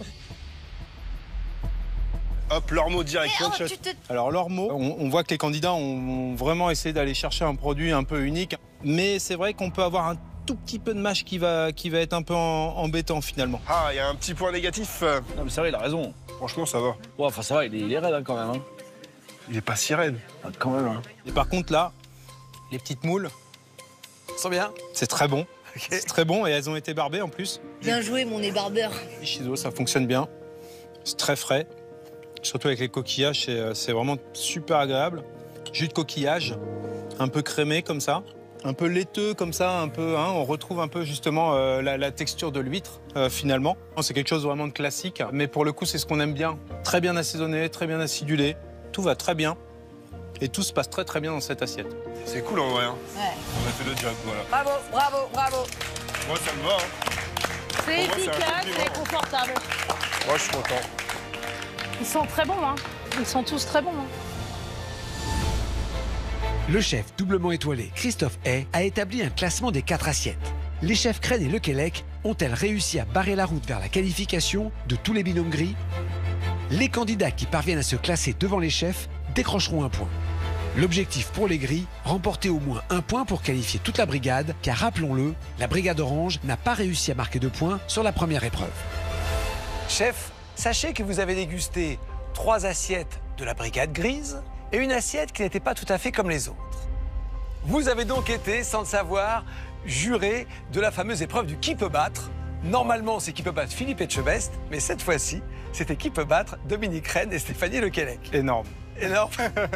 Hop, l'ormeau direct. Alors l'ormeau, on voit que les candidats ont vraiment essayé d'aller chercher un produit un peu unique. Mais c'est vrai qu'on peut avoir un tout petit peu de mâche qui va être un peu embêtant finalement. Ah, il y a un petit point négatif. Non mais c'est vrai, il a raison. Franchement, ça va. Ouais, enfin ça va, il est raide quand même. Il est pas si raide. Ah, quand même. Et par contre là, les petites moules, Sent bien. c'est très bon. Okay. C'est très bon et elles ont été barbées en plus. Bien joué, mon nez barbeur. Les chisos, ça fonctionne bien. C'est très frais. Surtout avec les coquillages, c'est vraiment super agréable. Jus de coquillage, un peu crémé comme ça, un peu laiteux comme ça, un peu. Hein, on retrouve un peu justement la texture de l'huître finalement. C'est quelque chose vraiment de classique, mais pour le coup, c'est ce qu'on aime bien. Très bien assaisonné, très bien acidulé, tout va très bien. Et tout se passe très très bien dans cette assiette. C'est cool en vrai. Hein. Ouais. On a fait le job, voilà. Bravo, bravo, bravo. Moi, ça me va. Hein. C'est efficace et confortable. Moi, je suis content. Ils sont très bons, hein. Ils sont tous très bons. Hein. Le chef doublement étoilé Christophe Hay a établi un classement des 4 assiettes. Les chefs Crène et Lequelec ont-elles réussi à barrer la route vers la qualification de tous les binômes gris? Les candidats qui parviennent à se classer devant les chefs décrocheront un point. L'objectif pour les gris, remporter au moins un point pour qualifier toute la brigade, car rappelons-le, la brigade orange n'a pas réussi à marquer de points sur la première épreuve. Chef, sachez que vous avez dégusté 3 assiettes de la brigade grise et une assiette qui n'était pas tout à fait comme les autres. Vous avez donc été, sans le savoir, juré de la fameuse épreuve du qui peut battre. Normalement, c'est qui peut battre Philippe Etchebest, mais cette fois-ci, c'était qui peut battre Dominique Rennes et Stéphanie Lequelec. Énorme. Énorme.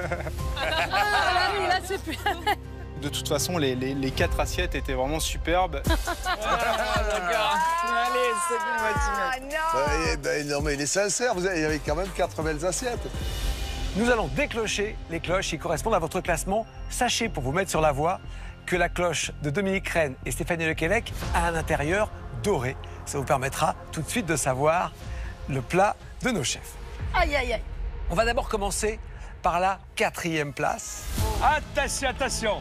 Là, c'est plus... De toute façon, les 4 assiettes étaient vraiment superbes. Allez, c'est bon, Non, mais il est sincère, il y avait quand même 4 belles assiettes. Nous allons déclocher les cloches qui correspondent à votre classement. Sachez, pour vous mettre sur la voie, que la cloche de Dominique Rennes et Stéphanie Lequelec a un intérieur doré. Ça vous permettra tout de suite de savoir le plat de nos chefs. Aïe, aïe, aïe. On va d'abord commencer par la 4e place. Attention, attention.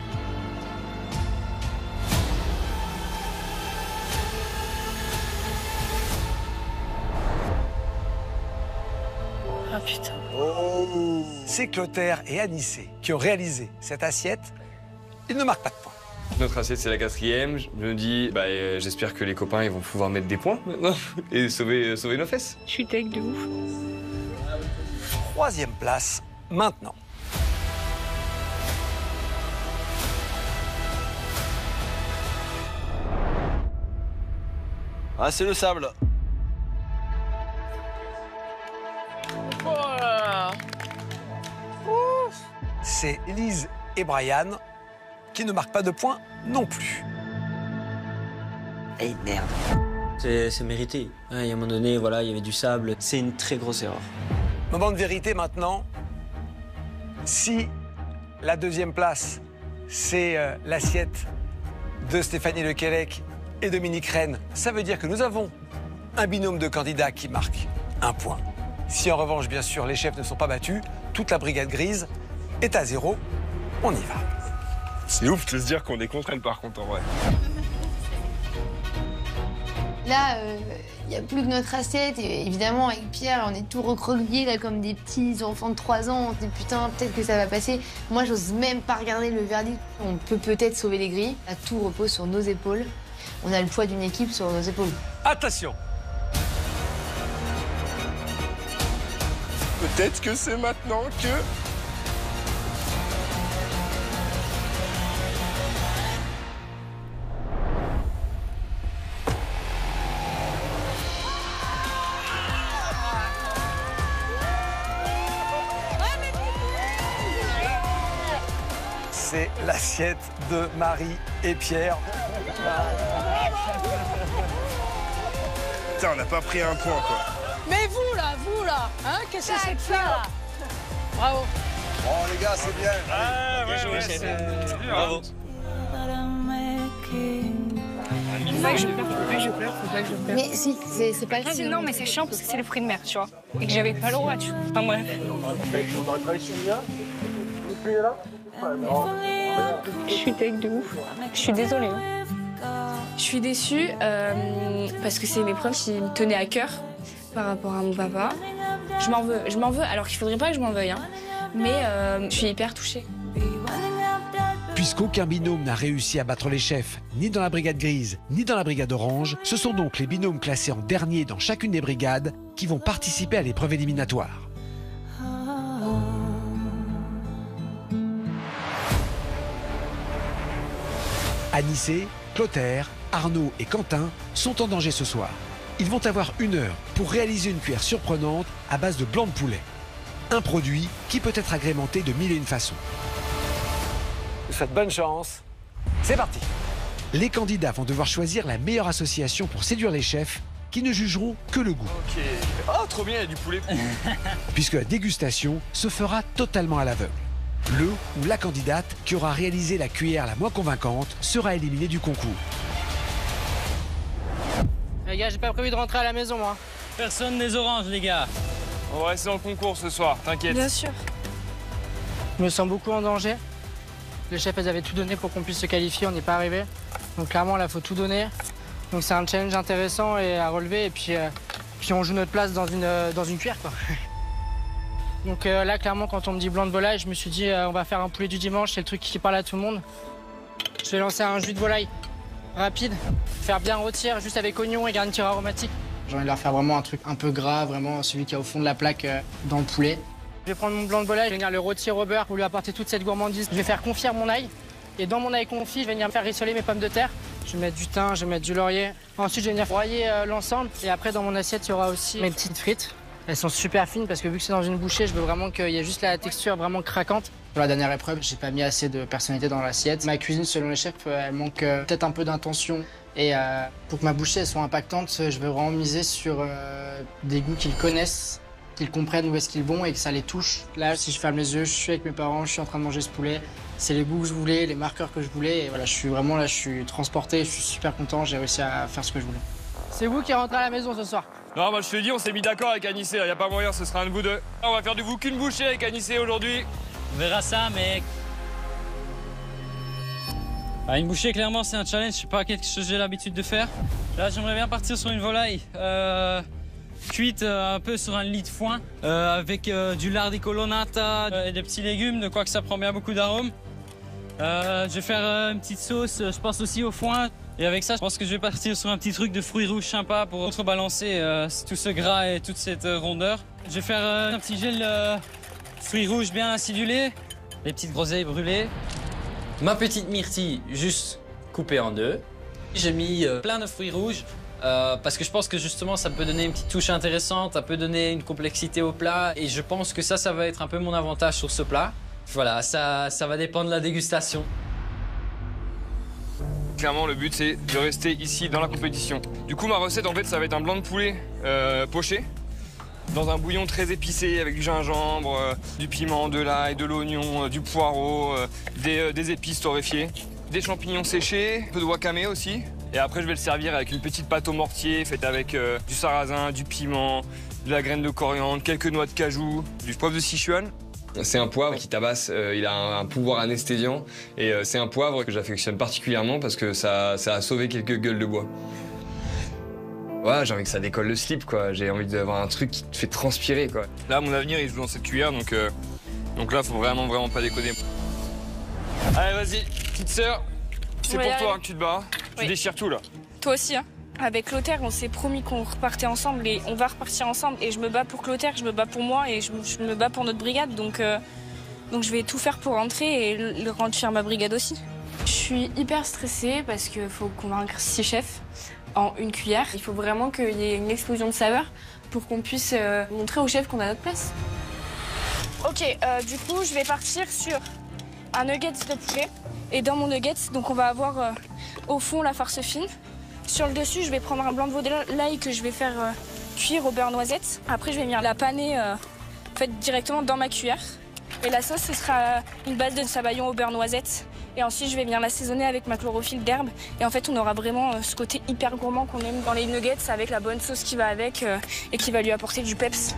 Ah putain. Oh. C'est Clotaire et Anissé qui ont réalisé cette assiette. Ils ne marquent pas de points. Notre assiette, c'est la 4e. Je me dis, j'espère que les copains ils vont pouvoir mettre des points maintenant et sauver nos fesses. Je suis tech de ouf. 3e place, maintenant. Ah, c'est le sable. C'est Lise et Brian qui ne marquent pas de points non plus. Et merde. C'est mérité. Il y a un moment donné, voilà, il y avait du sable. C'est une très grosse erreur. Moment de vérité maintenant. Si la 2e place, c'est l'assiette de Stéphanie Lequelec et Dominique Rennes, ça veut dire que nous avons un binôme de candidats qui marque un point. Si en revanche, bien sûr, les chefs ne sont pas battus, toute la brigade grise est à 0. On y va. C'est ouf de se dire qu'on est contre elle par contre en vrai. Là, il n'y a plus que notre assiette. Et évidemment, avec Pierre, on est tout recroquevillés là, comme des petits enfants de 3 ans. On se dit putain, peut-être que ça va passer. Moi, j'ose même pas regarder le verdict. On peut peut-être sauver les grilles. Là, tout repose sur nos épaules. On a le poids d'une équipe sur nos épaules. Attention. Peut-être que c'est maintenant que... C'est l'assiette de Marie et Pierre. Putain, on n'a pas pris un point quoi. Mais vous là, hein, qu'est-ce que c'est que ça là? Bravo. Bon, les gars, c'est bien. Ah, ouais, c'est bravo. Faut pas que je pleure, faut pas que je pleure. Mais si, c'est pas grave. Non, mais c'est chiant parce que c'est le fruit de mer, tu vois. Et que j'avais pas le droit, tu vois. Enfin bref. Je suis tech de ouf. Je suis désolée. Je suis déçue parce que c'est une épreuve qui me tenait à cœur par rapport à mon papa. Je m'en veux, alors qu'il faudrait pas que je m'en veuille, hein. Mais je suis hyper touchée. Puisqu'aucun binôme n'a réussi à battre les chefs, ni dans la brigade grise, ni dans la brigade orange, ce sont donc les binômes classés en dernier dans chacune des brigades qui vont participer à l'épreuve éliminatoire. Anissé, Clotaire, Arnaud et Quentin sont en danger ce soir. Ils vont avoir 1 heure pour réaliser une cuillère surprenante à base de blanc de poulet. Un produit qui peut être agrémenté de 1001 façons. Je vous souhaite bonne chance. C'est parti. Les candidats vont devoir choisir la meilleure association pour séduire les chefs qui ne jugeront que le goût. Ok. Oh, trop bien, il y a du poulet. Puisque la dégustation se fera totalement à l'aveugle. Le ou la candidate qui aura réalisé la cuillère la moins convaincante sera éliminée du concours. Les gars, j'ai pas prévu de rentrer à la maison, moi. Personne des oranges, les gars. On va rester dans le concours ce soir, t'inquiète. Bien sûr. Je me sens beaucoup en danger. Les chefs, elles avaient tout donné pour qu'on puisse se qualifier, on n'est pas arrivé. Donc clairement, là, faut tout donner. Donc c'est un challenge intéressant et à relever. Et puis on joue notre place dans une cuillère, quoi. Donc là, clairement, quand on me dit blanc de volaille, je me suis dit, on va faire un poulet du dimanche, c'est le truc qui parle à tout le monde. Je vais lancer un jus de volaille rapide, faire bien rôtir, juste avec oignon et garniture aromatique. J'ai envie de leur faire vraiment un truc un peu gras, vraiment celui qui est au fond de la plaque dans le poulet. Je vais prendre mon blanc de volaille, je vais venir le rôtir au beurre pour lui apporter toute cette gourmandise. Je vais faire confire mon ail. Et dans mon ail confit, je vais venir faire rissoler mes pommes de terre. Je vais mettre du thym, je vais mettre du laurier. Ensuite, je vais venir broyer l'ensemble. Et après, dans mon assiette, il y aura aussi mes petites frites. Elles sont super fines parce que vu que c'est dans une bouchée, je veux vraiment qu'il y ait juste la texture vraiment craquante. Pour la dernière épreuve, j'ai pas mis assez de personnalité dans l'assiette. Ma cuisine, selon les chefs, elle manque peut-être un peu d'intention. Et pour que ma bouchée elle soit impactante, je veux vraiment miser sur des goûts qu'ils connaissent, qu'ils comprennent où est-ce qu'ils vont et que ça les touche. Là, si je ferme les yeux, je suis avec mes parents, je suis en train de manger ce poulet. C'est les goûts que je voulais, les marqueurs que je voulais. Et voilà, je suis vraiment là, je suis transporté, je suis super content, j'ai réussi à faire ce que je voulais. C'est vous qui rentrez à la maison ce soir? Non, moi je te dis, on s'est mis d'accord avec Anissé, y a pas moyen, ce sera un de vous deux. On va faire du vous qu'une bouchée avec Anissé aujourd'hui. On verra ça, mec. Bah, une bouchée, clairement, c'est un challenge. Je sais pas quelque chose que j'ai l'habitude de faire. Là, j'aimerais bien partir sur une volaille cuite un peu sur un lit de foin avec du lard di colonnata et des petits légumes, de quoi que ça prend bien beaucoup d'arômes. Je vais faire une petite sauce, je pense aussi au foin. Et avec ça, je pense que je vais partir sur un petit truc de fruits rouges sympa pour contrebalancer tout ce gras et toute cette rondeur. Je vais faire un petit gel fruits rouges bien acidulés, les petites groseilles brûlées. Ma petite myrtille juste coupée en deux. J'ai mis plein de fruits rouges parce que je pense que justement ça peut donner une petite touche intéressante, ça peut donner une complexité au plat et je pense que ça va être un peu mon avantage sur ce plat. Voilà, ça va dépendre de la dégustation. Clairement, le but, c'est de rester ici dans la compétition. Du coup, ma recette, en fait, ça va être un blanc de poulet poché dans un bouillon très épicé avec du gingembre, du piment, de l'ail, de l'oignon, du poireau, des épices torréfiées, des champignons séchés, un peu de wakame aussi. Et après, je vais le servir avec une petite pâte au mortier faite avec du sarrasin, du piment, de la graine de coriandre, quelques noix de cajou, du poivre de Sichuan. C'est un poivre qui tabasse, il a un pouvoir anesthésiant et c'est un poivre que j'affectionne particulièrement parce que ça a sauvé quelques gueules de bois. Ouais, j'ai envie que ça décolle le slip, quoi. J'ai envie d'avoir un truc qui te fait transpirer, quoi. Là, mon avenir, il joue dans cette cuillère, donc là, faut vraiment pas déconner. Allez, vas-y, petite sœur, c'est pour toi que tu te bats. Tu déchires tout, là. Toi aussi, hein. Avec Clotaire, on s'est promis qu'on repartait ensemble et on va repartir ensemble. Et je me bats pour Clotaire, je me bats pour moi et je me bats pour notre brigade. Donc je vais tout faire pour rentrer et rendre fière ma brigade aussi. Je suis hyper stressée parce qu'il faut convaincre 6 chefs en une cuillère. Il faut vraiment qu'il y ait une explosion de saveur pour qu'on puisse montrer aux chefs qu'on a notre place. Ok, du coup, je vais partir sur un nuggets de poulet. Et dans mon nuggets, donc on va avoir au fond la farce fine. Sur le dessus, je vais prendre un blanc de volaille que je vais faire cuire au beurre noisette. Après, je vais venir la paner faite directement dans ma cuillère. Et la sauce, ce sera une base de sabayon au beurre noisette. Et ensuite, je vais venir l'assaisonner avec ma chlorophylle d'herbe. Et en fait, on aura vraiment ce côté hyper gourmand qu'on aime dans les nuggets avec la bonne sauce qui va avec et qui va lui apporter du peps.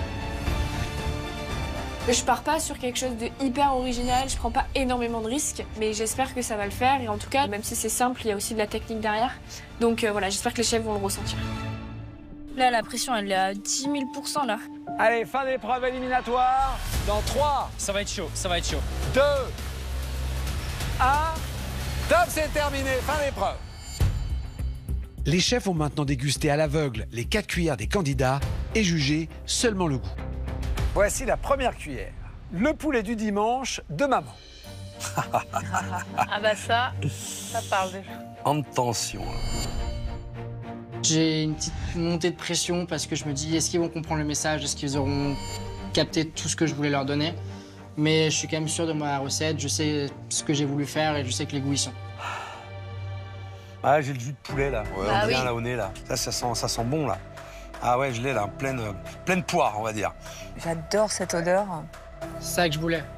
Je pars pas sur quelque chose de hyper original, je prends pas énormément de risques, mais j'espère que ça va le faire. Et en tout cas, même si c'est simple, il y a aussi de la technique derrière. Donc voilà, j'espère que les chefs vont le ressentir. Là, la pression, elle est à 10 000% là. Allez, fin d'épreuve éliminatoire. Dans 3. Ça va être chaud, ça va être chaud. 2. 1. Top, c'est terminé. Fin d'épreuve. Les chefs vont maintenant déguster à l'aveugle les 4 cuillères des candidats et juger seulement le goût. Voici la première cuillère. Le poulet du dimanche de maman. Ah bah ça parle déjà. Attention. J'ai une petite montée de pression parce que je me dis, est-ce qu'ils vont comprendre le message? Est-ce qu'ils auront capté tout ce que je voulais leur donner? Mais je suis quand même sûr de ma recette, je sais ce que j'ai voulu faire et je sais que les goûts y sont. Ah, j'ai le jus de poulet là, Ouais, on est oui. bien là au nez là. Ça sent bon là. Ah ouais, je l'ai là, pleine poire, on va dire. J'adore cette odeur. C'est ça que je voulais.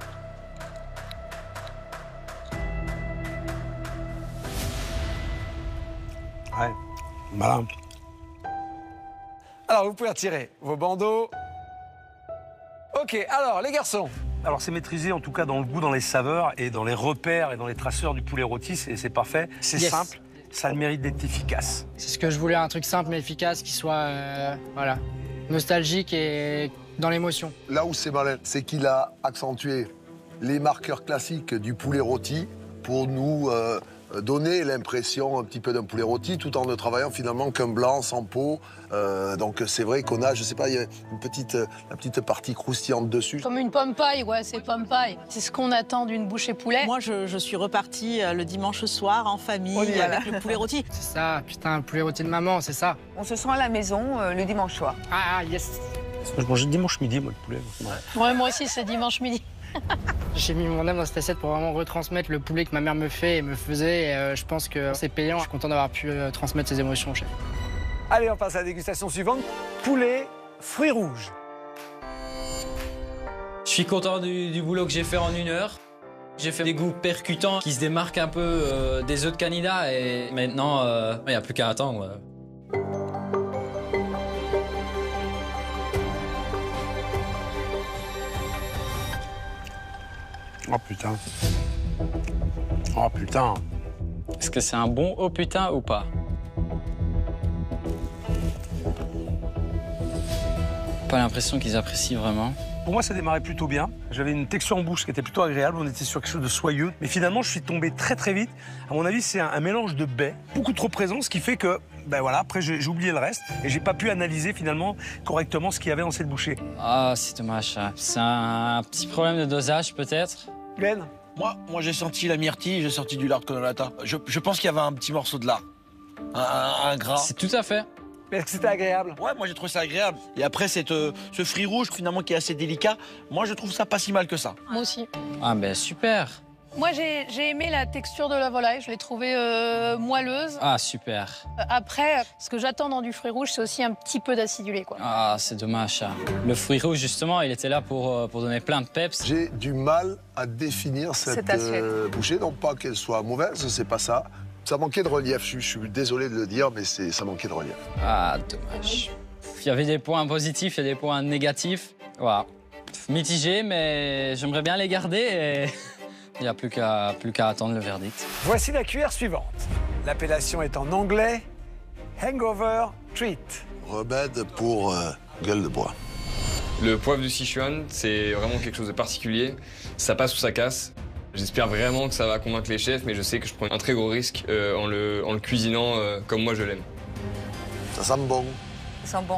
Ouais, malin. Alors, vous pouvez retirer vos bandeaux. Ok, alors, les garçons. Alors c'est maîtrisé en tout cas dans le goût, dans les saveurs et dans les repères et dans les traceurs du poulet rôti, c'est parfait. C'est Yes. simple, ça a le mérite d'être efficace. C'est ce que je voulais, un truc simple mais efficace qui soit voilà, nostalgique et dans l'émotion. Là où c'est malin, c'est qu'il a accentué les marqueurs classiques du poulet rôti pour nous donner l'impression un petit peu d'un poulet rôti tout en ne travaillant finalement qu'un blanc sans peau. Donc c'est vrai qu'on a, je sais pas, il y a la petite partie croustillante dessus. Comme une pomme paille, ouais, c'est pomme paille. C'est ce qu'on attend d'une bouchée poulet. Moi, je suis repartie le dimanche soir en famille Oh là là. avec le poulet rôti. C'est ça, putain, le poulet rôti de maman, c'est ça. On se sent à la maison le dimanche soir. Ah, yes. Je mangeais dimanche midi, moi, le poulet. Ouais, moi aussi, c'est dimanche midi. J'ai mis mon âme dans cette assiette pour vraiment retransmettre le poulet que ma mère me fait et me faisait. Et je pense que c'est payant. Je suis content d'avoir pu transmettre ces émotions au chef. Allez, on passe à la dégustation suivante. Poulet, fruits rouges. Je suis content du boulot que j'ai fait en 1 heure. J'ai fait des goûts percutants qui se démarquent un peu des autres candidats et maintenant, il n'y a plus qu'à attendre. Oh putain. Oh putain. Est-ce que c'est un bon oh putain ou pas? Pas l'impression qu'ils apprécient vraiment. Pour moi, ça démarrait plutôt bien. J'avais une texture en bouche qui était plutôt agréable. On était sur quelque chose de soyeux. Mais finalement, je suis tombé très très vite. À mon avis, c'est un mélange de baies, beaucoup trop présent, ce qui fait que, ben voilà, après j'ai oublié le reste et j'ai pas pu analyser finalement correctement ce qu'il y avait dans cette bouchée. Ah, c'est dommage ça. C'est un petit problème de dosage peut-être. Glenn? Moi j'ai senti la myrtille, j'ai senti du lard de Cannolata. Je pense qu'il y avait un petit morceau de lard. Un gras. C'est tout à fait. Mais est-ce que c'était agréable? Ouais, moi j'ai trouvé ça agréable. Et après, ce fruit rouge, finalement, qui est assez délicat, moi je trouve ça pas si mal que ça. Moi aussi. Ah ben super. Moi, j'ai aimé la texture de la volaille. Je l'ai trouvée moelleuse. Ah super. Après, ce que j'attends dans du fruit rouge, c'est aussi un petit peu d'acidulé, quoi. Ah, c'est dommage ça. Le fruit rouge, justement, il était là pour donner plein de peps. J'ai du mal à définir cette bouchée, non pas qu'elle soit mauvaise, c'est pas ça. Ça manquait de relief, je suis désolé de le dire, mais ça manquait de relief. Ah, dommage. Il y avait des points positifs et des points négatifs. Voilà. Mitigé, mais j'aimerais bien les garder et il n'y a plus qu'à attendre le verdict. Voici la cuillère suivante. L'appellation est en anglais. Hangover Treat. Remède pour gueule de bois. Le poivre du Sichuan, c'est vraiment quelque chose de particulier. Ça passe ou ça casse. J'espère vraiment que ça va convaincre les chefs, mais je sais que je prends un très gros risque en le cuisinant comme moi je l'aime. Ça sent bon. Ça sent bon.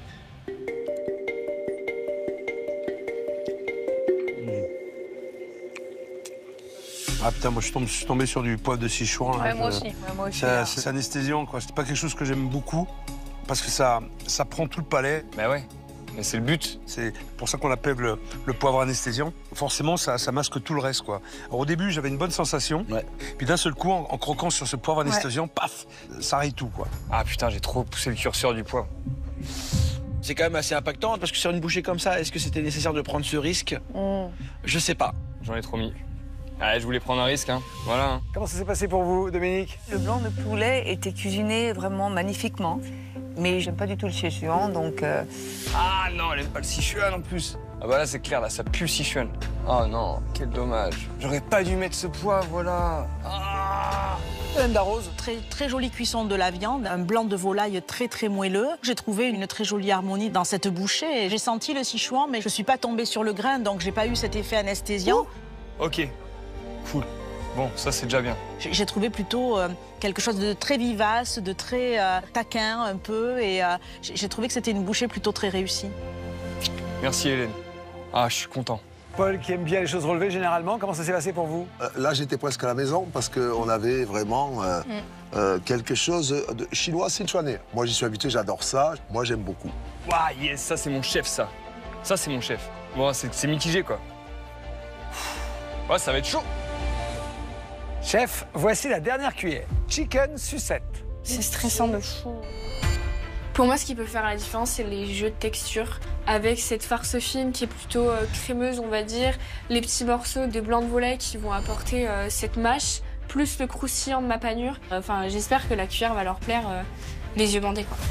Ah putain, moi je suis tombé sur du poivre de Sichuan. Ouais, moi aussi. Ouais, moi aussi. C'est anesthésiant, quoi. C'est pas quelque chose que j'aime beaucoup parce que ça prend tout le palais. Bah ouais. Mais c'est le but. C'est pour ça qu'on l'appelle le poivre anesthésiant. Forcément, ça masque tout le reste, quoi. Alors, au début, j'avais une bonne sensation. Ouais. Puis d'un seul coup, en croquant sur ce poivre anesthésiant, paf, ça raye tout, quoi. Ah putain, j'ai trop poussé le curseur du poivre. C'est quand même assez impactant parce que sur une bouchée comme ça, est-ce que c'était nécessaire de prendre ce risque? Je sais pas. J'en ai trop mis. Ah, je voulais prendre un risque, hein. Voilà. Hein. Comment ça s'est passé pour vous, Dominique? Le blanc de poulet était cuisiné vraiment magnifiquement. Mais j'aime pas du tout le Sichuan, donc... Ah non, elle aime pas le Sichuan en plus. Ah bah là, c'est clair, là, ça pue le Sichuan. Oh non, quel dommage. J'aurais pas dû mettre ce poivre, là. Ah. Hélène Darroze. Très jolie cuisson de la viande, un blanc de volaille très moelleux. J'ai trouvé une très jolie harmonie dans cette bouchée. J'ai senti le Sichuan, mais je suis pas tombée sur le grain, donc j'ai pas eu cet effet anesthésiant. Ok, cool. Bon, ça c'est déjà bien. J'ai trouvé plutôt quelque chose de très vivace, de très taquin un peu, et j'ai trouvé que c'était une bouchée plutôt très réussie. Merci Hélène. Ah, je suis content. Paul qui aime bien les choses relevées généralement, comment ça s'est passé pour vous? Là, j'étais presque à la maison parce qu'on avait vraiment quelque chose de chinois sichuanais. Moi, j'y suis habitué, j'adore ça. Moi, j'aime beaucoup. Waouh, yes, ça c'est mon chef, ça. Ça c'est mon chef. Bon, c'est mitigé, quoi. Ouais, ça va être chaud. Chef, voici la dernière cuillère. Chicken sucette. C'est stressant de fou. Pour moi, ce qui peut faire la différence, c'est les jeux de texture. Avec cette farce fine qui est plutôt crémeuse, on va dire, les petits morceaux de blanc de volaille qui vont apporter cette mâche, plus le croustillant de ma panure. Enfin, j'espère que la cuillère va leur plaire les yeux bandés, quoi.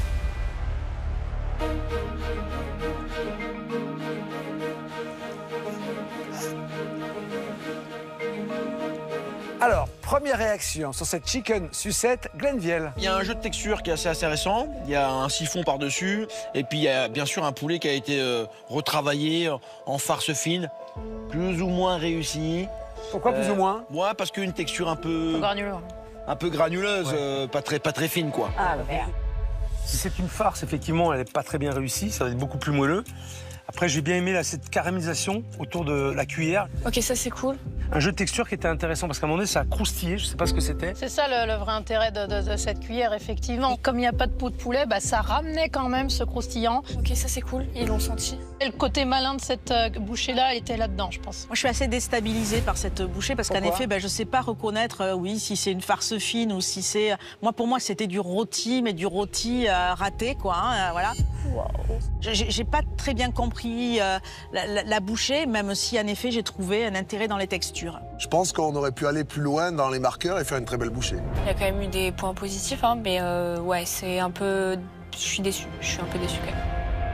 Alors, première réaction sur cette chicken sucette, Glenviel. Il y a un jeu de texture qui est assez récent, il y a un siphon par-dessus, et puis il y a bien sûr un poulet qui a été retravaillé en farce fine, plus ou moins réussi. Pourquoi plus ou moins? Ouais, parce qu'une texture un peu granuleuse, ouais. pas très fine, quoi. Ah, merde. Si c'est une farce, effectivement, elle n'est pas très bien réussie, ça va être beaucoup plus moelleux. Après, j'ai bien aimé là, cette caramélisation autour de la cuillère. Ok, ça c'est cool. Un jeu de texture qui était intéressant parce qu'à un moment donné, ça a croustillé, je sais pas ce que c'était. C'est ça le vrai intérêt de cette cuillère, effectivement. Comme il n'y a pas de peau de poulet, bah, ça ramenait quand même ce croustillant. Ok, ça c'est cool, ils l'ont senti. Et le côté malin de cette bouchée-là était là-dedans, je pense. Moi, je suis assez déstabilisée par cette bouchée parce qu'en effet, je ne sais pas reconnaître, oui, si c'est une farce fine ou si c'est... Pour moi, c'était du rôti, mais du rôti raté, quoi. Hein, voilà. Wow. J'ai pas très bien compris la bouchée, même si, en effet, j'ai trouvé un intérêt dans les textures. Je pense qu'on aurait pu aller plus loin dans les marqueurs et faire une très belle bouchée. Il y a quand même eu des points positifs, hein, mais ouais, c'est un peu... Je suis déçue, je suis un peu déçue quand même.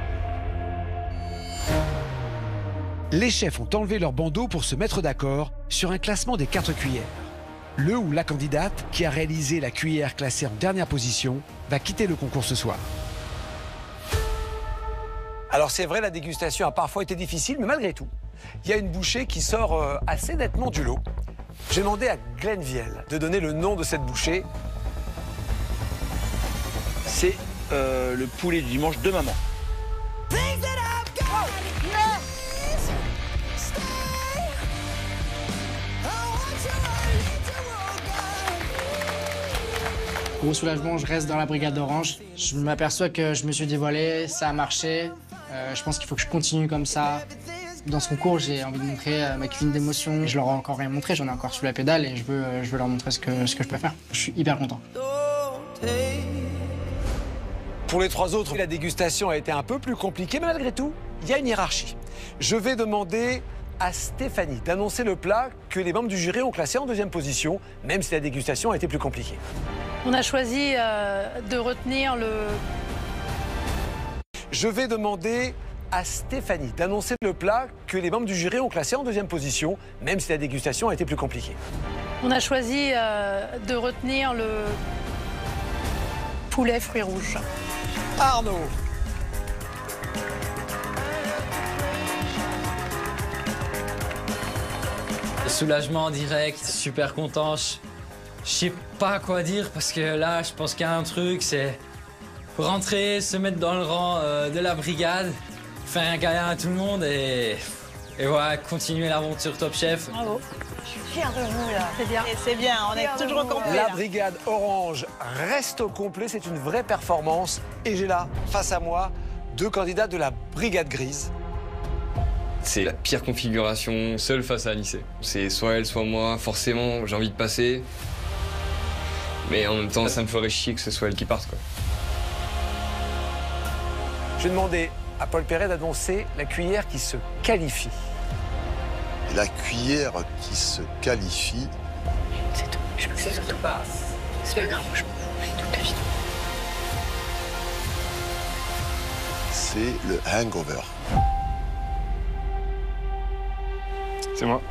Les chefs ont enlevé leur bandeau pour se mettre d'accord sur un classement des 4 cuillères. Le ou la candidate qui a réalisé la cuillère classée en dernière position va quitter le concours ce soir. Alors c'est vrai, la dégustation a parfois été difficile, mais malgré tout, il y a une bouchée qui sort assez nettement du lot. J'ai demandé à Glenviel de donner le nom de cette bouchée. C'est le poulet du dimanche de maman. Gros soulagement, je reste dans la brigade orange. Je m'aperçois que je me suis dévoilé, ça a marché. Je pense qu'il faut que je continue comme ça. Dans ce concours, j'ai envie de montrer ma cuisine d'émotion. Je leur ai encore rien montré, j'en ai encore sous la pédale et je veux leur montrer ce que je peux faire. Je suis hyper content. Pour les 3 autres, la dégustation a été un peu plus compliquée, mais malgré tout, il y a une hiérarchie. Je vais demander à Stéphanie d'annoncer le plat que les membres du jury ont classé en 2e position, même si la dégustation a été plus compliquée. On a choisi de retenir le... Je vais demander à Stéphanie d'annoncer le plat que les membres du jury ont classé en 2e position, même si la dégustation a été plus compliquée. On a choisi de retenir le poulet fruits rouges. Arnaud. Soulagement direct, super content. Je sais pas quoi dire parce que là, je pense qu'il y a un truc, c'est rentrer, se mettre dans le rang de la brigade, faire un câlin à tout le monde et voilà, continuer l'aventure Top Chef. Bravo. Je suis fière de vous, là. C'est bien. Et c'est bien, on est toujours au complet. La brigade orange reste au complet, c'est une vraie performance. Et j'ai là, face à moi, 2 candidats de la brigade grise. C'est la pire configuration, seule face à Anissé. C'est soit elle, soit moi. Forcément, j'ai envie de passer. Mais en même temps, ça me ferait chier que ce soit elle qui parte, quoi. Je vais demander à Paul Perret d'annoncer la cuillère qui se qualifie. Et la cuillère qui se qualifie... C'est tout. Je veux que ça se passe. C'est pas grave, je m'en fous toute la vie. C'est le hangover. C'est moi.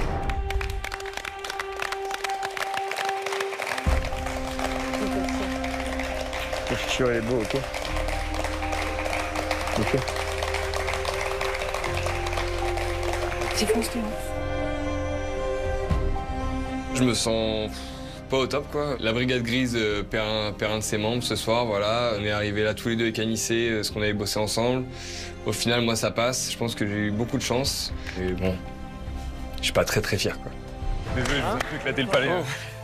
Le futur est beau, ok. Ok. C'est constant. Je me sens pas au top, quoi. La brigade grise perd un de ses membres ce soir, voilà. On est arrivés là tous les deux avec Anissé, parce qu'on avait bossé ensemble. Au final, moi, ça passe. Je pense que j'ai eu beaucoup de chance. Et bon, suis pas très fier, quoi. Désolé, je vous ai fait éclater le palais.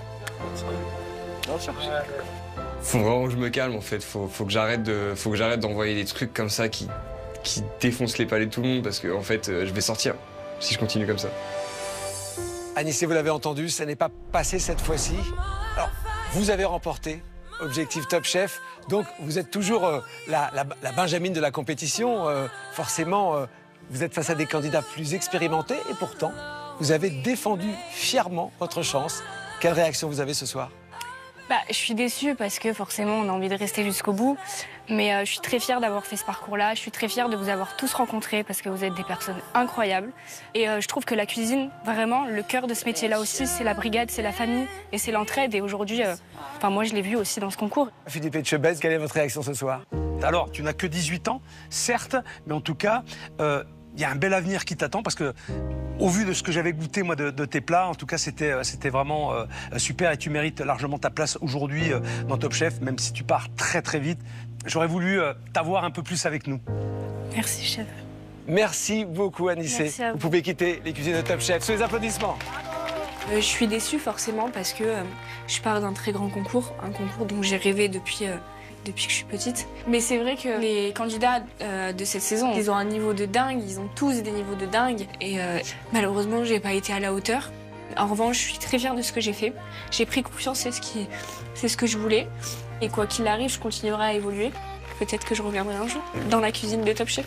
Faut vraiment que je me calme, en fait. Faut que j'arrête d'envoyer des trucs comme ça qui défoncent les palais de tout le monde, parce que en fait, je vais sortir si je continue comme ça. Anissé, vous l'avez entendu, ça n'est pas passé cette fois-ci. Alors, vous avez remporté Objectif Top Chef, donc vous êtes toujours la Benjamine de la compétition. Forcément, vous êtes face à des candidats plus expérimentés et pourtant, vous avez défendu fièrement votre chance. Quelle réaction vous avez ce soir? Je suis déçue parce que forcément on a envie de rester jusqu'au bout, mais je suis très fière d'avoir fait ce parcours-là, je suis très fière de vous avoir tous rencontrés parce que vous êtes des personnes incroyables et je trouve que la cuisine, vraiment, le cœur de ce métier-là aussi, c'est la brigade, c'est la famille et c'est l'entraide et aujourd'hui, moi je l'ai vu aussi dans ce concours. Philippe Etchebest, quelle est votre réaction ce soir? Alors, tu n'as que 18 ans, certes, mais en tout cas, il y a un bel avenir qui t'attend parce que, au vu de ce que j'avais goûté moi de tes plats, en tout cas c'était vraiment super et tu mérites largement ta place aujourd'hui dans Top Chef, même si tu pars très vite. J'aurais voulu t'avoir un peu plus avec nous. Merci chef. Merci beaucoup Anissé. Merci à vous. Vous pouvez quitter les cuisines de Top Chef sous les applaudissements. Je suis déçue forcément parce que je pars d'un très grand concours, un concours dont j'ai rêvé depuis que je suis petite. Mais c'est vrai que les candidats de cette saison, ils ont un niveau de dingue, ils ont tous des niveaux de dingue. Et malheureusement, j'ai pas été à la hauteur. En revanche, je suis très fière de ce que j'ai fait. J'ai pris confiance, c'est ce que je voulais. Et quoi qu'il arrive, je continuerai à évoluer. Peut-être que je reviendrai un jour dans la cuisine de Top Chef.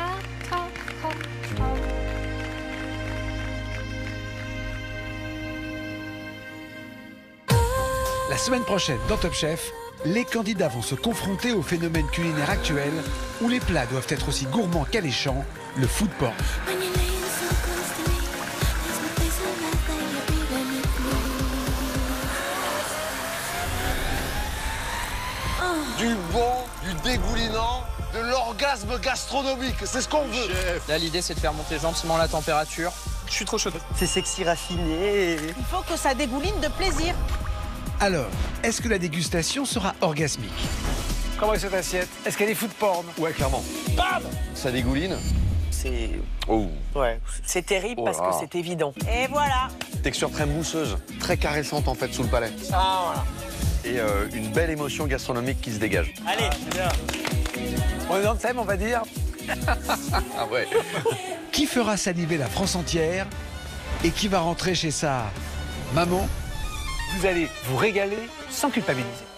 La semaine prochaine, dans Top Chef, les candidats vont se confronter au phénomène culinaire actuel où les plats doivent être aussi gourmands qu'alléchants, le food porn. Du bon, du dégoulinant, de l'orgasme gastronomique, c'est ce qu'on veut. Là, l'idée, c'est de faire monter gentiment la température. Je suis trop chaud. C'est sexy, raffiné. Il faut que ça dégouline de plaisir. Alors, est-ce que la dégustation sera orgasmique? Comment est cette assiette? Est-ce qu'elle est food porn? Ouais, clairement. Bam! Ça dégouline. C'est... Oh. Ouais, c'est terrible parce que c'est évident. Et voilà. Texture très mousseuse, très caressante en fait sous le palais. Ah, voilà. Et une belle émotion gastronomique qui se dégage. Allez, c'est bien. On est dans le thème, on va dire. Ah ouais. Qui fera saliver la France entière et qui va rentrer chez sa maman? Vous allez vous régaler sans culpabiliser.